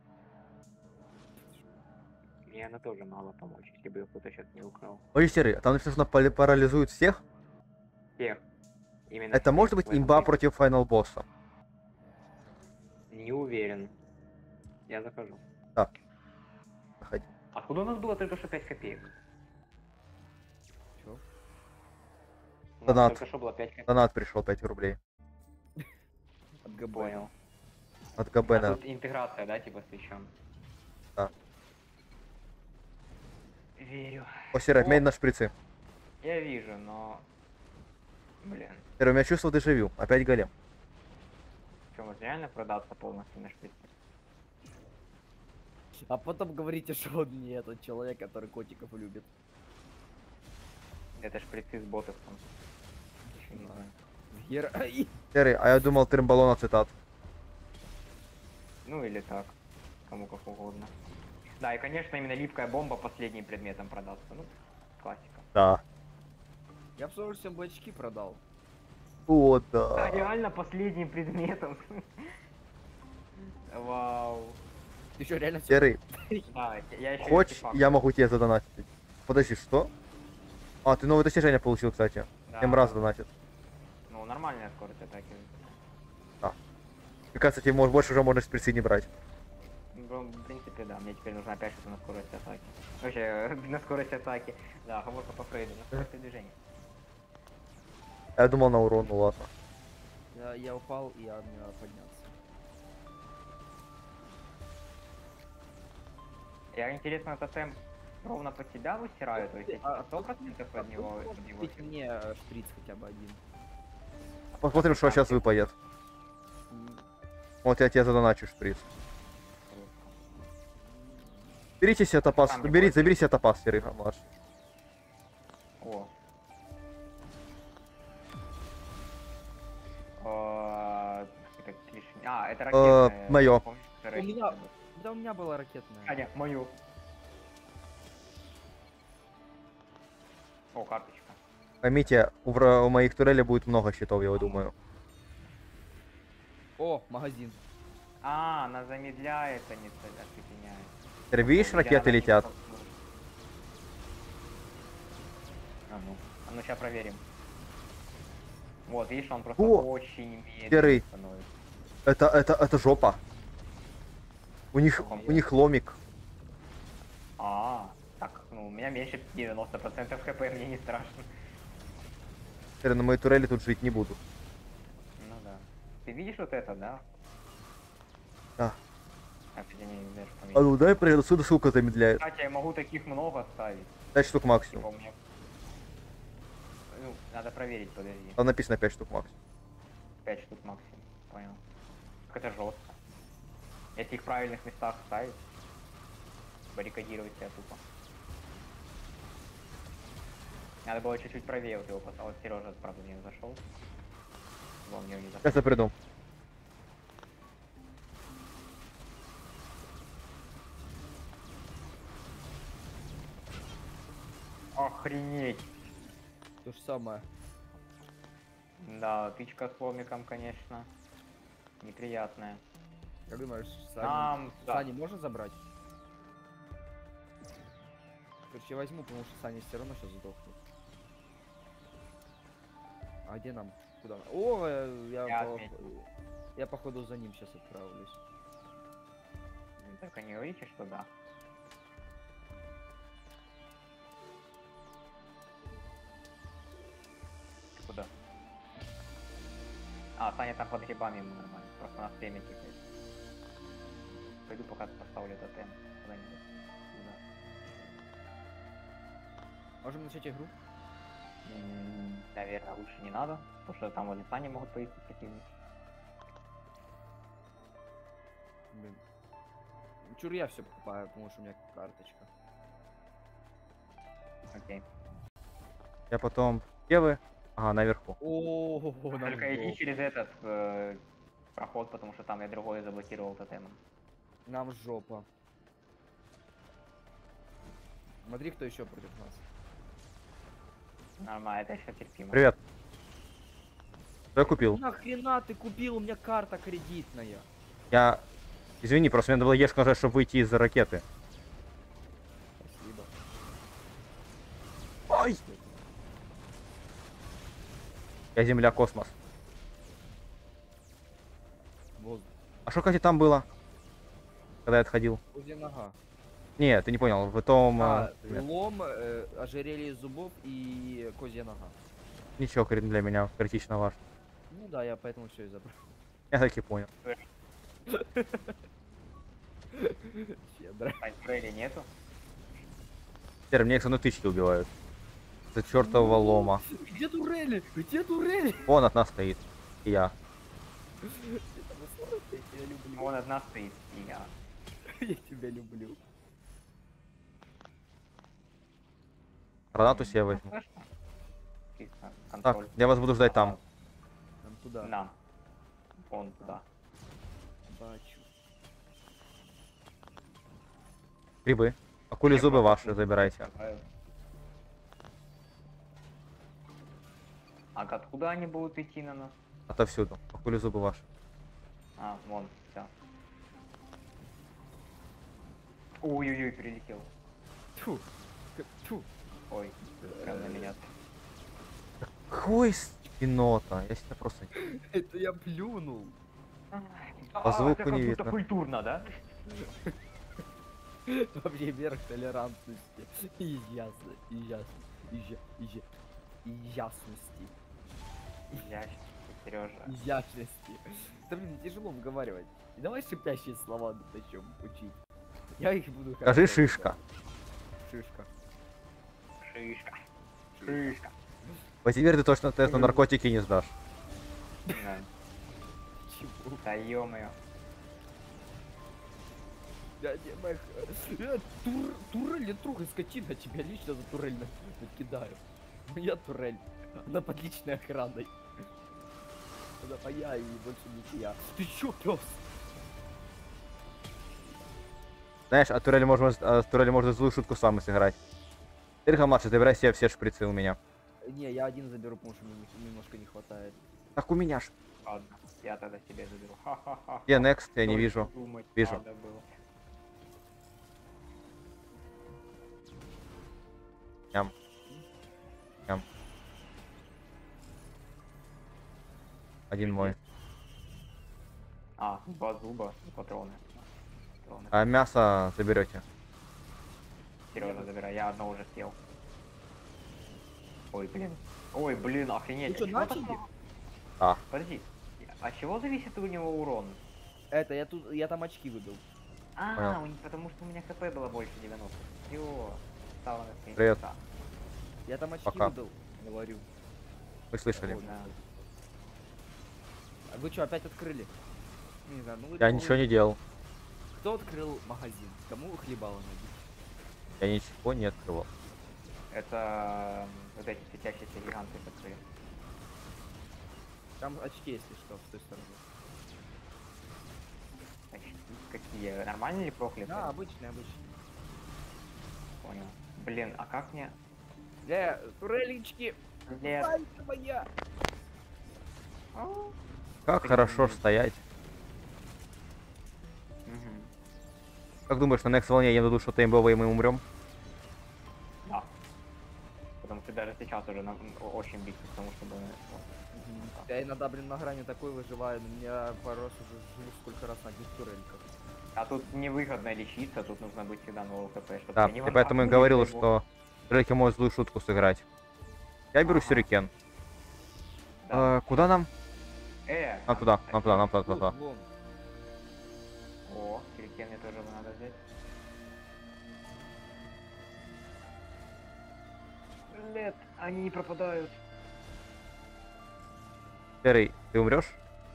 Мне она тоже мало помочь, если бы ее кто-то сейчас не украл. Ой, Серый, а там написано, пали- парализует всех? Всех. Именно Это всех. может быть В этом имба и- против финал босса? Не уверен. Я захожу. Заходи. Откуда у нас было только что пять копеек? Чё? У нас Донат. только что было пять копеек. Донат пришел пять рублей. От ГБ. Понял. От А Габена. тут интеграция, да, типа с свечом? Да. Верю. О, Серый, О. обменяй на шприцы. Я вижу, но... Блин. Серый, у меня чувство дежавю. Опять голем. Что, может реально продаться полностью на шприце? А потом говорите, что он не этот человек, который котиков любит. Это шприцы с ботоксом. Ещё не знаю. Гер... Ай! Серый, а я думал тримбалон цитат. Ну или так. Кому как угодно. Да, и конечно именно липкая бомба последним предметом продастся. Ну, классика. Да. Я бы с удовольствием бы очки продал. О, Да, да. реально последним предметом. Вау. Ты что, реально всё- Серый, Да, я еще хочешь, я могу тебе задонатить? Подожди, что? А, ты новое достижение получил, кстати. Семь раз донатит. Ну, нормальная скорость атаки. Мне кажется, тебе может, больше уже можно шприцы не брать. Ну, в принципе, да, мне теперь нужно опять что-то на скорость атаки. Вообще, на скорость атаки. Да, говорка по Фрейду, на скорость движения. А я думал на урон, ну ладно. Я, я упал, и я мне надо подняться. Я интересно, тотем ровно под себя выстираю, то есть я А, сто процентов от него, Может от него быть, мне э, шприц хотя бы один. Посмотрим, что сейчас выпадет. М, Вот я тебе задоначу шприц. Берите себе топаз, Сам не бери, бойся. забери себе топаз, Серый, младший. О. А, это клиш- А, это ракетная. моё. Помнишь, это У меня- ракетная? Да у меня была ракетная. Аня, мою. О, карточка. Поймите, у, вра- у моих турелей будет много щитов, я думаю. О, магазин. А, она замедляет, а не ц- оцепеняет. Серый, видишь, Где ракеты надо не летят? столкнуть. А ну, а ну сейчас проверим. Вот, видишь, он просто О, очень медленно Серый. становится. Это, это, это жопа. У них, у них ломик. А, так, ну у меня меньше девяноста процентов хп, мне не страшно. Серый, на моей турели тут жить не буду. Ну да. Ты видишь вот это, да? Да. А, кстати, не знаешь, А поменять. ну дай проверю, отсюда ссылка замедляет. Кстати, я могу таких много ставить. пять штук Типа максимум. у меня... Ну, надо проверить, подожди. Там написано пять штук максимум. пять штук максимум. Понял. Как это жестко. Если их в правильных местах ставить, баррикадировать себя тупо. Надо было чуть-чуть правее вот его поставить. Сережа, правда, не зашел. Вон в него не зашел. Сейчас я приду. Охренеть. То же самое. Да, тычка с ломиком, конечно, неприятная. Как думаешь, Сани, Нам, да. Сани можно забрать? Короче, я возьму, потому что Саня все равно сейчас сдохнет. А где нам? Куда? О, э, я, Я по- отметил. я походу за ним сейчас отправлюсь. Так они говорите, что да. Куда? А, Саня там под грибами ему нормально. Просто на стреме тикает. Пойду пока поставлю тотем куда-нибудь. Туда. Можем начать игру? М, Наверное, лучше не надо, потому что там возле Сани могут появиться противники. Блин. Чур я все покупаю, потому что у меня карточка. Окей. Я потом... Где вы? Ага, наверху. О, Только иди через этот э, проход, потому что там я другой заблокировал тотемом. нам жопа. Смотри, кто еще против нас. Нормально, это еще терпимо. Привет. Что я купил? Нахрена ты купил? У меня карта кредитная. Я... Извини, просто мне надо было ешку нажать, чтобы выйти из ракеты. Спасибо. Ой! Я земля, космос. Воздух. А что, кстати, там было? Когда я отходил? Козья нога. Нет, ты не понял. В том... А, э, нет. лом, э, ожерелье из зубов и козья нога. Ничего крит- для меня критично важно. Ну да, я поэтому все и забрал. Я так и понял. Щедро. А турели нету? Теперь мне их со мной тычки убивают. За чертового лома. Где турели? Где турели? Вон от нас стоит. И я. Я тебя люблю. Вон одна стоит, и я. Я тебя люблю. Гранату себе Ну, возьму. страшно. Чисто Так, контроль. я вас буду ждать там. Там туда. На. Вон туда. Бачу. Грибы. Акули Я зубы просто ваши тут забирайте. открываю. А откуда они будут идти на нас? Отовсюду. Акули зубы ваши. А, вон, все. Ой-ой-ой, прилетел. Тьфу. К- Тьфу. Ой, прям на меня. Какой спинота? Я себя просто... Это я плюнул. По звуку это как не будто видно. культурно, да? Вообще верх толерантности. И ясно. И ясно. И я- и я- и ясности. Изящно, Сережа. Изящности. Да блин, тяжело выговаривать. И давай шипящие слова начнем учить. Я их буду Скажи хорошо шишка. выговаривать. Шишка. Шишка. Шишка. Вот теперь ты точно тест на наркотики не сдашь. Да. Чего? Да ё-моё. Я не мог. Э, тур, турель, я трогай, скотина, тебя лично за турель на- накидаю. Моя турель. Она под личной охраной. Она моя и больше не твоя. Ты чё, пёс? Знаешь, а турели можно, а с турели можно злую шутку сам сыграть. Ирха младший, забирай себе все шприцы у меня. Не, я один заберу, потому что мне не- немножко не хватает. Так у меня ж. Ладно, я тогда себе заберу. Ха-ха-ха. Где next? Я не Только вижу. думать Вижу. надо было. Ням. Ням. Один мой. А, два зуба и патроны. Патроны. А мясо заберете. Сережа, забирай, я одно уже съел. Ой, блин. Ой, блин, охренеть. Вы чё, а чего начали? такого? А. Подожди, а с чего зависит у него урон? Это, я тут, я там очки выбил. А, Понял. у них- потому что у меня хп было больше девяноста. Все, стало на свои Привет. места. Я там очки Пока. выбил. Говорю. Вы слышали? Вот. Да. А вы что, опять открыли? Не знаю, ну вы Я вы- ничего не делал. Кто открыл магазин? Кому хлебало набить? Я ничего не открывал. Это м, вот эти светящиеся гиганты которые. Там очки, если что, с той стороны. Очки какие? Нормальные или прохлебные? Да, обычные, обычные. Понял. Блин, а как мне... Бля, турелечки! Нет. Пальцы моя! Как Ты хорошо не- стоять. Мгм. Как думаешь, на next волне я дадут что-то имбовое, и мы умрем? Да. Потому что даже сейчас уже на- м, очень близко к тому, чтобы... вот. Я иногда, блин, на грани такой выживаю, но меня пару раз уже живу сколько раз на одних турельках. А тут невыгодно лечиться, тут нужно быть всегда на лоу хп, чтобы Да, тебя не и поэтому я ваншотнули, говорил, дай бог. что Джеки может злую шутку сыграть. Я беру Ага. сюрикен. Да. Э, куда нам? Э, Нам туда, нам туда, нам туда, Тут, туда. вон. О, сюрикен мне тоже надо взять. Нет, они не пропадают. Серый, ты умрешь?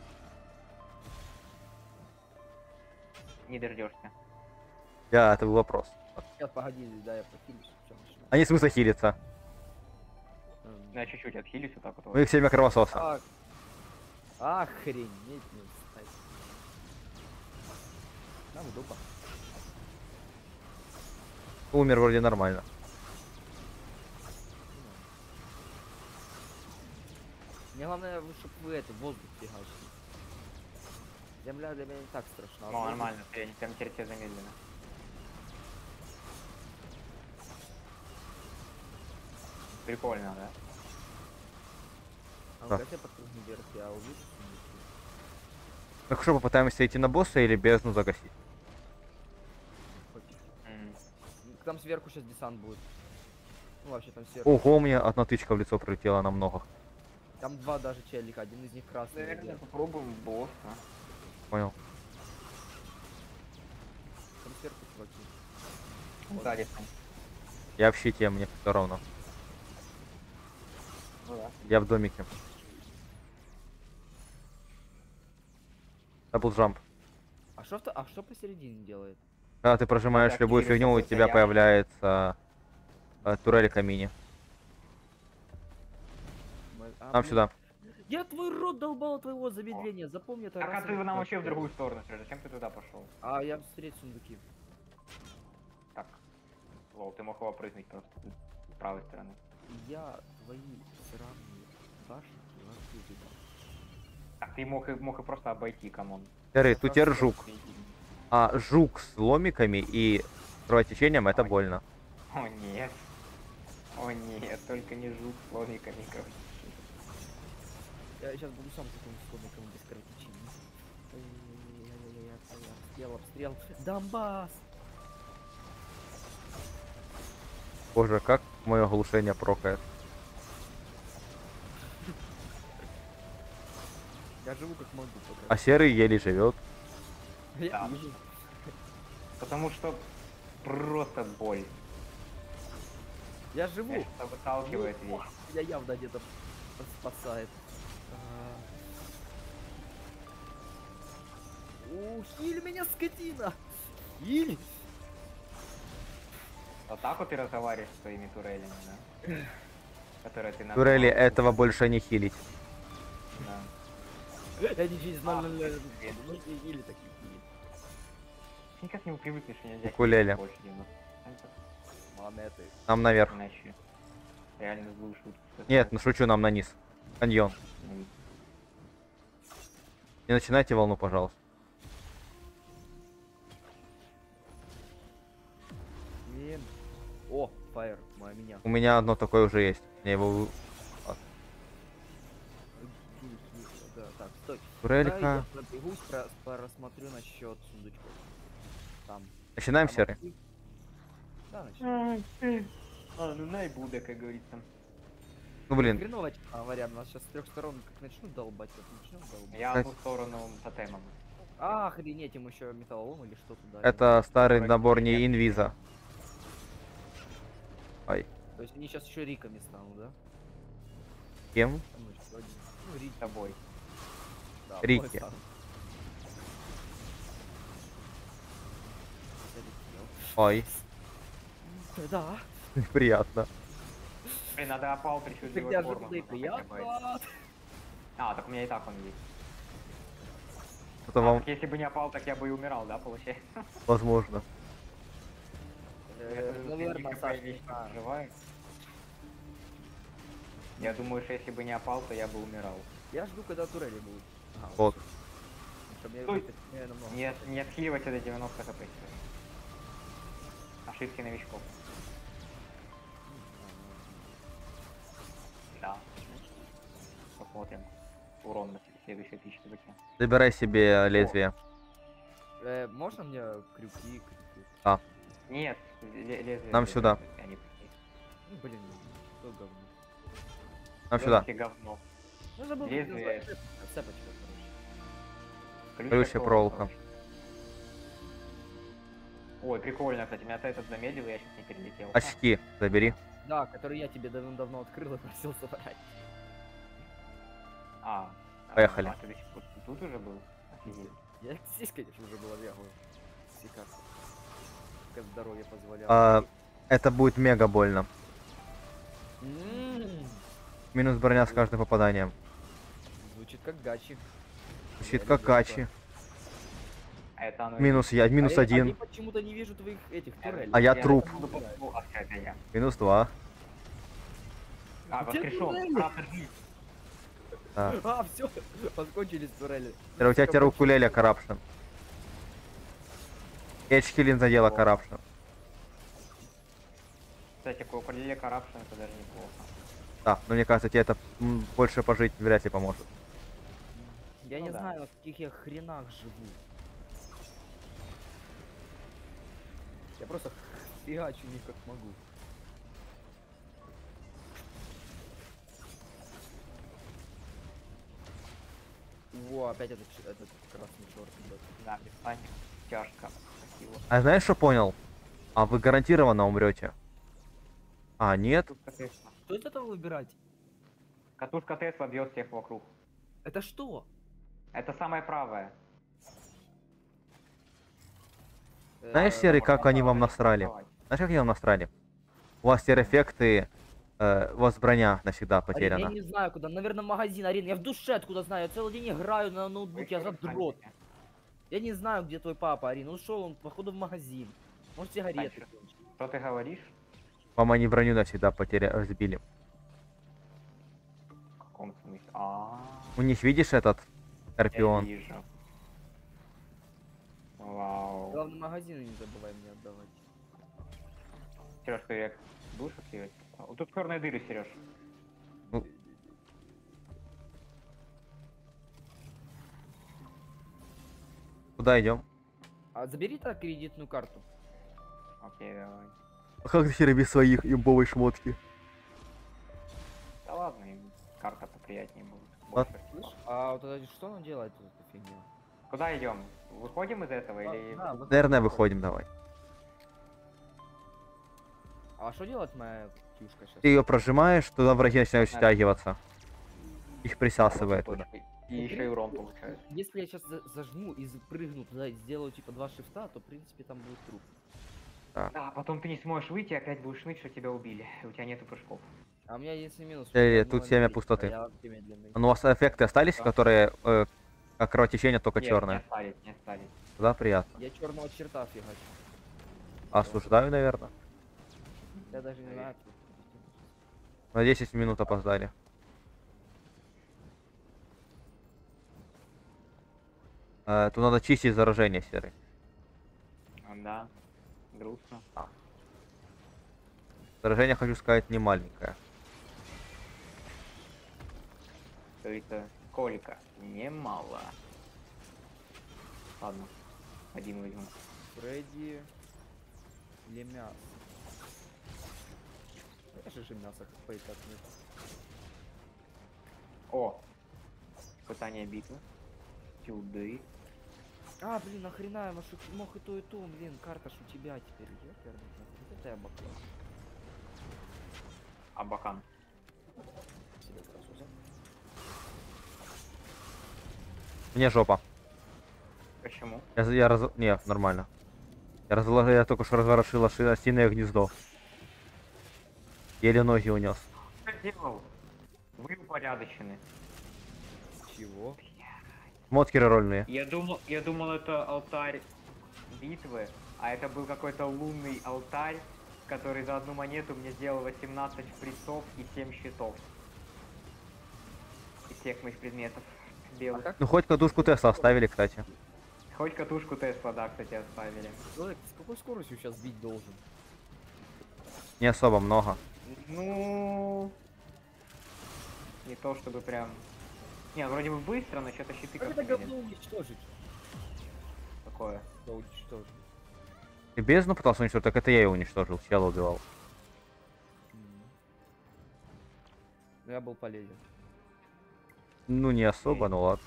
Не дождешься. Да, это был вопрос. Сейчас, погоди, да, я похилюсь. Всё, начну. Они смысла хилиться. М. Ну, я чуть-чуть отхилюсь вот так вот. У них семя кровососа. Ах. Охренеть не встать. Нам дупа. Умер вроде нормально. Мне главное, чтобы вы это, воздух фигачили. Земля для меня не так страшна. а Ну, воздух- нормально, я не прям теперь тебе замедленно. Прикольно, да? А Да. ну-ка, я подпрыгну вверх, я увижу сундуки. Ну хорошо, попытаемся идти на босса или бездну загасить? Пофиг. М. Ну, там сверху сейчас десант будет. Ну, вообще там сверху. Ого, мне одна тычка в лицо прилетела на много. Там два даже челика, один из них красный. Наверное, один. попробуем босса. Понял. Там сверху чуваки. Сзади там. Я в щите, мне все равно. Ну да. Я в домике. Даблджамп. А что, а что посередине делает? Когда ты прожимаешь Надо любую активировать фигню, у этот тебя стоящий. появляется э, турелька мини. Мы- а, Нам блин. сюда. Я твой рот долбал от твоего замедления, запомни это. Так, а раз ты и нам навсегда. вообще в другую сторону, Серёж, зачем ты туда пошел? А, я встреть сундуки. Так. Лол, ты мог его прыгнуть просто с правой стороны. Я твои сраные башенки вообще видал. Так, ты мог и, мог и просто обойти, камон. Серый, тут теперь Хорошо. жук. А жук с ломиками и кровотечением это Ой. больно. О нет. О нет, только не жук с ломиками, короче. Я сейчас буду сам таким сломиком без кровотечения. Ой-ой-ой-ой-ой-ой, обстрел, обстрел. Донбасс! Боже, как мое оглушение прокает. Я живу как могу пока. А серый еле живет. Я Да. вижу. Потому что просто боль. Я живу. Конечно, это выталкивает Ну, вещь. Меня явно где-то спасает. У, хиль меня, скотина! Хиль! Вот так вот ты разговариваешь с своими турелями, да? Которые ты Турели нажимал. этого больше не хилить. Да. Я не через А, ноль ноль ноль. блин. Ну, не хили такие хили. Никак не привыкнешь меня взять. Укулеле. Больше девяносто процентов. Монеты. Нам наверх. Иначе реально злую шутку сказать. Нет, ну шучу, нам на низ. Каньон. Ну, Не начинайте волну, пожалуйста. Блин. О, фаер, моя меня. У меня одно такое уже есть. Я его... вы- Хиль, хиль, Да, так, стой. Турелька. Дай я пробегусь, про- просмотрю насчет сундучков. Там. Начинаем, Там серый. актив. Да, начнем. А, ну най буде, как говорится. Ну блин, Хреново, говоря, нас сейчас с трех сторон как начнут долбать, как начнем долбать. Я Кстати. одну сторону тотемом. А, охренеть, им еще металлолом или что туда. это старый Вроде набор нет. не инвиза. Ай, То есть они сейчас еще риками станут, да? кем? Там еще один. Ну, рик, С тобой. да, Рики. мой сан. Ой, Да. приятно. Блин, надо опал причудливой Всегда формы. же и нужно хотя бы. приятно. А, так у меня и так он есть. Это А, вам так если бы не опал, так я бы и умирал, да, получается? возможно. Э, Наверное, Саша, не знаю. проживаю. Я думаю, что если бы не опал, то я бы умирал. Я жду, когда турели будут. Ага, Вот. всё. Чтоб мне Стой. выпить, мне намного. Не, не отхиливать это девяносто хп. Ошибки новичков. Да. Посмотрим. Урон на следующей тысяче закинь. Забирай себе лезвие. Э, можно мне крюки, крюки? Нет, ле- лезвие. Нам лезвие, сюда. они- Ну, блин, что говно. Нам сюда. Всё-таки говно. Ну, забыл, как Лезвие. называется. Цепочка, короче. Колючая проволока. Ой, прикольно, кстати, меня этот замедлил, я сейчас не перелетел. Очки забери. Да, который я тебе давно-давно открыл и просил собрать. А, Поехали. А, ты до сих пор тут уже был? Офигеть. Я здесь, конечно, уже была бегаю. Сикар. Как здоровье позволяло. А, это будет мега больно. М, Минус броня с каждым попаданием. Звучит как гачи. Звучит Я как люблю гачи. такое. А это оно и Минус я, минус А я- а я один. почему-то не вижу твоих этих есть. турелей. А я не труп. буду по- ну, а, это я. Минус два. А, Где воскрешен. турели? Правда, жизнь. Да. А, все, подкончились турели. Теперь у тебя теперь укулеле коррупшн. Эчкилин задела коррупшн. Кстати, по укулеле коррупшн это даже неплохо. Да, но мне кажется, тебе это м, больше пожить вряд ли поможет. Я Ну не да. знаю, в каких я хренах живу. Я просто фигачу них как могу. Во, опять этот, ч- этот красный черт идет. Да, перестань. Тяжко. Красиво. А знаешь, что понял? А вы гарантированно умрете. А, нет? Катушка Тесла. Что из этого выбирать? Катушка Тесла бьет всех вокруг. Это что? Это самое правое. Знаешь, Э, Серый, как Можно они вам правое насрали? рисовать. Знаешь, как они вам насрали? У вас теперь эффекты, э, у вас броня навсегда Арин, потеряна. я не знаю куда, наверное, магазин, Арин, я в душе откуда знаю, я целый день играю на Вы ноутбуке, я что, задрот. станете? Я не знаю, где твой папа, Арин, он ушел, он походу в магазин. Может, сигареты Дальше. кончил. Что ты говоришь? Вам они броню навсегда потеря... разбили. В каком смысле? А, У них, видишь, этот я Скорпион? вижу. Вау. Главное, магазины не забывай мне отдавать. Сереж, ты як будешь активировать? Вот тут черные дыры, Сереж. Куда идем? А забери так кредитную карту. Окей, давай. А как ты Серый без своих имбовой шмотки? Да ладно, им карта поприятнее будет. А- Больше. Слышь? А вот это что она делает, вот эта фигня? Куда идем? Выходим из этого или... Да, выходи, Наверное, выходи. выходим, давай. А что делать моя птюшка сейчас? Ты ее прожимаешь, туда враги начинают Да. стягиваться. Их присасывает Точно. туда. И еще и урон получается. Если я сейчас зажму и запрыгну туда и сделаю типа два шифта, то в принципе там будет труп. Да, потом ты не сможешь выйти, опять будешь ныть, что тебя убили. И у тебя нету прыжков. А у меня есть и минус. Э, что тут одного семя не пустоты. видно, а я вообще медленный. Ну, у вас эффекты остались, Да. которые э, как кровотечение, только Нет, черное. Не остались, не остались. Да, приятно. Я черного черта фигачу. Осуждаю, наверное. Я даже не знаю. На десять минут опоздали. Э, тут надо чистить заражение, Серый. Да, грустно. Заражение, хочу сказать, не маленькое. Это сколько? Немало. Ладно, один возьму. Фредди или мясо? Конечно же мясо как так нет. О! Испытание битвы. Сюды. А, блин, нахрена я машу, мог и то, и то, блин, карта ж у тебя теперь, ёперный, вот это я баклан. Абакан. Себе красу за. Мне жопа. Почему? Я, за- я раз... Не, нормально. Я, разложил, я только что разворошил оши- осиное гнездо. Еле ноги унес. Что делал? Вы упорядочены. Чего? Мотки рольные. Я думал, я думал, это алтарь битвы, а это был какой-то лунный алтарь, который за одну монету мне сделал восемнадцать шприцов и семь щитов. Из всех моих предметов белых. как? Ну хоть кадушку Тесла оставили, кстати. Хоть катушку Тесла, да, кстати, оставили. Человек, с какой скоростью сейчас бить должен? Не особо много. Ну... Не то чтобы прям... Не, вроде бы быстро, но что-то щиты Как как-то это говно медленно. уничтожить? Такое. Да уничтожить. Ты бездну пытался уничтожить, так это я его уничтожил, чела убивал. М. Ну я был полезен. Ну не особо, ну ладно.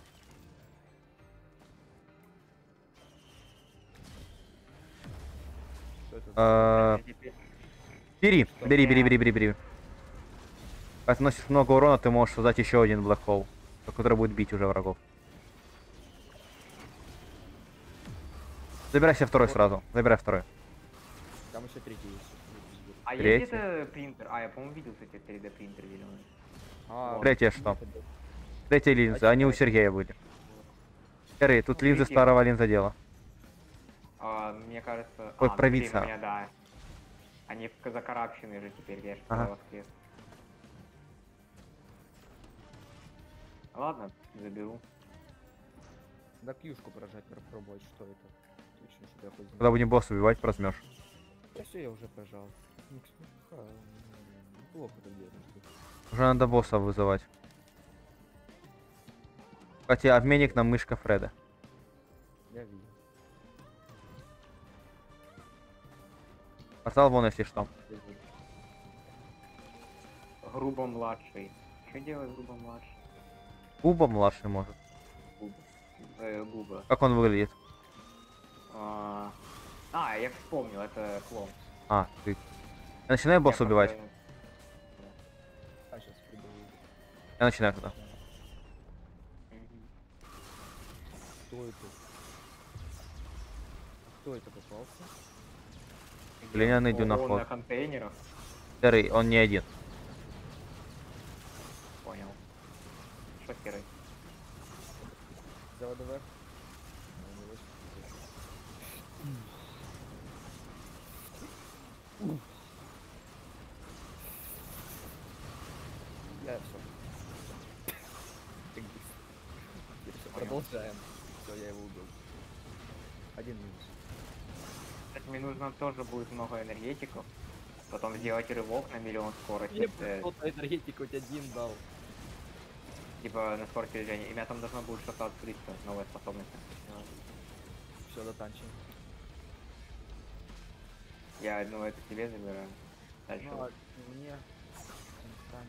Что это? А, Теперь- Бери, Что? бери, бери, бери, бери, бери. Когда ты носишь много урона, ты можешь создать еще один Black Hole, который будет бить уже врагов. Забирай себе второй сразу. Забирай второй. Там еще третий есть. А есть Третий. где-то принтер? А, я, по-моему, видел, кстати, три дэ принтер зеленый. А, Третье ну, что? это да. Третья линза, А они у чё? Сергея были. Серый, тут Ну, линзы третья. старого линзодела. А, мне кажется... Ой, а, ну, провидца. блин, у меня, да. Они в- закарабчены же теперь, я же Ага. ага. воскрес. Ладно, заберу. Да кьюшку прожать, пробовать, что это. Точно, чтобы я хоть Когда знал. будем босса убивать, прозмешь. Да все, я уже прожал. Ну, кстати, ха, м, Плохо так делать. Уже надо босса вызывать. Кстати, обменник на мышка Фреда. Я видел. Портал вон, если что. Грубо младший. Что делает грубо младший? Куба младший может. Губа. Э, губа. Как он выглядит? А, а, я вспомнил, это клон. А, ты. Я начинаю босса Я убивать. просто- А, сейчас придумаю. Я начинаю тогда. Мгм. Кто это? Кто это попался? Глиняный О, дюноход. он на контейнерах. Серый, он не один. Понял. Что серый? Давай, давай. Я все. Продолжаем. Все, я его убил. Один минус. Кстати, мне нужно тоже будет много энергетиков. Потом сделать рывок на миллион скорости. Мне э, кто-то энергетик хоть один дал. типа на скорость движения. И у меня там должно будет что-то открыться, новая способность. Все, дотанчим. Я одну это себе забираю. Дальше. Ну, а мне... Там.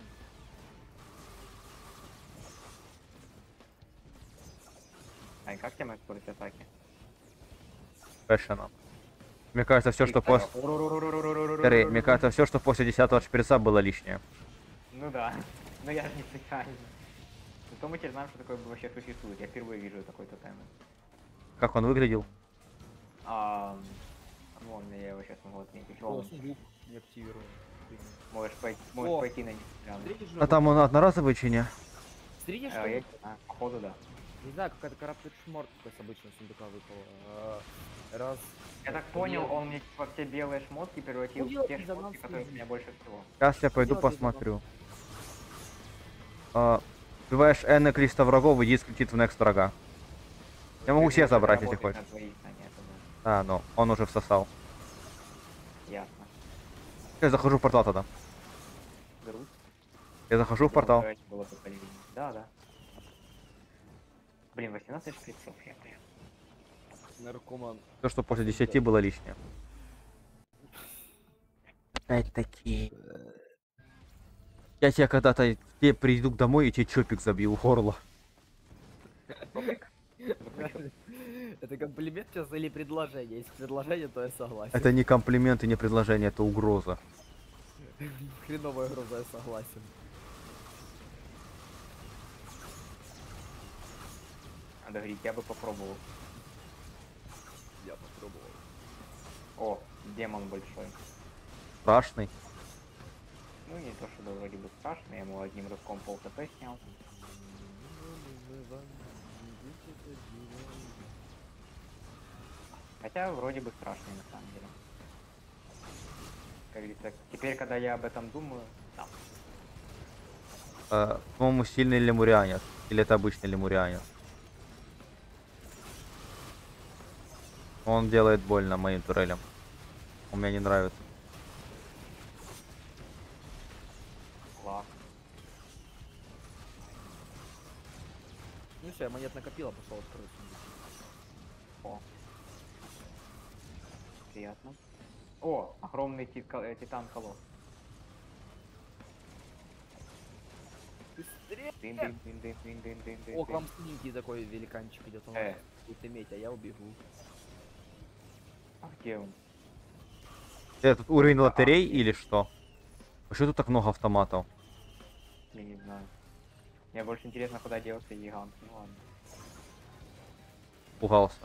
Ань, как тебе моя скорость атаки? Пэшена. Мне кажется, все, что после... Серый, мне кажется, все, что после десятого шприца было лишнее. Ну да. Но я же не специально. Зато мы теперь знаем, что такое вообще существует. Я впервые вижу такой тотем. Как он выглядел? А, вон, я его сейчас могу отметить. О, Вон, сундук не активирован. можешь пойти, можешь О. пойти на них. прям. Смотрите, А там он одноразовый чи не? Смотрите, что... А, я- а, походу, да. Не знаю, какая-то коробка шморт с обычного сундука выпала. А, Раз... Я так понял, он мне во все белые шмотки превратил Ну, в делать те из-за шмотки, нас которые у люди. меня больше всего. Сейчас я пойду Сделай посмотрю. А, Убиваешь n количество врагов, и диск летит в next врага. Я могу Ты себе можешь забрать, если работать хочешь. на двоих, а нет, да. А, но он уже всосал. Ясно. Я захожу в портал тогда. Груз. Я захожу в портал. Было бы полезно. Да, да. Блин, восемнадцать шприцов, я прям. Наркоман. Все, что после десяти было лишнее. Опять такие. Я тебя когда-то тебе приду домой и тебе чопик забью в горло. Это комплимент сейчас или предложение? Если предложение, то я согласен. Это не комплимент и не предложение, это угроза. Хреновая груза, я согласен. Надо говорить, я бы попробовал. Я попробовал. О, демон большой. Страшный. Ну не то чтобы вроде бы страшно, я ему одним рывком пол хп снял. Хотя вроде бы страшный на самом деле. Как говорится, теперь когда я об этом думаю, да. Э, по-моему, сильный лемурианец. Или это обычный лемурианец? Он делает больно моим турелям. Он мне не нравится. Лак. Ну все, я монет накопила, пошел открыть. О. Приятно. О, огромный тит- э, титан колосс. Быстрее! Дын -дын -дын -дын -дын -дын -дын -дын О, к -дын. вам синенький такой великанчик идет. Он Э. вас будет иметь, а я убегу. А где он? Этот уровень лотерей или что? Почему тут так много автоматов? Я не знаю. Мне больше интересно, куда делся гигант. Ну ладно, Пугался.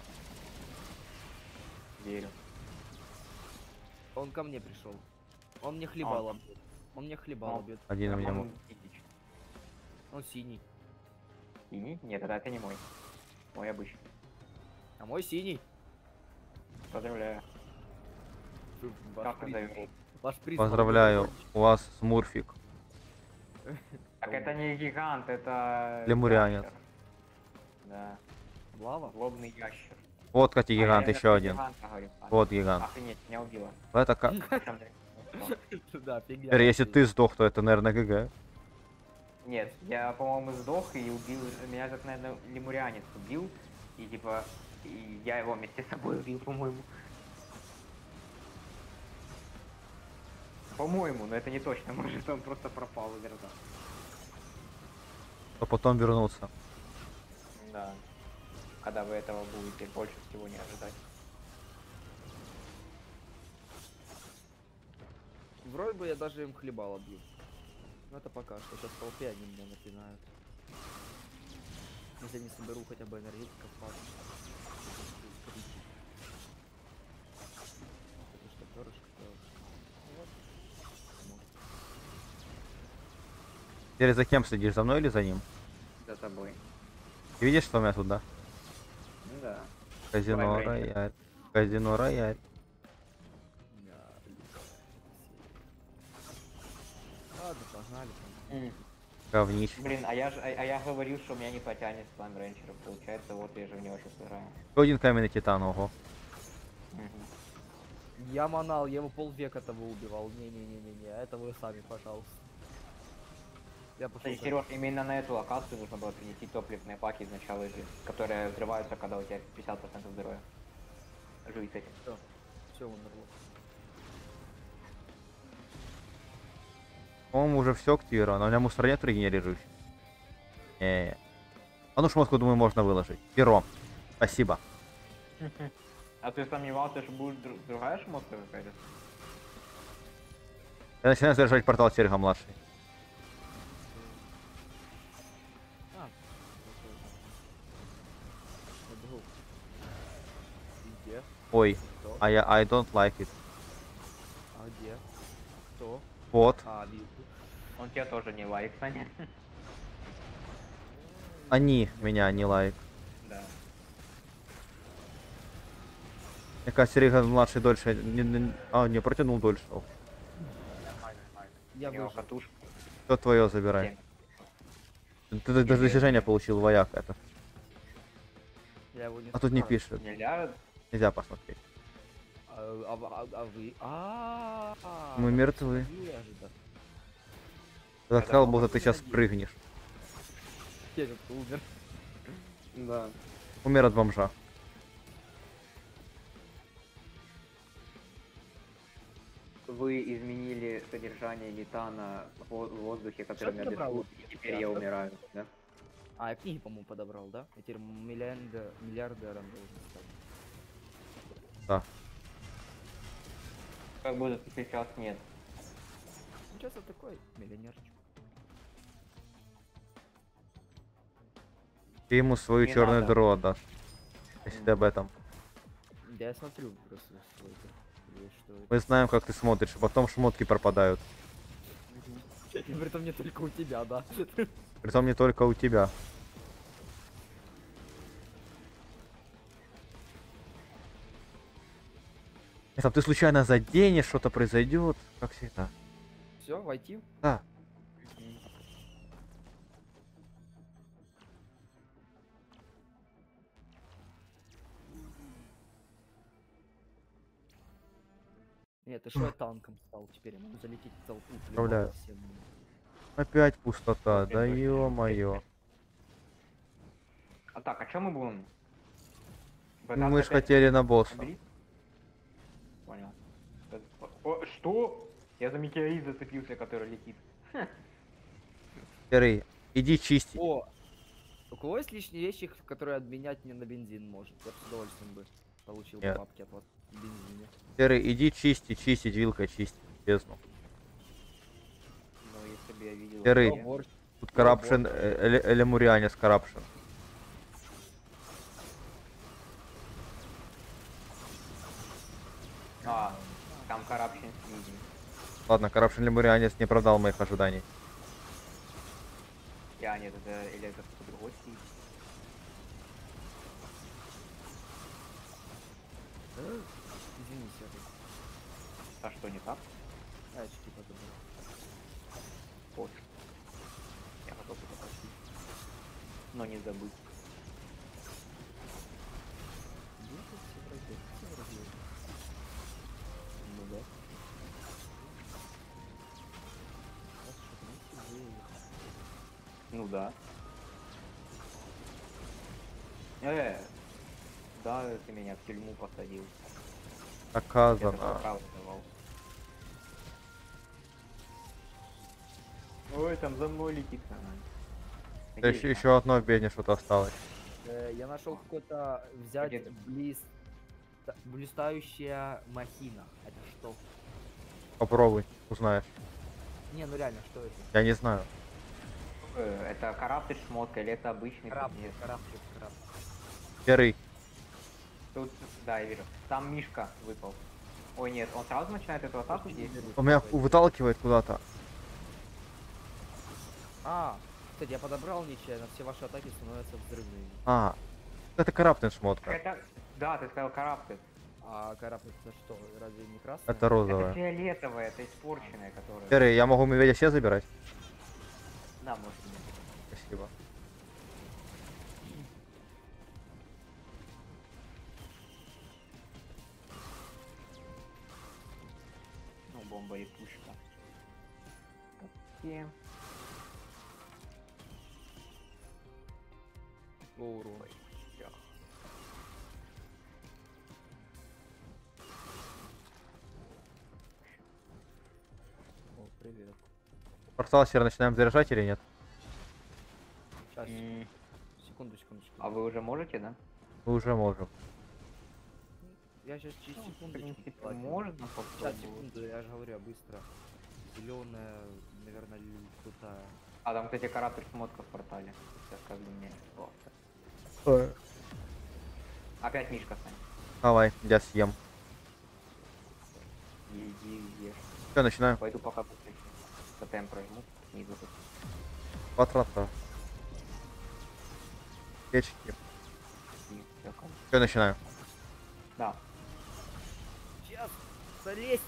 верю. Он ко мне пришел. Он мне хлебало бьет. Он мне хлебало А. бьет. Один у меня. Роман мо- Никитич. Он синий. Синий? Нет, это, это не мой. Мой обычный. А мой синий. Поздравляю. Ваш Как приз, назовем? ваш приз Поздравляю, молодой у вас смурфик. Так это не гигант, это... Лемурянец. ящер. Да. Лава? Злобный ящер. Вот, кстати, А я гигант именно еще про один. гиганта говорю. А, Вот гигант. Охренеть, меня убило. Это как... Причём ты- Да, фигня. Теперь, если ты сдох, то это, наверное, ГГ. Нет, я, по-моему, сдох и убил... Меня этот, наверное, лемурянец убил. И типа... И я его вместе с собой убил, по-моему. По-моему, но это не точно. Может, он просто пропал из рта. То потом вернуться. Да. Когда вы этого будете больше всего не ожидать. Вроде бы я даже им хлебало бью. Но это пока что. Сейчас в толпе они меня напинают. Если не соберу хотя бы энергетиков, пару. Это что, перышко, перышко. Ну вот. Может. Теперь за кем следишь, за мной или за ним? За тобой. Ты видишь, что у меня тут, да? Ну да. Казино Давай, Брейнчер. рояль. Казино рояль. Да, ладно, погнали. погнали. Говнище. Блин, а я же, а, а я говорил, что у меня не потянет Слайм Рейнджера. Получается, вот я же в него сейчас играю. Еще один каменный титан, ого. Мгм. Я манал, я его полвека того убивал. Не-не-не-не-не, это вы сами, пожалуйста. Я пошел. Кстати, Сереж, именно на эту локацию нужно было принести топливные паки из начала игры, которые взрываются, когда у тебя пятьдесят процентов здоровья. Живи с этим. Все умерло. По-моему, уже все активировано. У меня мусор нет регенерирующий. Не. А ну шмотку, думаю, можно выложить. Перо. Спасибо. А ты сомневался, что будет дру- другая шмотка какая-то? Я начинаю заряжать портал Серега младший. А, побегу. Где? Ой, Кто? а я I don't like it. А где? Кто? Вот. А, вижу. Он тебя тоже не лайк, Саня. Они меня не лайк. Да. Мне кажется, Серега младший дольше... Не, не- а, не протянул дольше. Нормально, нормально. Я У него выжил. катушка. Все твое забирай. Ты, ты даже достижение получил, вояк это. Я его не А тут не спасаю. пишет. Нельзя? Нельзя посмотреть. А, а, а- а вы? А, Мы мертвы. Надежда. Я так сказал, Когда будто ты можно сейчас надеяться. прыгнешь. Я как-то умер. Да. Умер от бомжа. Вы изменили содержание гитана в во- в воздухе, который ты меня добрал? дышит, и теперь я умираю, да? А, я книги, по-моему, подобрал, да? Я теперь миллиарда, миллиардером должен стать. Да. Как будто ты сейчас нет. Ну, сейчас я такой миллионерчик. Ты ему свою Не черную надо. дыру отдашь. Если ты об этом. Да я смотрю просто свой Или что это? Мы знаем, как ты смотришь, а потом шмотки пропадают. И при этом не только у тебя, да? Притом не только у тебя. Если ты случайно заденешь, что-то произойдет, как всегда. Все, войти? Да. Нет, ты что я танком стал? Теперь я могу залететь в толпу. Управляю. плевать всем. Опять пустота, Опять да точно. ё-моё. А так, а что мы будем? Мы Пытаться ж опять хотели на босса. обелить? Понял. О, что? Я за метеорит зацепился, который летит. Серый, иди чисти. О! У кого есть лишние вещи, которые обменять мне на бензин может? Я бы с удовольствием бы получил бы Нет. бабки от вас в бензине. Серый, иди чисти, чистить вилкой, чистить бездну. Ну, если бы я видел... Серый. где- Борщ. Тут коррупшн, элемурианец коррупшн. А, там коррупшн снизим. Ладно, коррупшн лемурианец не оправдал моих ожиданий. Я, нет, это... Или это кто-то другой стиль. Извини, Серый. А что, не так? А, очки подобрал. Вот. Я хотел бы попросить. Но не забыть. Где тут все пройдет? Все разъедут. Ну да. Раз что-то не сидели. Ну да. Э, да, ты меня в тюрьму посадил. Я такое Доказано. право давал. Ой, там за мной летит нормально. Да еще, еще одно в бездне что-то осталось. Э, я нашел какой-то взять Где ты? близ... та- блистающая махина. Это что? Попробуй, узнаешь. Не, ну реально, что это? Я не знаю. Э, Это караптер шмотка или это обычный Караптер, предмет? караптер, караптер. Серый, Тут, да, я вижу. Там Мишка выпал. Ой, нет, он сразу начинает эту атаку действовать? он меня выталкивает куда-то. А, кстати, я подобрал нечаянно, все ваши атаки становятся взрывными. А, это коррупшн шмотка. Это, да, ты сказал караптер. А караптер это что, разве не красный? Это Это розовая. фиолетовая, это испорченная, которая... Серый, я могу медведя все забирать? Да, может быть. Спасибо. Ну, бомба и пушка. Совсем. О, урон. Всё. О, привет. Портал серый начинаем заряжать или нет? Сейчас, М, секунду, секундочку. А вы уже можете, да? Мы уже можем. Я сейчас через Ну, в секундочку. принципе, ладно. можно Сейчас, попробовать. секунду, я же говорю, я быстро. Зеленая, наверное, крутая. А там, кстати, караптер шмотка в портале. Сейчас скажу мне. О, опять Мишка, Сань. Давай, я съем. Иди, ешь. Все, начинаю. Пойду пока быстрее. Тотем прожму. Снизу тут. Патрата. Печки. И всё, кон- Все, начинаю. Да. Сейчас, залезть!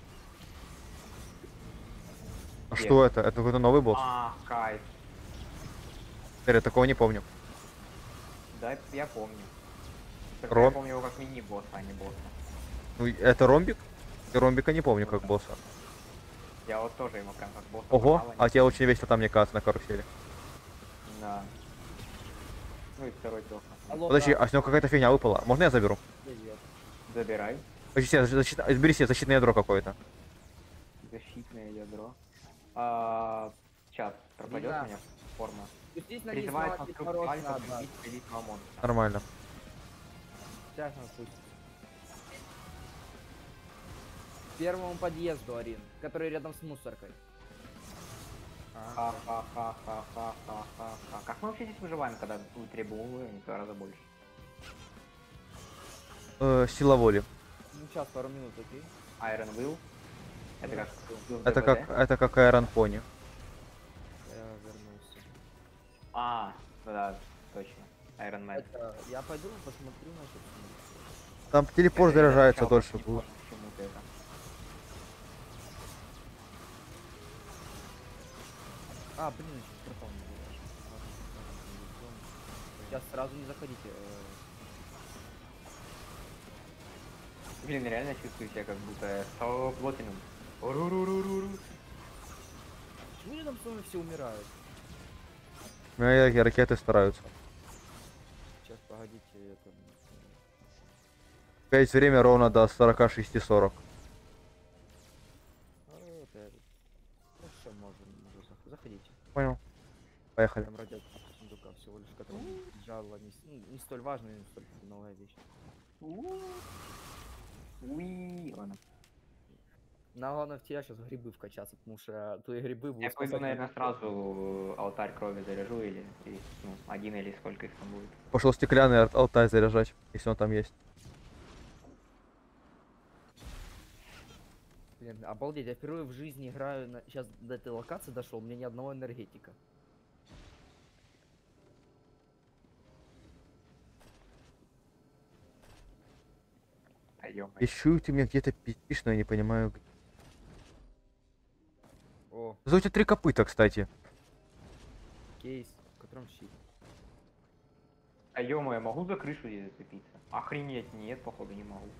А Где? что это? Это какой-то новый босс? А, кайф. Серый, такого не помню. Да, я помню. Только Ром? я помню его как мини-босса, а не босса. Ну, это ромбик? Я ромбика не помню как босса. Я вот тоже ему прям как босса. Ого, попал, а тебе очень весело там, мне кажется, на карусели. Да. Ну и второй дох. Алло, Подожди, да, а с него какая-то фигня выпала. Можно я заберу? привет. Забирай. Подожди, себе, защита... бери себе защитное ядро какое-то. Защитное ядро. А, сейчас, пропадет Да. у меня форма. Спустись на низ, Призывает молотить конструкт мороз альфа надо. убить великого монстра. Нормально. Сейчас он спустится. К первому подъезду, Арин, который рядом с мусоркой. А, Ха-ха-ха-ха-ха-ха-ха. Как мы вообще здесь выживаем, когда требуем уровень в два раза больше? Э, сила воли. ну сейчас, пару минут, окей? Iron Will. Это как... в Это ДБД? как, это как Iron Pony. Я вернулся. А, ну да, точно. Iron Man. Это, я пойду посмотрю на это. Там телепорт Это я заряжается сначала дольше просто не будет. понял, почему ты это. А, блин, я чуть пропал, не видишь. Сейчас сразу не заходите. э, Блин, реально чувствую себя как будто я стал плотиным. Уруруруруру. Почему они там со мной все умирают? Мои ракеты стараются. Сейчас, погодите, это... Опять время ровно до сорока шести сорок. А, это... Ну все, можем уже зах- заходите. Понял. Поехали. Там радиация сундука всего лишь, которая лежала не, с- ну, не столь важная, не столь новая вещь. Уи. Ладно. На главное в тебя сейчас грибы вкачаться, потому что твои грибы будут Я пойду, спасать наверное, меня. сразу алтарь крови заряжу или, или, ну, один или сколько их там будет. Пошел стеклянный ар- алтарь заряжать, если он там есть. Блин, обалдеть, я впервые в жизни играю, на... сейчас до этой локации дошел, у меня ни одного энергетика. А ё-моё. Ищу, ты мне где-то пишешь, но я не понимаю. где. О, За у тебя три копыта, кстати. кейс, в котором щит. А ё-моё, я могу за крышу здесь зацепиться? Охренеть, нет, походу не могу.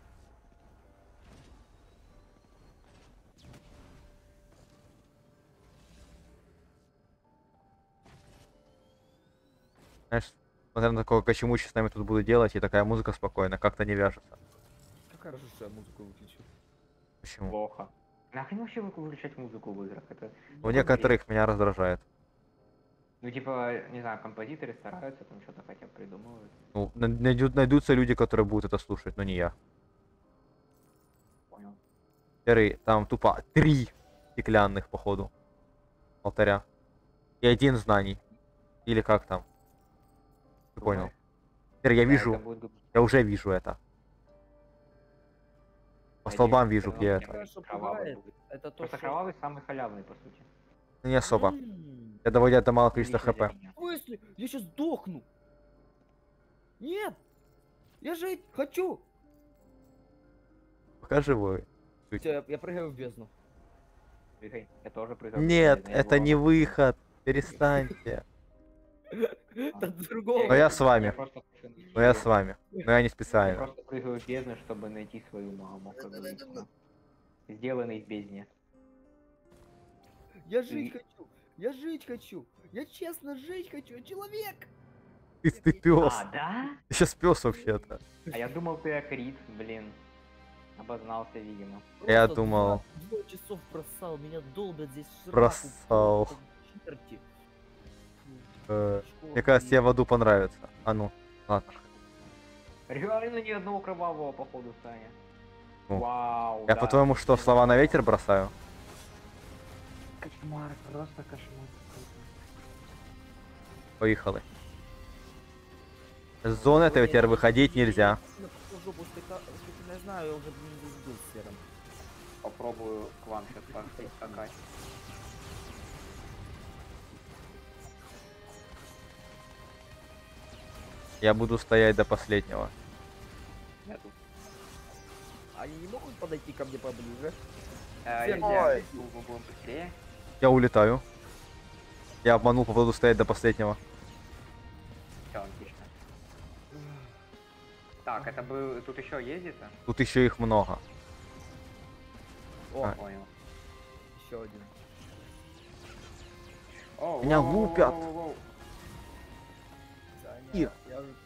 Знаешь, смотря на такого кочемучи с нами тут буду делать, и такая музыка спокойная, как-то не вяжется. Как хорошо, что я музыку выключил. Почему? Плохо. Нахрен вообще вы- выключать музыку в играх? Это... У некоторых меня раздражает. Ну, типа, не знаю, композиторы стараются, там что-то хотя бы придумывают. Ну, на- найдут- найдутся люди, которые будут это слушать, но не я. Понял. Серый, там тупо три стеклянных, походу, алтаря. И один знаний. Или как там? Ты понял? Думаешь? Серый, я Да, вижу, это будет... я уже вижу это. По Надеюсь, столбам вижу, всё где равно это. Знаешь, что кровавый пугает? будет. Это то, Просто что... кровавый самый халявный, по сути. Не особо. М, Я доводят до малого Ну, количества лично для хп. меня. В смысле? Я сейчас сдохну! Нет! Я жить хочу! Пока живой. Всё, я, я прыгаю в бездну. Прыгай. Я тоже прыгаю. Нет, правильно, я это не главный. выход. Перестаньте. Это другого. Но я с вами. просто- Но я с вами. Но я не Я специально. просто прыгаю в бездну, чтобы найти свою маму, как говорится. Сделанный в бездне. Я жить хочу! Я жить хочу! Я честно жить хочу! Я человек! Ты, ты пес. А, да? Ты сейчас пес вообще-то. А я думал, ты акрит, блин. Обознался, видимо. Я Просто думал- два- Двое часов бросал, меня долбят здесь в сраку, Бросал. просто черти. Фу, Э, школа, Мне кажется, тебе блин. в аду понравится. А ну, ладно. Реально ни одного кровавого, походу, Саня. Ну, Вау, Я да. по-твоему что, слова на ветер бросаю? Кошмар, просто кошмар. Поехали. С зоны этой теперь выходить нельзя. Ну, в жопу стыка- стыка- Я знаю, я уже, блин, здесь был с серым. Попробую к вам сейчас скакать. Я буду стоять до последнего. Я тут. Они не могут подойти ко мне поближе? Э, Всем нельзя, ой. мы будем быстрее. Я улетаю. Я обманул, буду стоять до последнего. Все, отлично. Так, это был... Тут еще ездится? Тут еще их много. О, А. Понял. еще один. О, Меня воу, воу, лупят. воу, воу, воу. Саня, Их. я уже-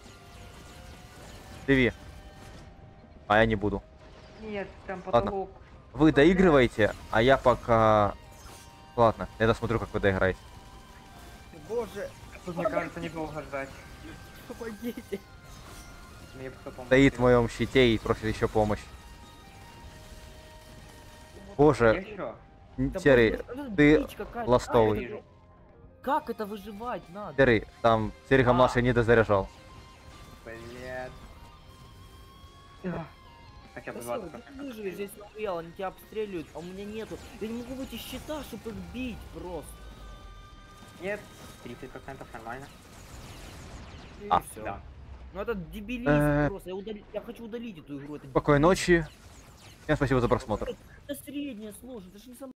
Живи. А я не буду. Нет, там Ладно. потолок. Вы доигрываете, а я пока... Ладно, я досмотрю, как вы доиграете. Боже, Тут, мне кажется, недолго ждать. помогите. Мне бы кто помог. Стоит в моем щите и просит еще помощь. Боже, Еще? н- Да Серый, боже, это ты дичь какая-то. ластовый. Как это- Как это выживать надо? Серый, там Серега А. младший не дозаряжал. Блядь. А. Хотя бы Кассир, двадцать ты процентов. выживешь, здесь Лореал, они тебя обстреливают, а у меня нету. Я не могу выйти из щита, чтобы их бить просто. Нет, тридцать процентов нормально. И А, все. Да. Ну это дебилизм Э. просто. Я, удали- я хочу удалить эту игру. Это Спокойной дебилизм. ночи. Всем спасибо за просмотр. Это средняя сложность, это же не самое